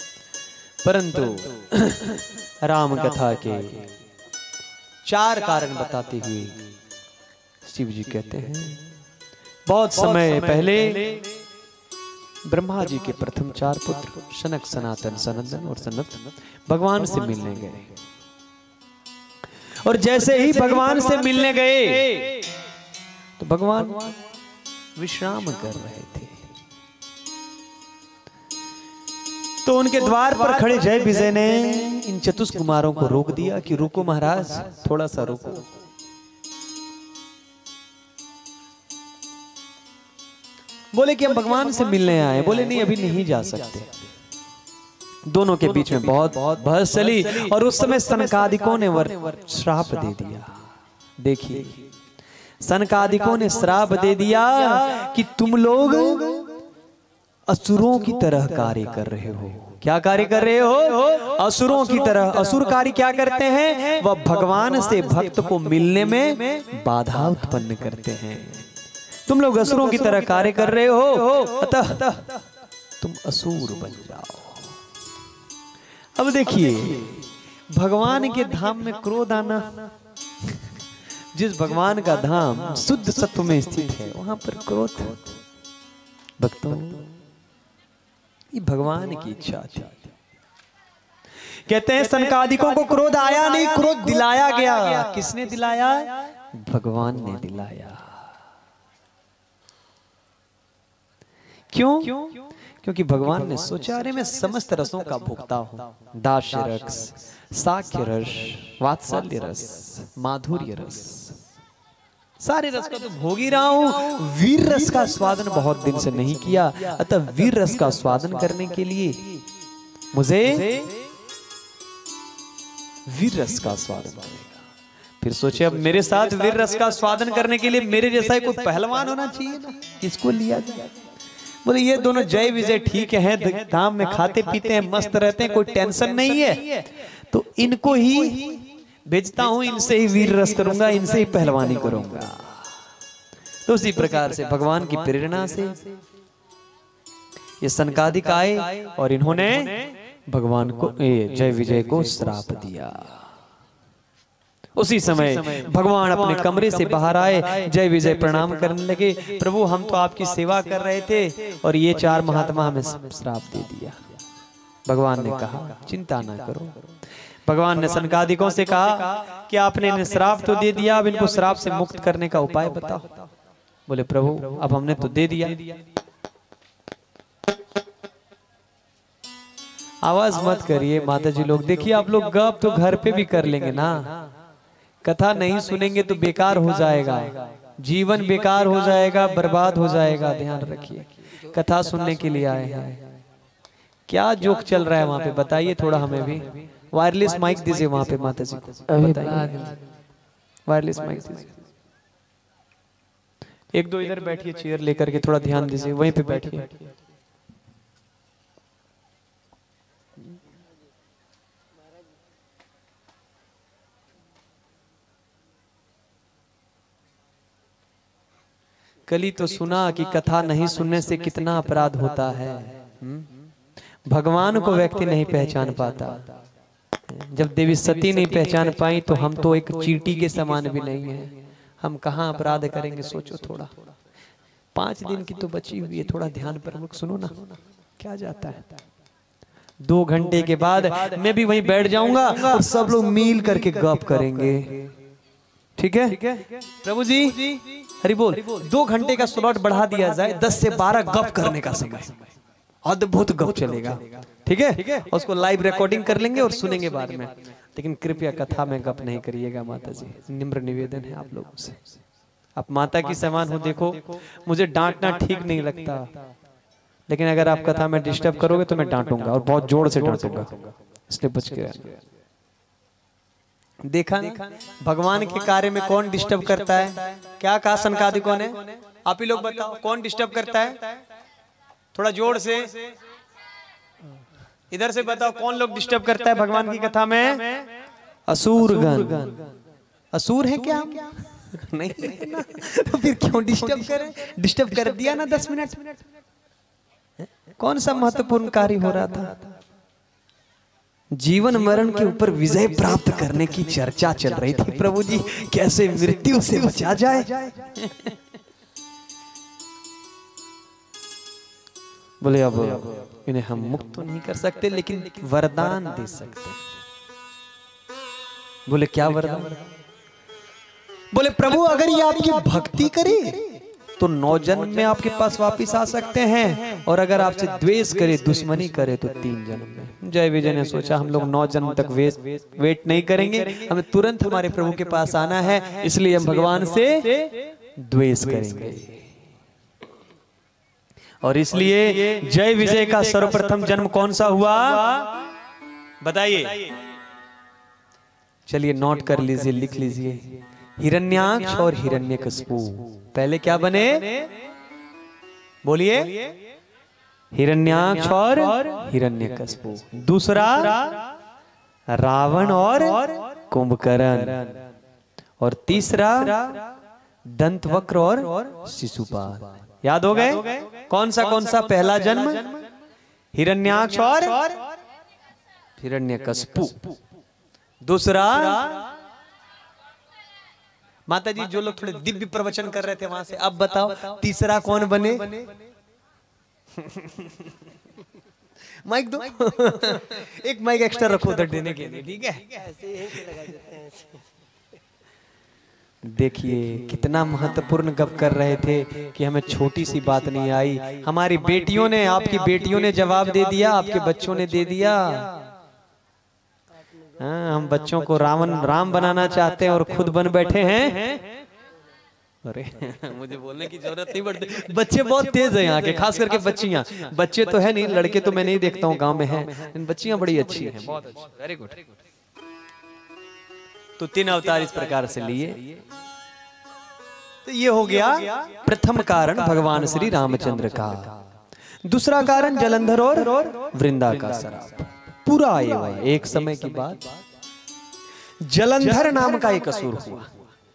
परंतु राम कथा के चार कारण बताते हुए शिव जी कहते हैं, बहुत समय पहले ब्रह्मा जी के प्रथम चार पुत्र शनक, सनातन, सनंदन और सनत भगवान से मिलने गए। और जैसे ही भगवान से मिलने गए तो भगवान विश्राम कर रहे थे। तो उनके द्वार पर खड़े जय विजय ने इन चतुष्कुमारों को रोक दिया कि रुको महाराज, थोड़ा सा रुको। बोले कि हम भगवान से मिलने आए। बोले नहीं, अभी नहीं जा सकते। दोनों के बीच में बहुत बहुत बहस चली और उस समय सनकादिकों ने वर श्राप दे दिया। देखिए, सनकादिकों ने श्राप दे दिया कि तुम लोग असुरों की तरह कार्य कर रहे हो। क्या कार्य कर रहे हो? असुरों की तरह। असुर कार्य क्या करते हैं? वह भगवान से भक्त को मिलने में बाधा उत्पन्न करते हैं। तुम लोग असुरों की तरह कार्य कर रहे हो, अतः तुम असुर बन जाओ। अब देखिए, भगवान के धाम में क्रोध आना, जिस भगवान का धाम शुद्ध सत्व में स्थित है, वहां पर क्रोध, भक्तों ये भगवान की इच्छा थी। कहते हैं सनकादिकों को क्रोध आया नहीं, क्रोध दिलाया गया। किसने दिलाया? भगवान ने दिलाया। क्यों? क्योंकि भगवान ने सोचा, अरे मैं समस्त रसों का भोक्ता हूं। दास्य रस, साख्य रस, वात्सल्य रस, माधुर्य रस, सारे रस का तो भोग ही रहा हूं। वीर रस का स्वादन बहुत दिन से नहीं किया, अतः वीर रस का स्वादन करने के लिए मुझे वीर रस का स्वादन करेगा। फिर सोचे, अब मेरे साथ वीर रस का स्वादन करने के लिए मेरे जैसा कोई पहलवान होना चाहिए ना, किसको लिया जाए? बोले ये दोनों जय विजय ठीक है, धाम में खाते पीते हैं, मस्त रहते हैं, कोई टेंशन नहीं है, तो इनको ही भेजता हूं, इनसे ही वीर रस करूंगा, इनसे ही पहलवानी करूंगा। तो उसी प्रकार से भगवान की प्रेरणा से ये सनकादिक आए और इन्होंने भगवान को जय विजय को श्राप दिया। उसी समय भगवान अपने कमरे से बाहर आए, जय विजय प्रणाम करने लगे। प्रभु हम तो आपकी सेवा कर रहे थे और ये चार महात्मा हमें श्राप दे दिया। भगवान ने कहा चिंता ना करो। भगवान ने सनकादिकों से कहा कि आपने इन्हें श्राप तो दे दिया, अब इनको श्राप से मुक्त करने का उपाय बताओ। बोले प्रभु अब हमने तो दे दिया। आवाज मत करिए माता जी लोग, देखिए आप लोग गप तो घर पे भी कर लेंगे ना, कथा नहीं सुनेंगे तो बेकार हो जाएगा, जीवन बेकार हो जाएगा, बर्बाद हो जाएगा। ध्यान रखिए, कथा सुनने के लिए आए हैं। क्या जोक चल रहा है वहां पे बताइए थोड़ा हमें भी। वायरलेस माइक दीजिए वहां पे माता जी को, बताइए वायरलेस माइक दीजिए। एक दो इधर बैठिए चेयर लेकर के, थोड़ा ध्यान दीजिए, वहीं पे बैठिए। कल ही तो सुना कि कथा नहीं सुनने से कितना अपराध होता है। भगवान को व्यक्ति नहीं पहचान पाता। जब देवी सती नहीं पहचान पाई तो हम तो एक चींटी के समान भी नहीं है, हम कहाँ अपराध करेंगे। सोचो थोड़ा, पांच दिन की तो बची हुई है, थोड़ा ध्यान पूर्वक सुनो ना क्या जाता है। दो घंटे के बाद मैं भी वहीं बैठ जाऊंगा और सब लोग मिल करके गप करेंगे, ठीक है प्रभु जी? हरि बोल। दो घंटे का स्लॉट बढ़ा दिया जाए, दस से बारह गप करने का समय, अद्भुत गप चलेगा, ठीक है? उसको लाइव रिकॉर्डिंग कर लेंगे और सुनेंगे बाद में। लेकिन कृपया कथा में गप नहीं करिएगा माता जी, निम्र निवेदन है आप लोगों से। आप माता की समान हो। देखो मुझे डांटना ठीक नहीं लगता, लेकिन अगर आप कथा में डिस्टर्ब करोगे तो मैं डांटूंगा और बहुत जोर से डांटूंगा, इसलिए बच के रहना। देखा ना भगवान के कार्य में कौन डिस्टर्ब करता है? क्या कहा सनकादि कौन है? आप ही लोग बताओ कौन डिस्टर्ब करता है? थोड़ा जोर से इधर से बताओ कौन लोग डिस्टर्ब करता है भगवान की कथा में? असुरगण। असुर है क्या? नहीं ना, तो फिर क्यों डिस्टर्ब करें? डिस्टर्ब कर दिया ना दस मिनट। कौन सा महत्वपूर्ण कार्य हो रहा था? जीवन मरण के ऊपर विजय प्राप्त करने की चर्चा चल रही थी। प्रभु जी कैसे मृत्यु से बचा जाए। बोले अब इन्हें हम मुक्त तो नहीं कर सकते, लेकिन वरदान दे सकते। बोले क्या वरदान? बोले प्रभु अगर ये आपकी भक्ति करे तो नौ जन्म में आपके पास वापिस आ सकते हैं, और अगर आपसे द्वेष करे, दुश्मनी करे तो तीन जन्म में। जय विजय ने सोचा हम लोग नौ जन्म तक वेट वेट नहीं करेंगे, हमें तुरंत हमारे प्रभु के पास आना है, इसलिए हम भगवान से द्वेष करेंगे। और इसलिए जय विजय का सर्वप्रथम जन्म कौन सा हुआ बताइए? चलिए नोट कर लीजिए, लिख लीजिए। हिरण्याक्ष और हिरण्यकशिपु पहले क्या बने? बोलिए। हिरण्याक्ष और हिरण्यकशिपु। दूसरा रावण और कुंभकर्ण, और तीसरा दंतवक्र और शिशुपाल। याद हो गए? कौन सा कौन सा पहला जन्म? हिरण्याक्ष और हिरण्यकशिपु। दूसरा माता जी जो लोग थोड़े दिव्य प्रवचन कर रहे थे वहां से, अब बताओ तीसरा कौन बने? माइक दो। एक माइक एक्स्ट्रा रखो उधर देने के लिए, ठीक है? देखिए कितना महत्वपूर्ण गप कर रहे थे कि हमें छोटी सी बात नहीं आई। हमारी बेटियों ने, आपकी बेटियों ने जवाब दे दिया, आपके बच्चों ने दे दिया। हाँ, हम बच्चों को रावण राम बनाना चाहते हैं और खुद बन बैठे हैं। अरे मुझे बोलने की जरूरत नहीं पड़ती। बच्चे बहुत तेज है यहाँ के, खास करके बच्चियां। बच्चे तो है नहीं, लड़के तो मैं नहीं देखता हूँ गांव में हैं, लेकिन बच्चियां बड़ी अच्छी हैं, बहुत अच्छी, वेरी गुड। तो तीन अवतार इस प्रकार से लिए। तो ये हो गया प्रथम कारण भगवान श्री रामचंद्र का। दूसरा कारण जलंधर और वृंदा का शराब। पूरा आया एक समय की बात, जलंधर नाम का एक असुर हुआ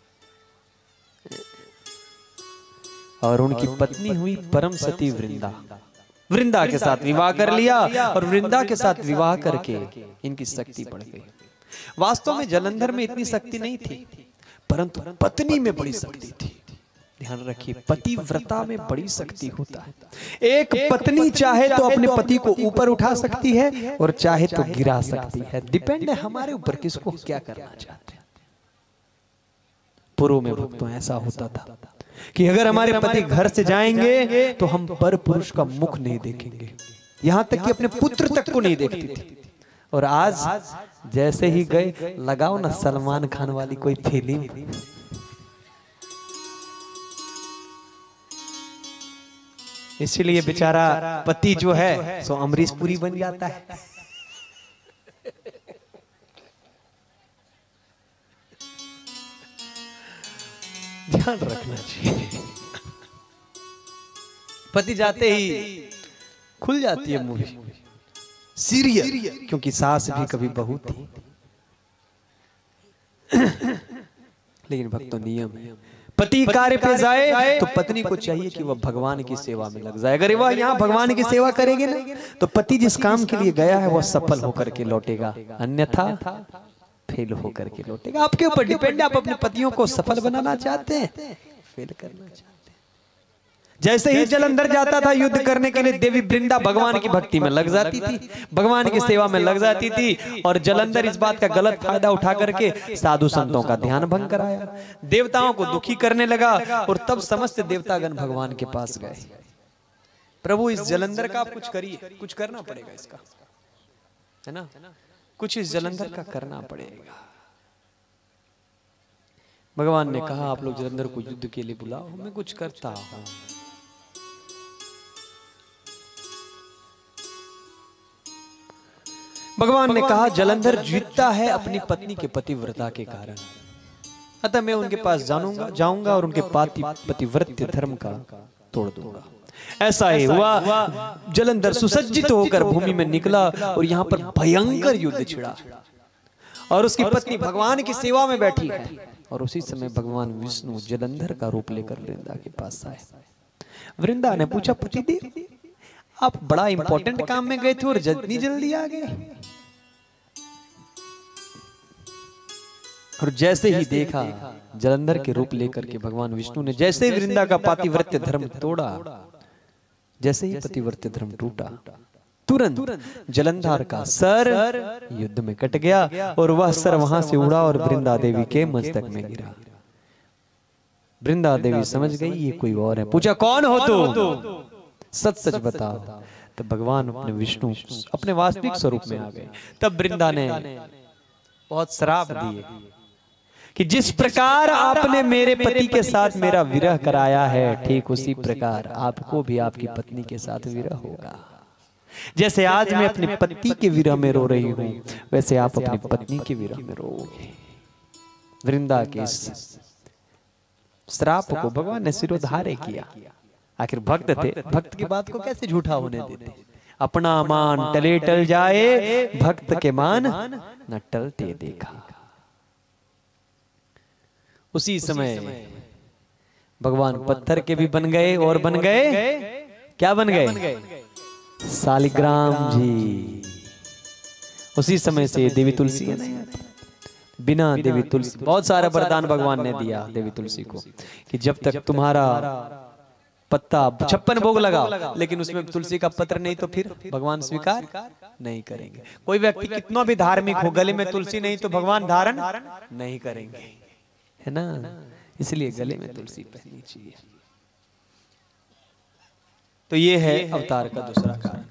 और उनकी पत्नी हुई परम सती वृंदा। वृंदा के साथ विवाह कर लिया और वृंदा के साथ विवाह करके इनकी शक्ति बढ़ गई। वास्तव में जलंधर में इतनी शक्ति नहीं थी, परंतु पत्नी में बड़ी शक्ति थी। ध्यान रखिए, पतिव्रता में बड़ी शक्ति होता है। एक पत्नी चाहे तो अपने पति को ऊपर उठा सकती है और चाहे तो गिरा सकती है। डिपेंड है हमारे ऊपर किसको क्या करना चाहते हैं। पूर्व में भक्तों ऐसा होता था। कि अगर हमारे पति घर से जाएंगे तो हम पर पुरुष का मुख नहीं देखेंगे, यहां तक कि अपने पुत्र तक को नहीं देखती थी। और आज जैसे ही गए, लगाओ ना सलमान खान वाली कोई फिल्म, इसीलिए बेचारा पति जो है सो अमरीश पुरी बन जाता है। ध्यान रखना चाहिए, पति जाते ही खुल जाती है मूवी सीरियल, क्योंकि सास भी कभी बहू थी। लेकिन भक्तों नियम है, पति कार्य पे जाए तो पत्नी को चाहिए कि वह भगवान की सेवा में लग जाए। अगर वह यहाँ भगवान की सेवा करेगी ना तो पति जिस काम के लिए गया है वह सफल होकर के लौटेगा, अन्यथा फेल होकर के लौटेगा। आपके ऊपर डिपेंड है, आप अपने पतियों को सफल बनाना चाहते हैं, फेल करना चाहते हैं। जैसे ही जलंधर जाता था युद्ध करने के लिए, देवी वृंदा भगवान की भक्ति में लग जाती थी, भगवान की सेवा में लग जाती थी। और जलंधर इस बात का गलत फायदा उठा करके साधु संतों का ध्यान भंग कराया, देवताओं को दुखी करने लगा। और तब समस्त देवतागण भगवान के पास गए, प्रभु इस जलंधर का आप कुछ करिए, कुछ करना पड़ेगा इसका, है ना, कुछ इस जलंधर का करना पड़ेगा। भगवान ने कहा आप लोग जलंधर को युद्ध के लिए बुलाओ, मैं कुछ करता हूं। भगवान ने कहा जलंधर जीतता है अपनी पत्नी के पतिव्रता के कारण, अतः मैं उनके पास जानूंगा जाऊंगा और उनके पाति पतिव्रत्य धर्म का तोड़ दूंगा। ऐसा ही हुआ, जलंधर सुसज्जित होकर भूमि में निकला और यहाँ पर भयंकर युद्ध छिड़ा और उसकी पत्नी भगवान की सेवा में बैठी है। और उसी समय भगवान विष्णु जलंधर का रूप लेकर वृंदा के पास आए। वृंदा ने पूछा पतिदेव आप बड़ा इंपॉर्टेंट काम में गए थे और इतनी जल्दी आ गए। और जैसे ही देखा जलंधर के रूप लेकर के भगवान विष्णु ने, जैसे ही वृंदा का पतिव्रत्य धर्म तोड़ा, जैसे ही पतिव्रत्य धर्म टूटा, तुरंत जलंधर का सर युद्ध में कट गया और वह सर वहां से उड़ा और वृंदा देवी के मस्तक में गिरा। वृंदा देवी समझ गई ये कोई और है। पूछा कौन हो तू, सच सच बताओ। तब भगवान अपने विष्णु अपने वास्तविक स्वरूप में आ गए। तब वृंदा ने बहुत श्राप दिए कि जिस प्रकार आपने मेरे पति के साथ मेरा विरह कराया है, ठीक उसी प्रकार आपको भी आपकी पत्नी के साथ विरह होगा। जैसे आज मैं अपने पति के विरह में रो रही हूं, वैसे आप अपनी पत्नी के विरह में रोओगे। वृंदा के इस श्राप को भगवान ने सिरोधार्य किया। आखिर भक्त थे, भक्त की बात को कैसे झूठा होने देते। अपना मान टले टल जाए, भक्त के मान न टलते देखा। उसी समय भगवान पत्थर के भी बन गए और बन गए, क्या बन गए, शालिग्राम जी। उसी समय से देवी तुलसी है ना, बिना देवी तुलसी, बहुत सारा वरदान भगवान ने दिया देवी तुलसी को कि जब तक तुम्हारा पत्ता छप्पन भोग लगाओ लेकिन उसमें तुलसी का पत्र नहीं तो फिर भगवान स्वीकार नहीं करेंगे। कोई व्यक्ति कितना भी धार्मिक हो, गले में तुलसी नहीं तो भगवान धारण नहीं करेंगे, है ना। इसलिए गले में तुलसी पहननी चाहिए। तो ये है अवतार का दूसरा कारण।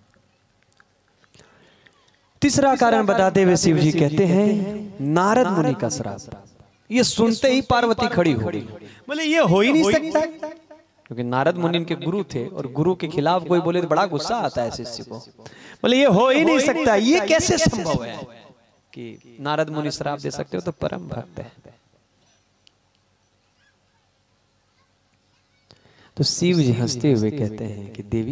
तीसरा कारण बताते हुए शिव जी कहते हैं नारद मुनि का श्राप। ये सुनते ही पार्वती खड़ी हो गई, बोले ये हो ही नहीं सकता, क्योंकि नारद मुनि के गुरु थे और गुरु के खिलाफ कोई बोले तो बड़ा गुस्सा आता है शिष्य को। बोले ये हो ही नहीं सकता, ये कैसे संभव है कि नारद मुनि श्राप दे सकते हो, तो परम भक्त है। तो शिव जी हंसते हुए कहते हैं कि देवी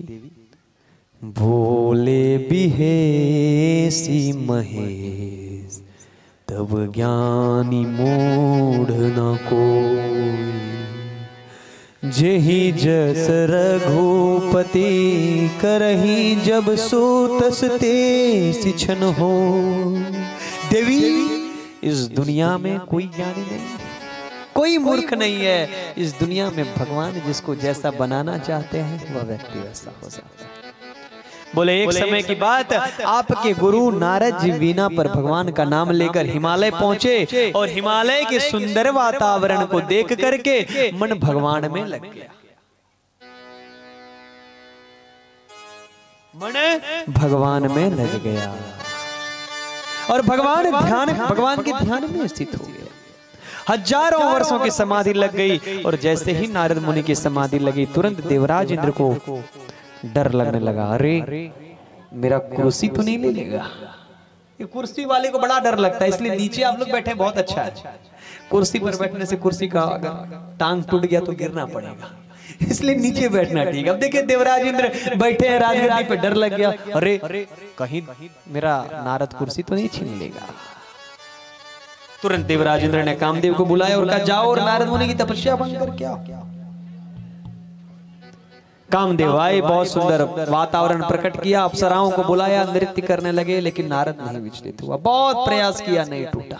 भोले बिहेसी महेश तब ज्ञानी मूढ़ न कोई, जेहि जस रघुपति करही जब सोतस ते सिछन हो। देवी इस दुनिया में कोई ज्ञानी नहीं, कोई मूर्ख नहीं है। इस दुनिया में भगवान जिसको जैसा बनाना चाहते हैं वह व्यक्ति वैसा हो जाता है। बोले एक समय की बात, आपके गुरु नारद जी वीणा पर भगवान का नाम लेकर हिमालय पहुंचे और हिमालय के सुंदर वातावरण को देख करके मन भगवान में लग गया। मन भगवान में लग गया और भगवान ध्यान भगवान के ध्यान में स्थित हो गया। हजारों वर्षों की समाधि लग गई और जैसे ही नारद मुनि की समाधि लगी तुरंत देवराज इंद्र को डर लगने लगा। अरे मेरा कुर्सी तो नहीं ले लेगा। ये कुर्सी वाले को बड़ा डर लगता है, इसलिए नीचे आप लोग बैठे बहुत अच्छा है। कुर्सी पर बैठने से कुर्सी का अगर टांग टूट गया तो गिरना पड़ेगा, इसलिए नीचे बैठना ठीक है। अब देखिए देवराज इंद्र बैठे हैं राजगद्दी पे, डर लग गया। अरे कहीं मेरा नारद कुर्सी तो नहीं छीन लेगा। तुरंत देवराज इंद्र ने कामदेव को बुलाया और कहा जाओ और नारद मुनि की तपस्या भंग करके आओ। कामदेव आए, बहुत सुंदर वातावरण प्रकट किया, अप्सराओं को बुलाया, नृत्य करने लगे, लेकिन नारद नहीं विचलित हुआ। बहुत प्रयास किया, नहीं टूटा।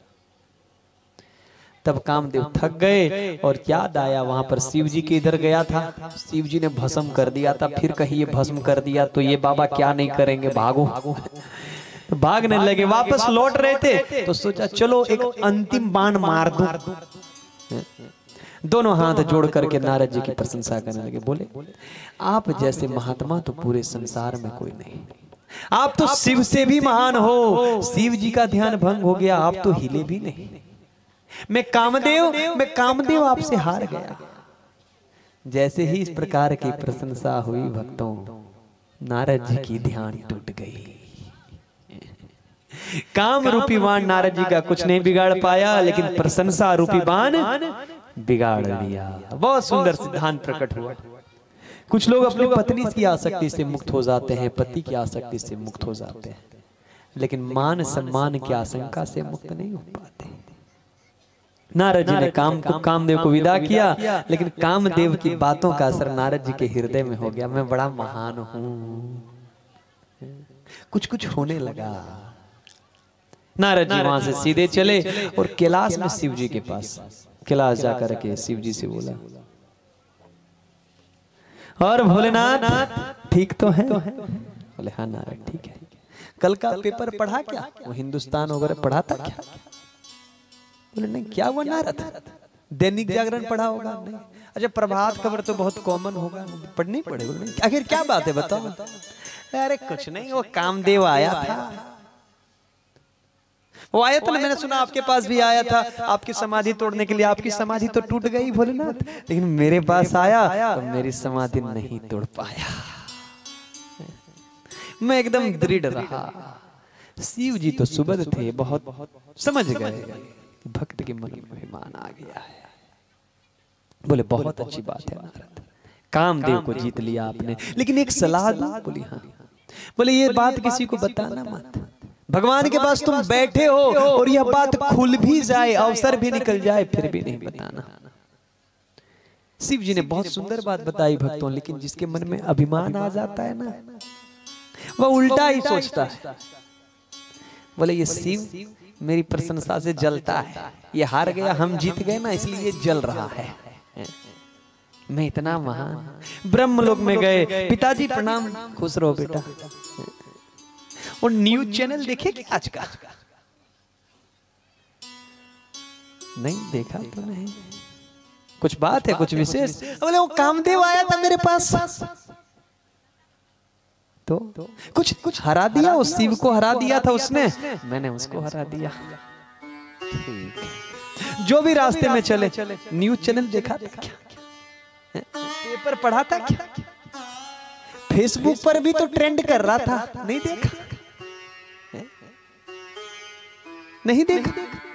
तब कामदेव थक गए और याद आया वहां पर शिव जी के इधर गया था, शिव जी ने भस्म कर दिया था। फिर कहीं ये भस्म कर दिया तो ये बाबा क्या नहीं करेंगे, भागो। भागने लगे, वापस लौट रहे थे तो सोचा चलो एक अंतिम बाण मार दूं। दोनों हाथ जोड़ करके नारद जी की प्रशंसा करने लगे। बोले आप जैसे महात्मा तो पूरे संसार में कोई नहीं। आप तो शिव से भी महान हो, शिव जी का ध्यान भंग हो गया, आप तो हिले भी नहीं। मैं कामदेव मैं कामदेव आपसे हार गया। जैसे ही इस प्रकार की प्रशंसा हुई भक्तों, नारद जी की ध्यान टूट गई। काम रूपी बाण नारद जी का कुछ नहीं बिगाड़ पाया, लेकिन प्रशंसा रूपी बाण बिगाड़ दिया। बहुत सुंदर सिद्धांत प्रकट हुआ। कुछ लोग अपनी पत्नी की आसक्ति से मुक्त हो जाते हैं, पति की आसक्ति से मुक्त हो जाते हैं, लेकिन मान सम्मान की आशंका से मुक्त नहीं हो पाते। नारद जी ने काम को कामदेव को विदा किया, लेकिन कामदेव की बातों का असर नारद जी के हृदय में हो गया। मैं बड़ा महान हूं, कुछ कुछ होने लगा। नारद जी वहां से सीधे चले और कैलाश में शिव जी के पास, कैलाश जाकर के शिव जी से बोला, और भोलेनाथ ठीक तो है? बोले हाँ नारद ठीक है। कल का पेपर पढ़ा क्या? वो हिंदुस्तान वगैरह पढ़ा था क्या? बोले नहीं। क्या हुआ नारद? दैनिक जागरण पढ़ा होगा? नहीं। अच्छा प्रभात खबर तो बहुत कॉमन होगा, पढ़नी पड़ेगा। आखिर क्या बात है बताओ? अरे कुछ नहीं, वो कामदेव आया था। वो आया था ना, मैंने सुना आपके पास भी आया था आपकी समाधि तोड़ने के लिए। आपकी समाधि तो टूट गई भोलेनाथ, लेकिन मेरे पास आया तो मेरी समाधि नहीं तोड़ पाया। मैं एकदम दृढ़ रहा। शिव जी तो सुबद थे, बहुत समझ गए भक्त के मन में अभिमान आ गया है। बोले बहुत अच्छी बात है नारद, कामदेव को जीत लिया आपने, लेकिन एक सलाह दूं? बोली हाँ। बोले ये बात किसी को बताना मत। भगवान के पास तुम बैठे हो और यह बात खुल भी जाए, अवसर भी निकल जाए, फिर भी नहीं बताना। शिव जी ने बहुत सुंदर बात बताई भक्तों, लेकिन जिसके मन में अभिमान आ जाता है ना, वह उल्टा ही सोचता है। बोले ये शिव मेरी प्रशंसा से जलता है, ये हार गया, हम जीत गए ना, इसलिए ये जल रहा है। मैं इतना महान। ब्रह्मलोक में गए, पिताजी प्रणाम, खुश रहो बेटा। और न्यूज चैनल देखे क्या आज का? नहीं देखा तो नहीं। कुछ बात है, कुछ विशेष? बोले वो कामदेव आया था मेरे पास, तो कुछ कुछ हरा दिया, उस शिव को हरा दिया था उसने, मैंने उसको हरा दिया। जो भी रास्ते में चले, न्यूज चैनल देखा था क्या? पेपर पढ़ा था क्या? फेसबुक पर भी तो ट्रेंड कर रहा था, नहीं देखा? नहीं देखा?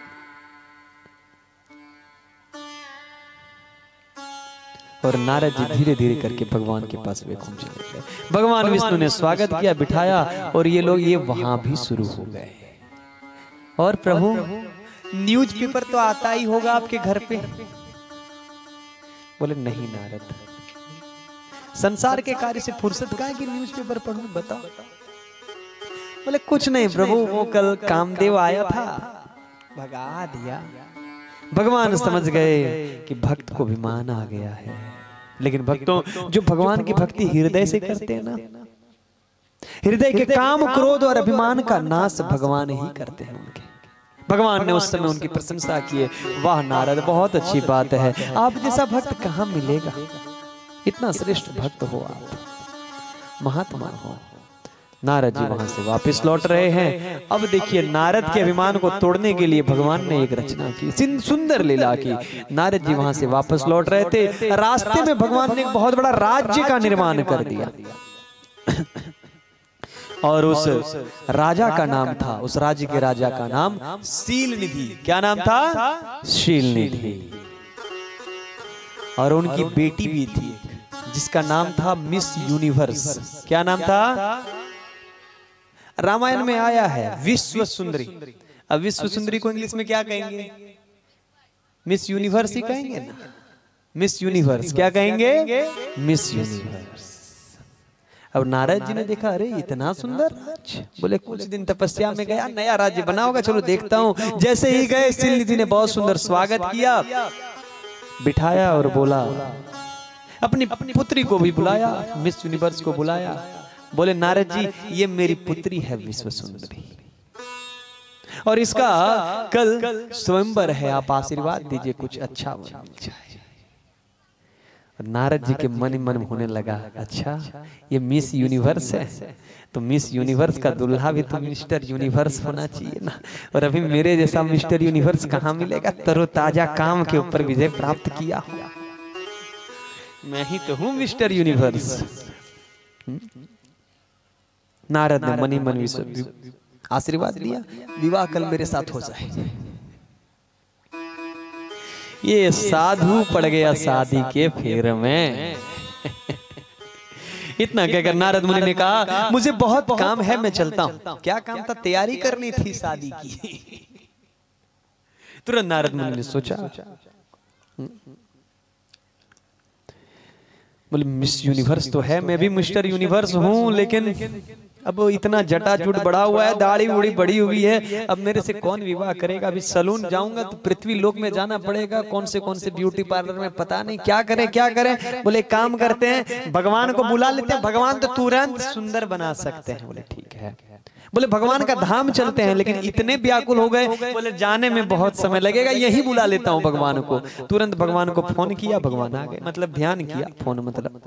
और नारद जी धीरे धीरे करके भगवान के पास वैकुंठ चले गए। भगवान विष्णु ने स्वागत किया, बिठाया, और ये लोग ये वहां भी शुरू हो गए। और प्रभु न्यूज़पेपर तो आता ही होगा आपके घर पे? बोले नहीं नारद, संसार के कार्य से फुर्सत कहाँ है कि न्यूज़पेपर पढ़ूं, बताओ। बोले कुछ नहीं प्रभु, वो कल कामदेव आया था, भगा दिया। भगवान समझ गए कि भक्त को अभिमान आ गया है, लेकिन भक्तों जो भगवान की भक्ति हृदय से करते हैं ना, हृदय के काम, क्रोध और अभिमान का नाश भगवान ही करते हैं उनके। भगवान ने उस समय उनकी प्रशंसा की है। वाह नारद, बहुत अच्छी बात है, आप जैसा भक्त कहाँ मिलेगा, इतना श्रेष्ठ भक्त हो आप, महात्मा हो। नारद जी वहां से वापस लौट रहे हैं। अब देखिए नारद के अभिमान को तोड़ने के लिए भगवान ने एक रचना की, सुंदर लीला की। नारद जी वहां से वापस लौट रहे थे, रास्ते में भगवान ने एक बहुत बड़ा राज्य का निर्माण कर दिया और उस राजा का नाम था, उस राज्य के राजा का नाम शील निधि। क्या नाम था? शील निधि। और उनकी बेटी भी थी जिसका नाम था मिस यूनिवर्स। क्या नाम था? रामायण में आया है विश्व सुंदरी। अब विश्व सुंदरी को इंग्लिश में क्या कहेंगे? मिस यूनिवर्स ही कहेंगे ना। मिस यूनिवर्स क्या कहेंगे? Miss Universe. अब नारद जी ने देखा, अरे इतना सुंदर राज्य, बोले कुछ दिन तपस्या में गया, नया राज्य बना होगा, चलो देखता हूं। जैसे ही गए, शील निधि ने बहुत सुंदर स्वागत किया, बिठाया और बोला, अपनी अपनी पुत्री को भी बुलाया, मिस यूनिवर्स को बुलाया। बोले नारद जी, ये मेरी पुत्री है विश्व सुंदरी, और इसका कल स्वयंवर है, आप आशीर्वाद दीजिए, कुछ अच्छा मिल जाए। नारद जी के मन ही मन होने लगा, अच्छा ये मिस यूनिवर्स है, तो मिस यूनिवर्स का दुल्हा भी तो मिस्टर यूनिवर्स होना चाहिए ना। और अभी मेरे जैसा मिस्टर यूनिवर्स कहाँ मिलेगा, तरोताजा काम के ऊपर विजय प्राप्त किया, मैं ही तो हूँ मिस्टर यूनिवर्स। नारद ने मनी मन विश्व आशीर्वाद दिया, विवाह कल मेरे साथ हो जाए। ये साधु पड़ गया शादी के फेर में। इतना कहकर नारद मुनि ने कहा, मुझे बहुत काम है, मैं चलता हूं। क्या काम था? तैयारी करनी थी शादी की। तुरंत नारद मुनि ने सोचा, बोले मिस यूनिवर्स तो है, मैं भी मिस्टर यूनिवर्स हूं, लेकिन अब इतना जटाजूट बढ़ा हुआ है, दाढ़ी उड़ी बड़ी हुई है, अब मेरे से कौन विवाह करेगा? अभी सलून जाऊंगा तो पृथ्वी लोक में जाना पड़ेगा, कौन से कौन से ब्यूटी पार्लर में, पता नहीं क्या करें क्या करें। बोले काम करते हैं, भगवान को बुला लेते हैं, भगवान तो तुरंत सुंदर बना सकते हैं। बोले ठीक है। बोले भगवान का धाम चलते हैं, लेकिन इतने व्याकुल हो गए, बोले जाने में बहुत समय लगेगा, यही बुला लेता हूँ भगवान को। तुरंत भगवान को फोन किया, भगवान आ गए, मतलब ध्यान किया, फोन मतलब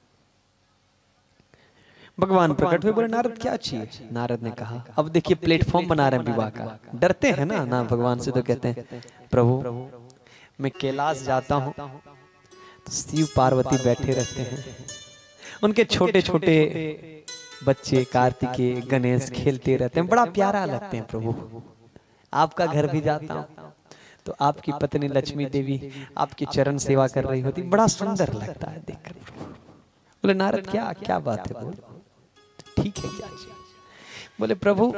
भगवान प्रकट हुए। बोले नारद क्या चाहिए? नारद ने कहा, अब देखिए प्लेटफॉर्म बना रहे हैं विवाह का, डरते हैं ना ना भगवान से, तो कहते हैं प्रभु मैं कैलाश जाता हूँ तो शिव पार्वती बैठे रहते हैं, उनके छोटे छोटे बच्चे कार्तिकेय गणेश खेलते रहते हैं, बड़ा प्यारा लगते हैं प्रभु। आपका घर भी जाता हूँ तो आपकी पत्नी लक्ष्मी देवी आपकी चरण सेवा कर रही होती, बड़ा सुंदर लगता है देखकर। बोले नारद क्या क्या बात है? बोले ठीक है क्या? बोले प्रभु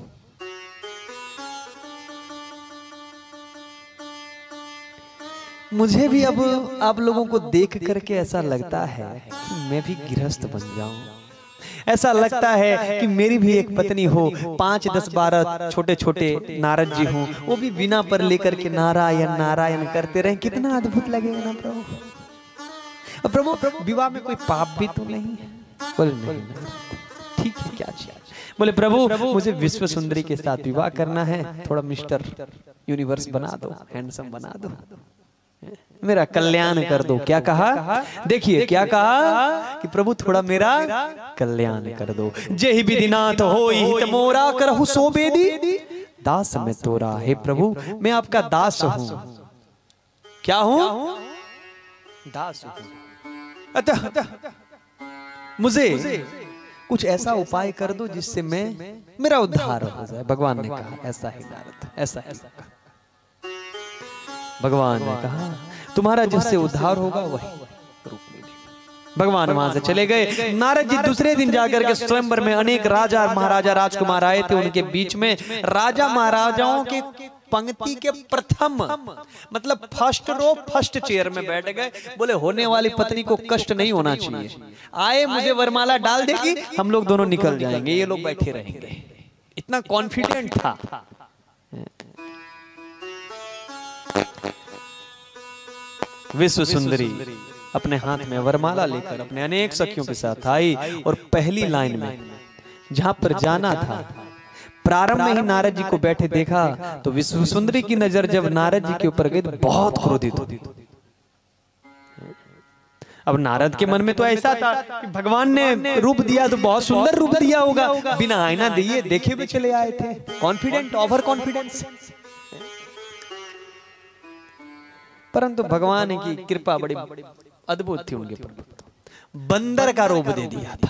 मुझे भी अब आप लोगों को देख करके ऐसा लगता है कि मैं भी गृहस्थ बन जाऊं, ऐसा लगता है कि मेरी भी एक पत्नी हो, पांच दस बारह छोटे छोटे नारद जी हों, वो भी बिना पर लेकर के नारायण नारायण करते रहे, कितना अद्भुत लगेगा ना प्रभु। और प्रभु विवाह में कोई पाप भी तो नहीं है? बोले नहीं, ठीक है क्या चाहिए? बोले प्रभु मुझे विश्व सुंदरी के साथ विवाह करना है, थोड़ा मिस्टर यूनिवर्स बना दो, हैंडसम बना दो, मेरा कल्याण कर दो। क्या कहा? देखिए क्या कहा कि प्रभु थोड़ा मेरा कल्याण कर दो। जेहि विधिनाथ होई हित मोरा करहु सो बेदी दास मैं तोरा। हे प्रभु मैं आपका दास हूँ। क्या हूँ? दास हूँ। अतः मुझे कुछ ऐसा उपाय कर दो जिससे मैं मेरा उद्धार हो जाए। भगवान ने कहा ऐसा ही नारद, ऐसा ऐसा भगवान ने कहा तुम्हारा जिससे उद्धार होगा वही रूप ले लेगा। भगवान वहां से चले गए। नारद जी दूसरे दिन जाकर के स्वयंवर में अनेक राजा महाराजा राजकुमार आए थे, उनके बीच में राजा महाराजाओं के पंक्ति के प्रथम मतलब फर्स्ट रो फर्स्ट चेयर में बैठ गए। बोले होने वाली पत्नी को कष्ट नहीं होना चाहिए, आए मुझे वरमाला डाल देगी, हम लोग दोनों निकल जाएंगे, ये लोग बैठे रहेंगे। इतना कॉन्फिडेंट था। विश्व सुंदरी अपने हाथ में वरमाला लेकर अपने अनेक सखियों के साथ आई और पहली लाइन में जहां पर जाना था। प्रारंभ में ही नारद जी को बैठे देखा तो विश्व सुंदरी की नजर जब नारद जी के ऊपर गई तो बहुत क्रोधित हुई। अब नारद के मन में तो ऐसा था कि भगवान ने रूप दिया तो बहुत सुंदर रूप दिया होगा, बिना आईना दिए देखे हुए चले आए थे, कॉन्फिडेंट, ओवर कॉन्फिडेंस। परंतु भगवान की कृपा बड़ी अद्भुत थी उनके पर, बंदर का रूप दे दिया था।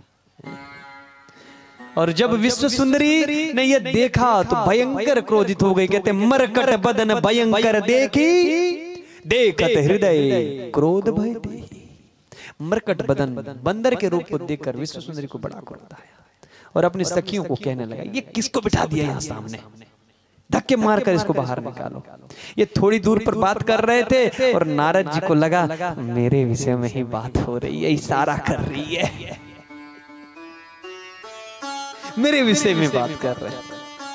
और जब विश्व सुंदरी ने यह देखा तो भयंकर क्रोधित हो गई। कहते मरकट बदन भयंकर देखी, देखत हृदय क्रोध भय देहि। मरकट बदन, बंदर के रूप को देखकर विश्व सुंदरी को बड़ा क्रोध आया और अपनी सखियों को कहने लगा, ये किसको बिठा दिया यहाँ सामने, धक्के मारकर इसको बाहर निकालो। ये थोड़ी दूर पर बात कर रहे थे और नारद जी को लगा मेरे विषय में ही बात हो रही है, इशारा कर रही है, मेरे विषय में बात कर रहे हैं।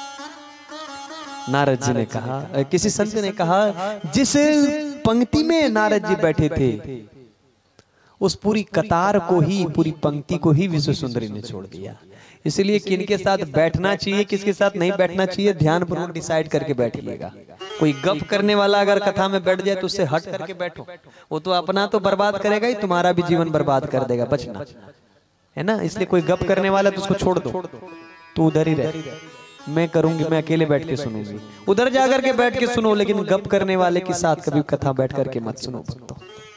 नारद जी ने कहा, किसी संत ने कहा, जिस पंक्ति में नारद जी बैठे थे उस पूरी कतार को ही, पूरी पंक्ति को ही विश्व सुंदरी ने छोड़ दिया। इसलिए किनके साथ बैठना चाहिए, किसके साथ नहीं बैठना चाहिए, ध्यान पूर्वक डिसाइड करके बैठिएगा। कोई गप करने वाला अगर कथा में बैठ जाए तो उससे हट करके बैठो, वो तो अपना तो बर्बाद करेगा ही, तुम्हारा भी जीवन बर्बाद कर देगा, बचना है ना। इसलिए कोई गप करने वाला तो उसको छोड़ दो, तू उधर ही रह, मैं करूंगी, मैं अकेले बैठ के सुनूंगी। उधर जाकर के बैठ के सुनो, लेकिन गप करने वाले के साथ कभी कथा बैठ करके मत सुनो भक्तों।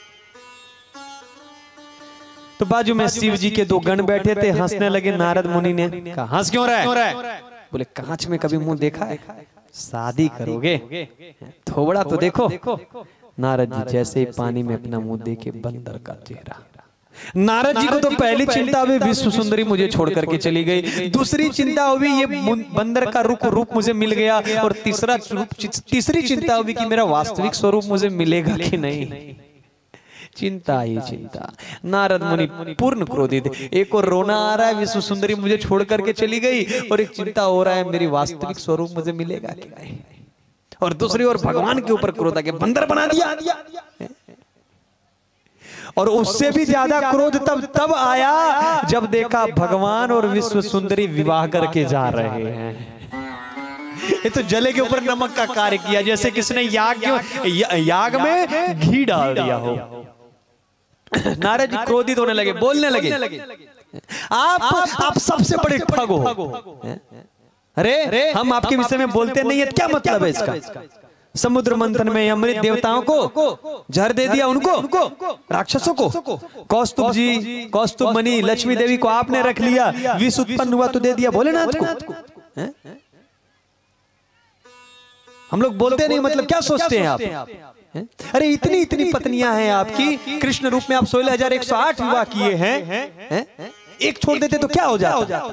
तो बाजू में शिव जी के दो गण बैठे थे, हंसने लगे। नारद मुनि ने कहा, हंस क्यों रहा है? बोले कांच में कभी मुंह देखा है? शादी करोगे, थोबड़ा तो देखो। नारद जी जैसे ही पानी में अपना मुंह देखे, बंदर का चेहरा। नारद जी को तो पहली चिंता हुई विश्व सुंदरी मुझे छोड़ करके चली गई, दूसरी चिंता हुई ये बंदर का रूप रूप मुझे मिल गया, और तीसरा तीसरी चिंता हुई कि मेरा वास्तविक स्वरूप मुझे मिलेगा कि नहीं। चिंता ही चिंता। नारद मुनि पूर्ण क्रोधित, एक और रोना आ रहा है विश्व सुंदरी मुझे छोड़ करके चली गई, और एक चिंता हो रहा है मेरी वास्तविक स्वरूप मुझे मिलेगा कि नहीं, और दूसरी ओर भगवान के ऊपर क्रोध आके बंदर बना दिया। और उससे भी ज्यादा क्रोध तब तब आया जब देखा भगवान और विश्व सुंदरी विवाह करके जा रहे हैं। ये तो जले के ऊपर नमक का कार्य किया, जैसे किसने याग याग में घी डाल दिया हो। नारद जी क्रोधित होने लगे, बोलने लगे, आप आप सबसे बड़े ठग हो। अरे हम आपके विषय में बोलते नहीं है, क्या मतलब है इसका? समुद्र मंथन में अमृत देवताओं को जहर दे दिया, उनको राक्षसों को। कौस्तुभ जी, कौस्तुभ मणि, लक्ष्मी देवी को आपने रख लिया, विष उत्पन्न हुआ तो दे दिया भोलेनाथ को। हम लोग बोलते नहीं, मतलब क्या सोचते हैं आप? अरे इतनी इतनी पत्नियां हैं आपकी, कृष्ण रूप में आप सोलह हजार एक सौ आठ विवाह किए हैं, एक छोड़ देते तो क्या हो जाता?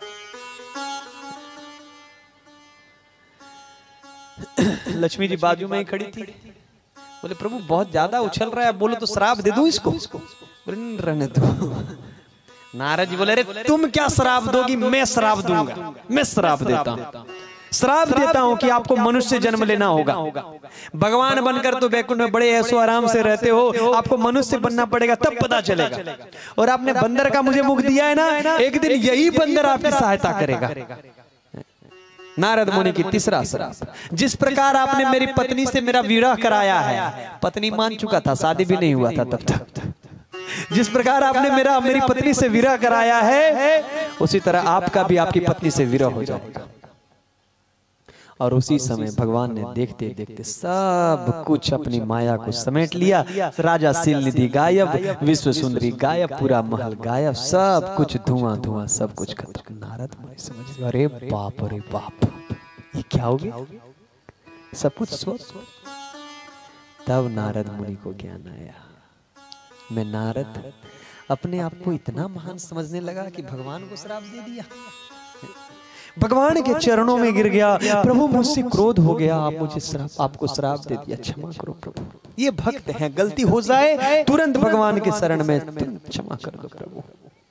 लक्ष्मी जी बाजू में ही खड़ी थी, बोले प्रभु बहुत ज्यादा उछल रहा है, बोलो तो श्राप दे दूं इसको। रहने दो। नारद जी बोले, अरे तुम क्या श्राप दोगी, मैं श्राप दूंगा, मैं श्राप देता हूं, श्राप देता हूं कि आपको मनुष्य जन्म लेना होगा। भगवान बनकर तो वैकुंठ में बड़े ऐसो आराम से रहते हो, आपको मनुष्य बनना पड़ेगा, तब पता चलेगा। और आपने बंदर का मुझे मुख दिया है ना, एक दिन यही बंदर आपकी सहायता करेगा। नारद मुनि की तीसरा श्राप, जिस प्रकार आपने मेरी पत्नी से मेरा विवाह कराया है, पत्नी मान चुका था, शादी भी नहीं हुआ था तब तक, जिस प्रकार आपने मेरा मेरी पत्नी से विवाह कराया है, उसी तरह आपका भी आपकी पत्नी से विवाह हो जाएगा। और उसी समय भगवान ने देखते देखते सब कुछ अपनी माया को समेट लिया। राजा शीलनिधि गायब, विश्व सुंदरी गायब, पूरा महल गायब, सब कुछ धुआं धुआं, सब कुछ खत्म। नारद मुनि समझ गए, अरे बाप अरे बाप, ये क्या हो गया, सब कुछ सोच। तब नारद मुनि को ज्ञान आया, मैं नारद अपने आप को इतना महान समझने लगा कि भगवान को श्राप दे दिया, भगवान के चरणों में गिर गया, प्रभु मुझसे क्रोध हो गया, आप मुझे श्राप, आपको श्राप दे दिया, क्षमा करो प्रभु। ये भक्त हैं, गलती हो जाए तुरंत भगवान के शरण में क्षमा कर दो प्रभु।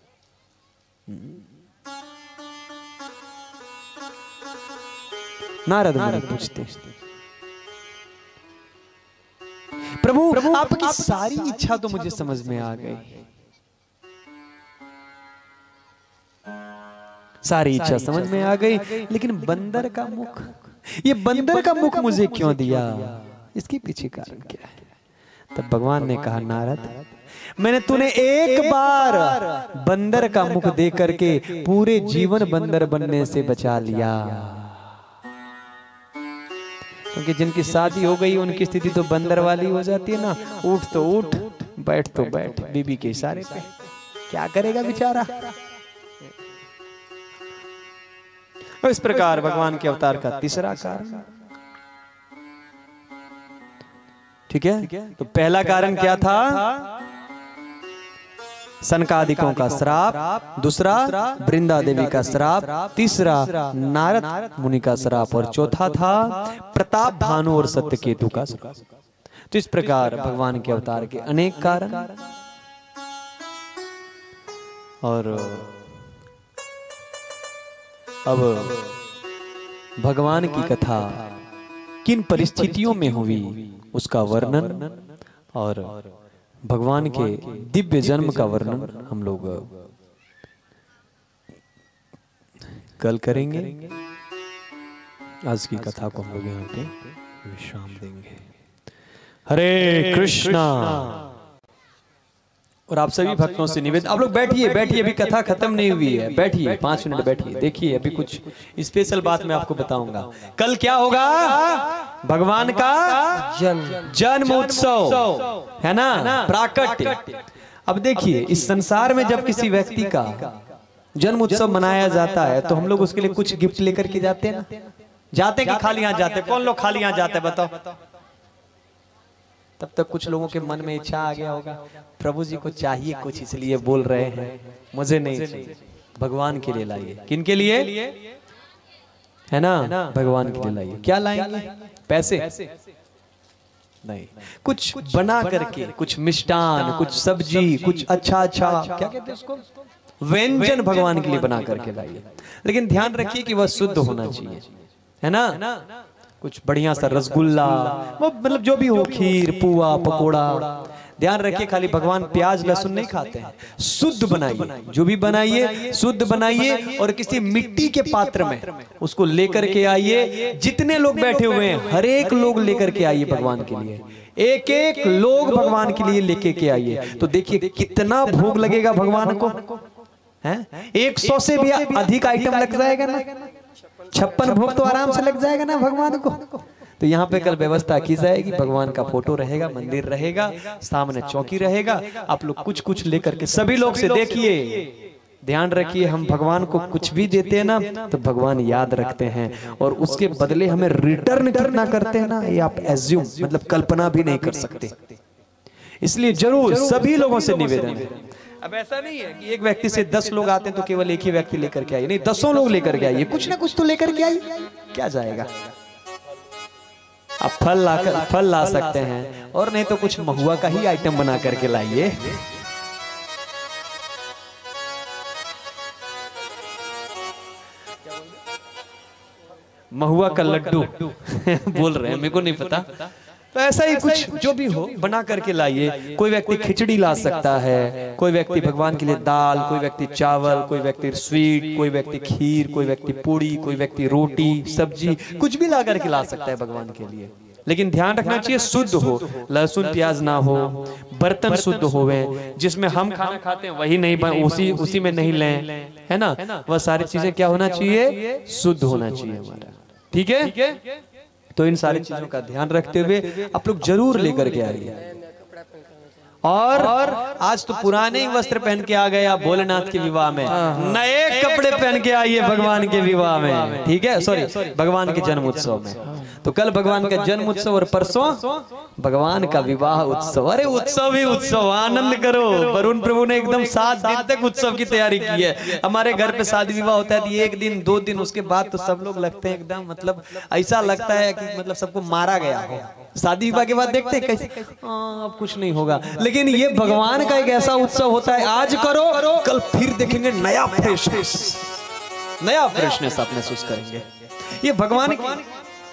नारद मुनि पूछते, प्रभु आपकी सारी इच्छा तो मुझे समझ में आ गई, सारी इच्छा समझ में आ गई, लेकिन बंदर का मुख, ये बंदर का मुख मुझे क्यों दिया, इसके पीछे कारण क्या है? तब भगवान ने कहा, नारद, मैंने तूने एक बार बंदर का मुख दे करके पूरे जीवन बंदर बनने से बचा लिया। क्योंकि जिनकी शादी हो गई उनकी स्थिति तो बंदर वाली हो जाती है ना, उठ तो उठ, बैठ तो बैठ, बीबी के इशारे पे, क्या करेगा बेचारा। और इस प्रकार भगवान के अवतार का तीसरा कारण, ठीक है। तो पहला कारण क्या था? सनकादिकों का श्राप, दूसरा वृंदा देवी का श्राप, तीसरा नारद मुनि का श्राप, और चौथा था प्रताप भानु और सत्यकेतु का श्राप। तो इस प्रकार भगवान के अवतार के अनेक कारण। और अब भगवान की कथा किन परिस्थितियों में हुई उसका वर्णन और भगवान के दिव्य जन्म का वर्णन हम लोग कल करेंगे। आज की कथा को हम लोग यहाँ पे विश्राम देंगे। हरे कृष्णा। और आप सभी भक्तों से निवेदन, आप लोग बैठिए बैठिए, अभी कथा खत्म नहीं हुई है, बैठिए पांच मिनट बैठिए। देखिए अभी कुछ स्पेशल बात मैं आपको बताऊंगा। कल क्या होगा? भगवान का जन्म जन्म उत्सव है ना, प्राकट्य। अब देखिए इस संसार में जब किसी व्यक्ति का जन्म उत्सव मनाया जाता है तो हम लोग उसके लिए कुछ गिफ्ट लेकर के जाते हैं ना, जाते हैं कि खाली यहाँ जाते हैं? कौन लोग खाली यहाँ जाते हैं बताओ? तब तक कुछ लोगों के मन में इच्छा आ गया होगा, प्रभु जी को चाहिए कुछ इसलिए बोल रहे हैं, मुझे नहीं चाहिए, भगवान के लिए लाइए। किन के लिए है ना? भगवान के लिए लाइए। क्या लाएंगे? पैसे नहीं, कुछ बना करके, कुछ मिष्टान, कुछ सब्जी, कुछ अच्छा अच्छा क्या कहते हैं उसको, व्यंजन भगवान के लिए बना करके लाइए। लेकिन ध्यान रखिए कि वह शुद्ध होना चाहिए, है ना। कुछ बढ़िया सा रसगुल्ला, वो मतलब जो भी हो, खीर, पुआ, पकोड़ा। ध्यान रखिए खाली भगवान प्याज लहसुन नहीं खाते हैं, शुद्ध बनाइए, जो भी बनाइए शुद्ध बनाइए, और किसी मिट्टी के पात्र में उसको लेकर के आइए। जितने लोग बैठे हुए हैं हर एक लोग लेकर के आइए भगवान के लिए, एक एक लोग भगवान के लिए लेके के आइए। तो देखिए कितना भोग लगेगा भगवान को, है? एक सौ से भी अधिक आइटम लग जाएगा ना, छप्पन भोग तो आराम से लग जाएगा ना भगवान को। तो यहाँ पे कल व्यवस्था की जाएगी, भगवान का फोटो रहेगा, मंदिर रहेगा, सामने चौकी रहेगा। आप लोग कुछ कुछ लेकर के सभी लोग से देखिए, ध्यान रखिए, हम भगवान को कुछ भी देते हैं ना तो भगवान याद रखते हैं, और उसके बदले हमें रिटर्न कितना करते हैं ना, ये आप एज्यूम मतलब कल्पना भी नहीं कर सकते। इसलिए जरूर सभी लोगों से निवेदन है। अब ऐसा नहीं है कि एक व्यक्ति से दस लोग आते हैं तो केवल एक ही व्यक्ति लेकर के आइए, नहीं, दसों लोग लेकर के आइए, कुछ ना कुछ तो लेकर के आइए। क्या जाएगा? आप फल ला कर फल ला सकते हैं, और नहीं तो कुछ महुआ का ही आइटम बना करके लाइए। महुआ का लड्डू बोल रहे हैं, मेरे को नहीं पता। तो ऐसा ही कुछ जो भी हो बना करके लाइए। कोई व्यक्ति खिचड़ी ला सकता है, कोई व्यक्ति भगवान के लिए दाल, कोई व्यक्ति चावल, कोई व्यक्ति स्वीट, कोई व्यक्ति खीर, कोई व्यक्ति पूड़ी, कोई व्यक्ति रोटी सब्जी, कुछ भी ला करके ला सकता है भगवान के लिए। लेकिन ध्यान रखना चाहिए शुद्ध हो, लहसुन प्याज ना हो, बर्तन शुद्ध होवे, जिसमें हम खाना खाते हैं वही नहीं, उसी उसी में नहीं लें, है ना। वह सारी चीजें क्या होना चाहिए? शुद्ध होना चाहिए हमारा, ठीक है। तो इन सारी चीजों का ध्यान रखते हुए आप लोग जरूर लेकर के आइए। और आज तो पुराने ही वस्त्र पहन के आ गए आप भोलेनाथ के विवाह में, नए कपड़े पहन के आइए भगवान के विवाह में, ठीक है, सॉरी भगवान के जन्म उत्सव में। तो कल भगवान का जन्म उत्सव और परसों भगवान का विवाह उत्सव। अरे उत्सव ही उत्सव, आनंद करो। वरुण प्रभु ने एकदम सात दिन तक उत्सव की तैयारी की है। हमारे घर पे शादी विवाह होता है एक दिन दो दिन, उसके बाद तो सब लोग लगते हैं एकदम, मतलब ऐसा लगता है कि मतलब सबको मारा गया हो। शादी विवाह के बाद देखते हैं कैसे अब कुछ नहीं होगा, लेकिन ये भगवान का एक ऐसा उत्सव होता है, आज करो कल फिर देखेंगे नया फ्रेशनेस, नया फ्रेशनेस आप महसूस करेंगे। ये भगवान की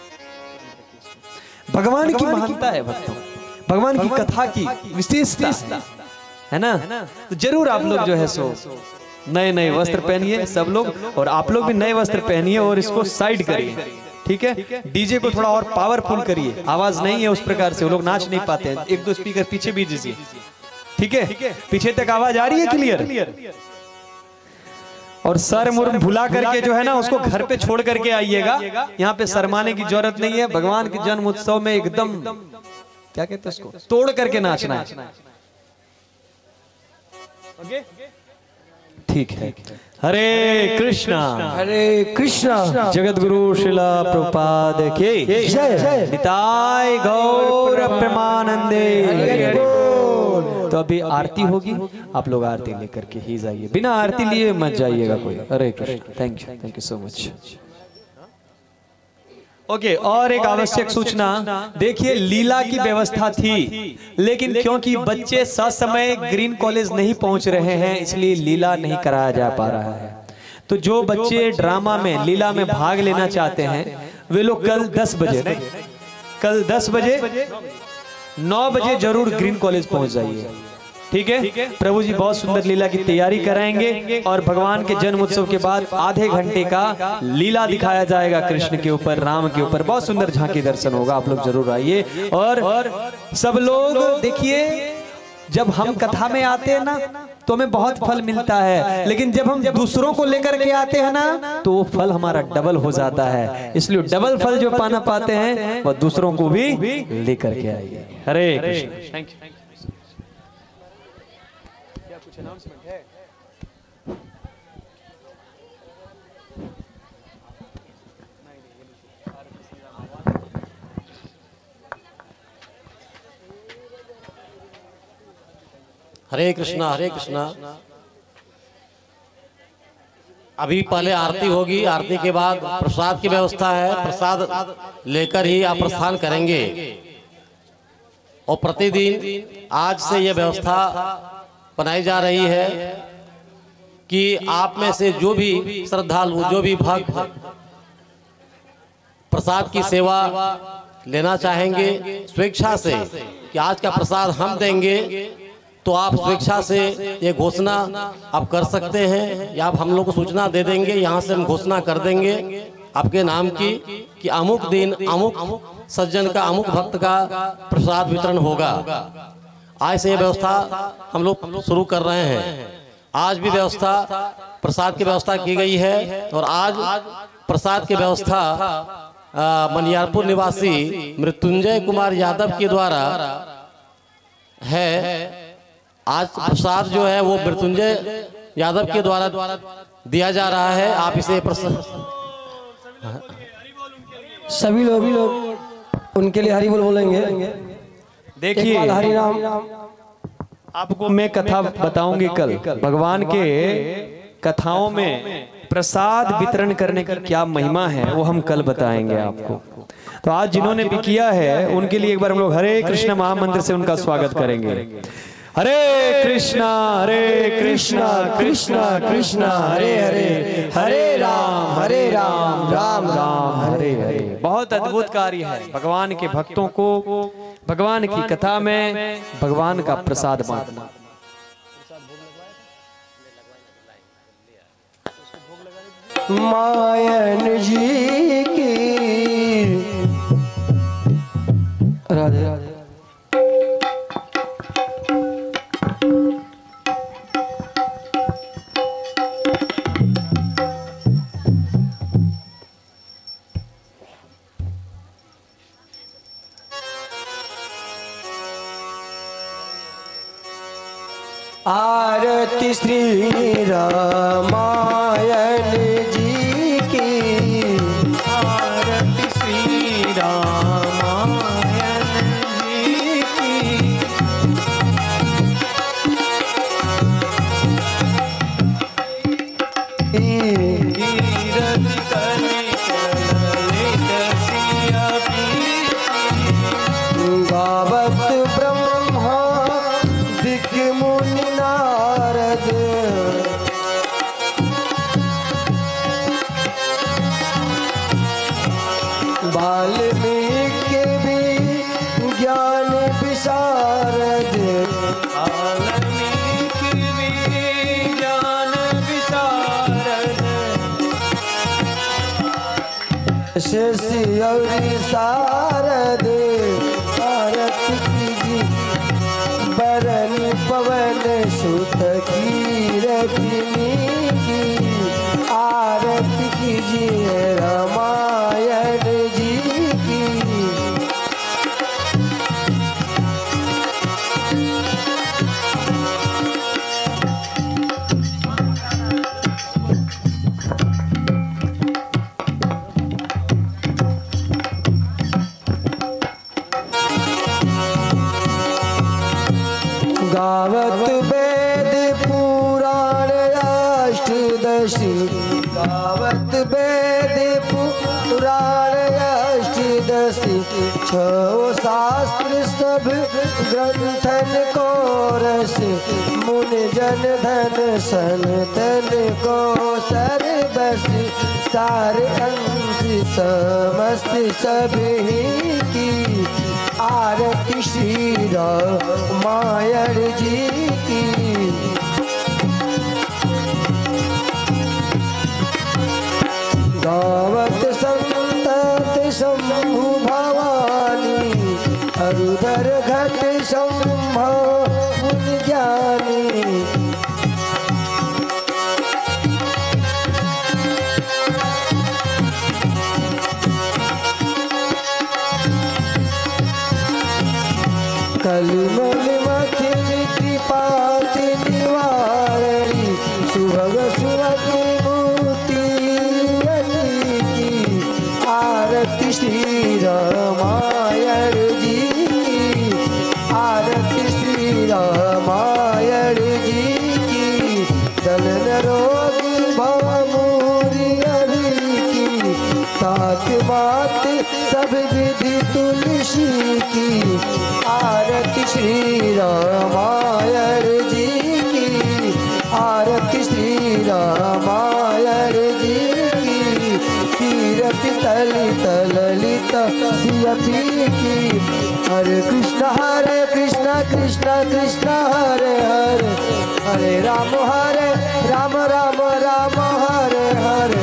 भगवान की महानता है भक्तों, भगवान की कथा की विशेषता है, है ना। तो जरूर आप लोग जो है सो नए नए वस्त्र पहनिए सब लोग, और आप लोग भी नए वस्त्र पहनिए और इसको साइड करिए, ठीक है। डीजे को थोड़ा और पावरफुल करिए, आवाज नहीं है उस प्रकार से, वो लोग नाच नहीं पाते हैं। एक दो स्पीकर पीछे भी दीजिए, ठीक है। पीछे तक आवाज आ रही है क्लियर? और सर मुर भुला करके जो है ना उसको घर पे छोड़ करके आइएगा, यहाँ पे शर्माने की जरूरत नहीं है। भगवान के जन्म उत्सव में एकदम क्या कहते हैं उसको, तोड़ करके नाचना है, ठीक है। हरे कृष्णा हरे कृष्णा। जगत गुरु श्रीला प्रभुपाद के जय। निताय गौर प्रेमानंदे। तो अभी आरती होगी, आप लोग आरती लेकर के ही जाइए, बिना आरती लिए मत जाइएगा कोई। Hare Krishna. Thank you, thank you so much. Okay okay, और एक आवश्यक सूचना, देखिए लीला की व्यवस्था थी, लेकिन क्योंकि बच्चे ससमय ग्रीन कॉलेज नहीं पहुंच रहे हैं, इसलिए लीला नहीं कराया जा पा रहा है। तो जो बच्चे ड्रामा में लीला में भाग लेना चाहते हैं वे लोग कल दस बजे कल दस बजे नौ बजे जरूर ग्रीन कॉलेज पहुंच जाइए, ठीक है। प्रभु जी बहुत सुंदर लीला की तैयारी कराएंगे और भगवान के जन्म उत्सव के बाद आधे घंटे का लीला दिखाया जाएगा कृष्ण के ऊपर, राम के ऊपर। बहुत सुंदर झांकी दर्शन होगा, आप लोग जरूर आइए। और सब लोग देखिए, जब हम कथा में आते हैं ना तो हमें बहुत फल मिलता है, लेकिन जब हम दूसरों को लेकर के आते हैं ना तो वो फल हमारा डबल हो जाता है। इसलिए डबल फल जो पाना पाते हैं वो दूसरों को भी लेकर के आइए। हरे कृष्ण। Thank you. कुछ अनाउंसमेंट है? हरे कृष्णा हरे कृष्णा। अभी पहले आरती होगी, आरती के बाद प्रसाद की व्यवस्था है, प्रसाद लेकर ही आप प्रस्थान करेंगे। और प्रतिदिन आज से यह व्यवस्था बनाई जा रही है कि आप में से जो भी श्रद्धालु, जो भी भक्त प्रसाद की सेवा लेना चाहेंगे स्वेच्छा से कि आज का प्रसाद हम देंगे, तो आप स्वेच्छा से ये घोषणा आप कर सकते हैं, या आप हम लोग को सूचना दे देंगे, यहाँ से हम घोषणा कर देंगे आपके नाम की कि अमुक दिन अमुक सज्जन का, अमुक भक्त का प्रसाद वितरण होगा। आज से ये व्यवस्था हम लोग शुरू कर रहे हैं। आज भी व्यवस्था प्रसाद की व्यवस्था की गई है, और आज प्रसाद की व्यवस्था मनियारपुर निवासी मृत्युंजय कुमार यादव के द्वारा है। आज प्रसाद जो है वो मृत्युंजय यादव के द्वारा दिया जा रहा है। आप इसे सभी लोग लोग उनके लिए हरि बोल बोलेंगे। देखिए हरि नाम। आपको मैं कथा बताऊंगी कल, भगवान के कथाओं में प्रसाद वितरण करने की क्या महिमा है वो हम कल बताएंगे आपको। तो आज जिन्होंने भी किया है उनके लिए एक बार हम लोग हरे कृष्ण महामंत्र से उनका स्वागत करेंगे। हरे कृष्णा हरे कृष्णा कृष्णा कृष्णा हरे हरे, हरे राम हरे राम राम राम हरे हरे। बहुत अद्भुत कार्य है भगवान के भक्तों को भगवान की कथा में भगवान का प्रसाद बांटना। मायन जी की राधे राधे। आरती श्री रामायण जी की, आरती श्री रामायण जी की। गावत ब्रह्मा दिक मुनि नारद, शेषी और शारदे आरती कीजिए बरनी पवन सुत की रतिनी की आरती कीजिए रामायण जी की। गावत वेद पुराण अष्टदशी गावत वेद पुराण अष्टदशी छो शास्त्र सब ग्रंथन को रस मुन जन धन सनतन को सर्वस सार अंश समस्त सभी की आरती श्री रामायण जी की। गावत संतत शंभु भवानी हरुधर घट शंभु ज्ञानी कलिमल मथिनी कृपाति निवारणी सुभग सुभग मूर्ति की आरती श्री रामायण जी की आरती श्री रामायण जी की। दलन रोग भवमूरी की तात मात सब विधि तुलसी की आरती श्री रामायण जी की आरती श्री रामायण जी की। कीरति तलित ललित सियपी की हरे कृष्ण हरे कृष्ण कृष्ण कृष्ण हरे हरे हरे राम हरे राम राम राम हरे हरे।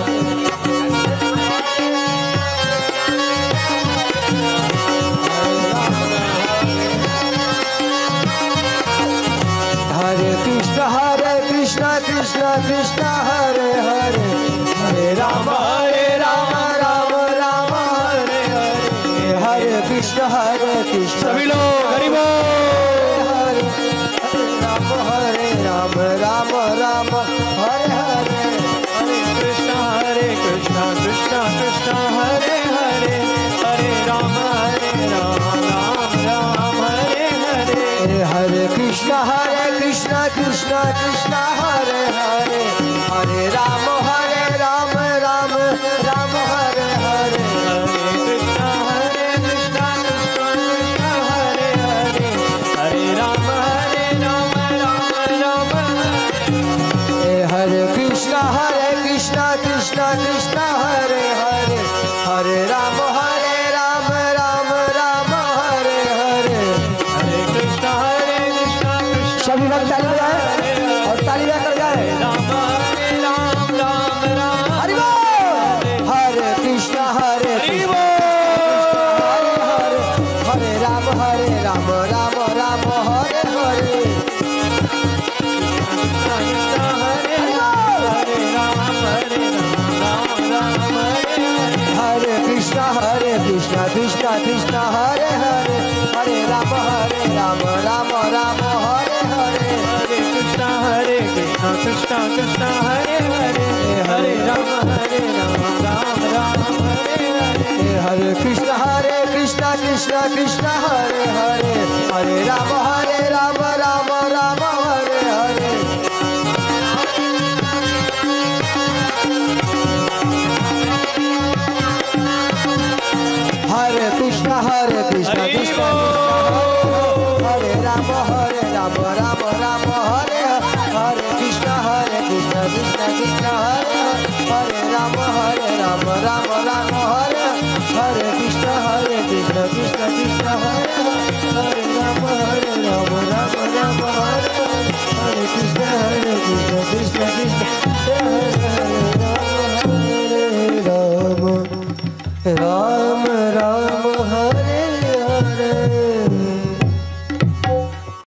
हरे कृष्ण हरे कृष्ण कृष्ण कृष्ण हरे हरे हरे राम हरे राम राम राम हरे हरे हरे कृष्ण हरे कृष्ण। सभी लोग हरि बोल। हरे राम हरे राम राम राम हरे हरे हरे कृष्णा हरे कृष्णा कृष्णा कृष्णा हरे हरे हरे राम हरे राम राम राम हरे हरे। हरे कृष्ण हरे कृष्ण कृष्ण कृष्ण हरे हरे हरे राम हरे राम राम राम हरे हरे हरे कृष्णा हरे कृष्णा कृष्णा कृष्णा हरे हरे हरे राम हरे राम राम राम हरे। हरे कृष्ण हरे कृष्ण कृष्ण कृष्ण हरे हरे हरे राम हरे राम राम राम हरे हरे। हरे कृष्णा हरे कृष्णा कृष्णा सभी लोग ताली बजाएं और ताली कर जाए। राम हरे राम राम राम हरि बोल। हरे कृष्ण हरे हरि कृष्ण हरे हरे हरे राम हरे राम राम राम हरे हरे। कृष्णा हरे हरे राम हरे राम राम हरे हरे। हरे कृष्ण हरे कृष्ण कृष्ण कृष्ण हरे हरे हरे राम हरे राम राम राम हरे हरे। हरे कृष्णा हरे कृष्णा कृष्णा कृष्णा हरे हरे हरे राम हरे राम राम राम हरे हरे। हरे कृष्ण हरे कृष्ण कृष्ण कृष्ण हरे हरे हरे राम हरे राम राम राम हरे हरे। हरे कृष्ण हरे कृष्ण कृष्ण हरे राम हरे राम राम राम हरे हरे कृष्ण हरे कृष्ण कृष्ण कृष्ण हरे हरे राम हरे राम राम राम हरे हरे कृष्ण हरे कृष्ण कृष्ण कृष्ण हरे हरे राम हरे राम राम राम हरे हरे कृष्ण हरे कृष्ण कृष्ण कृष्ण हरे हरे राम हरे राम राम राम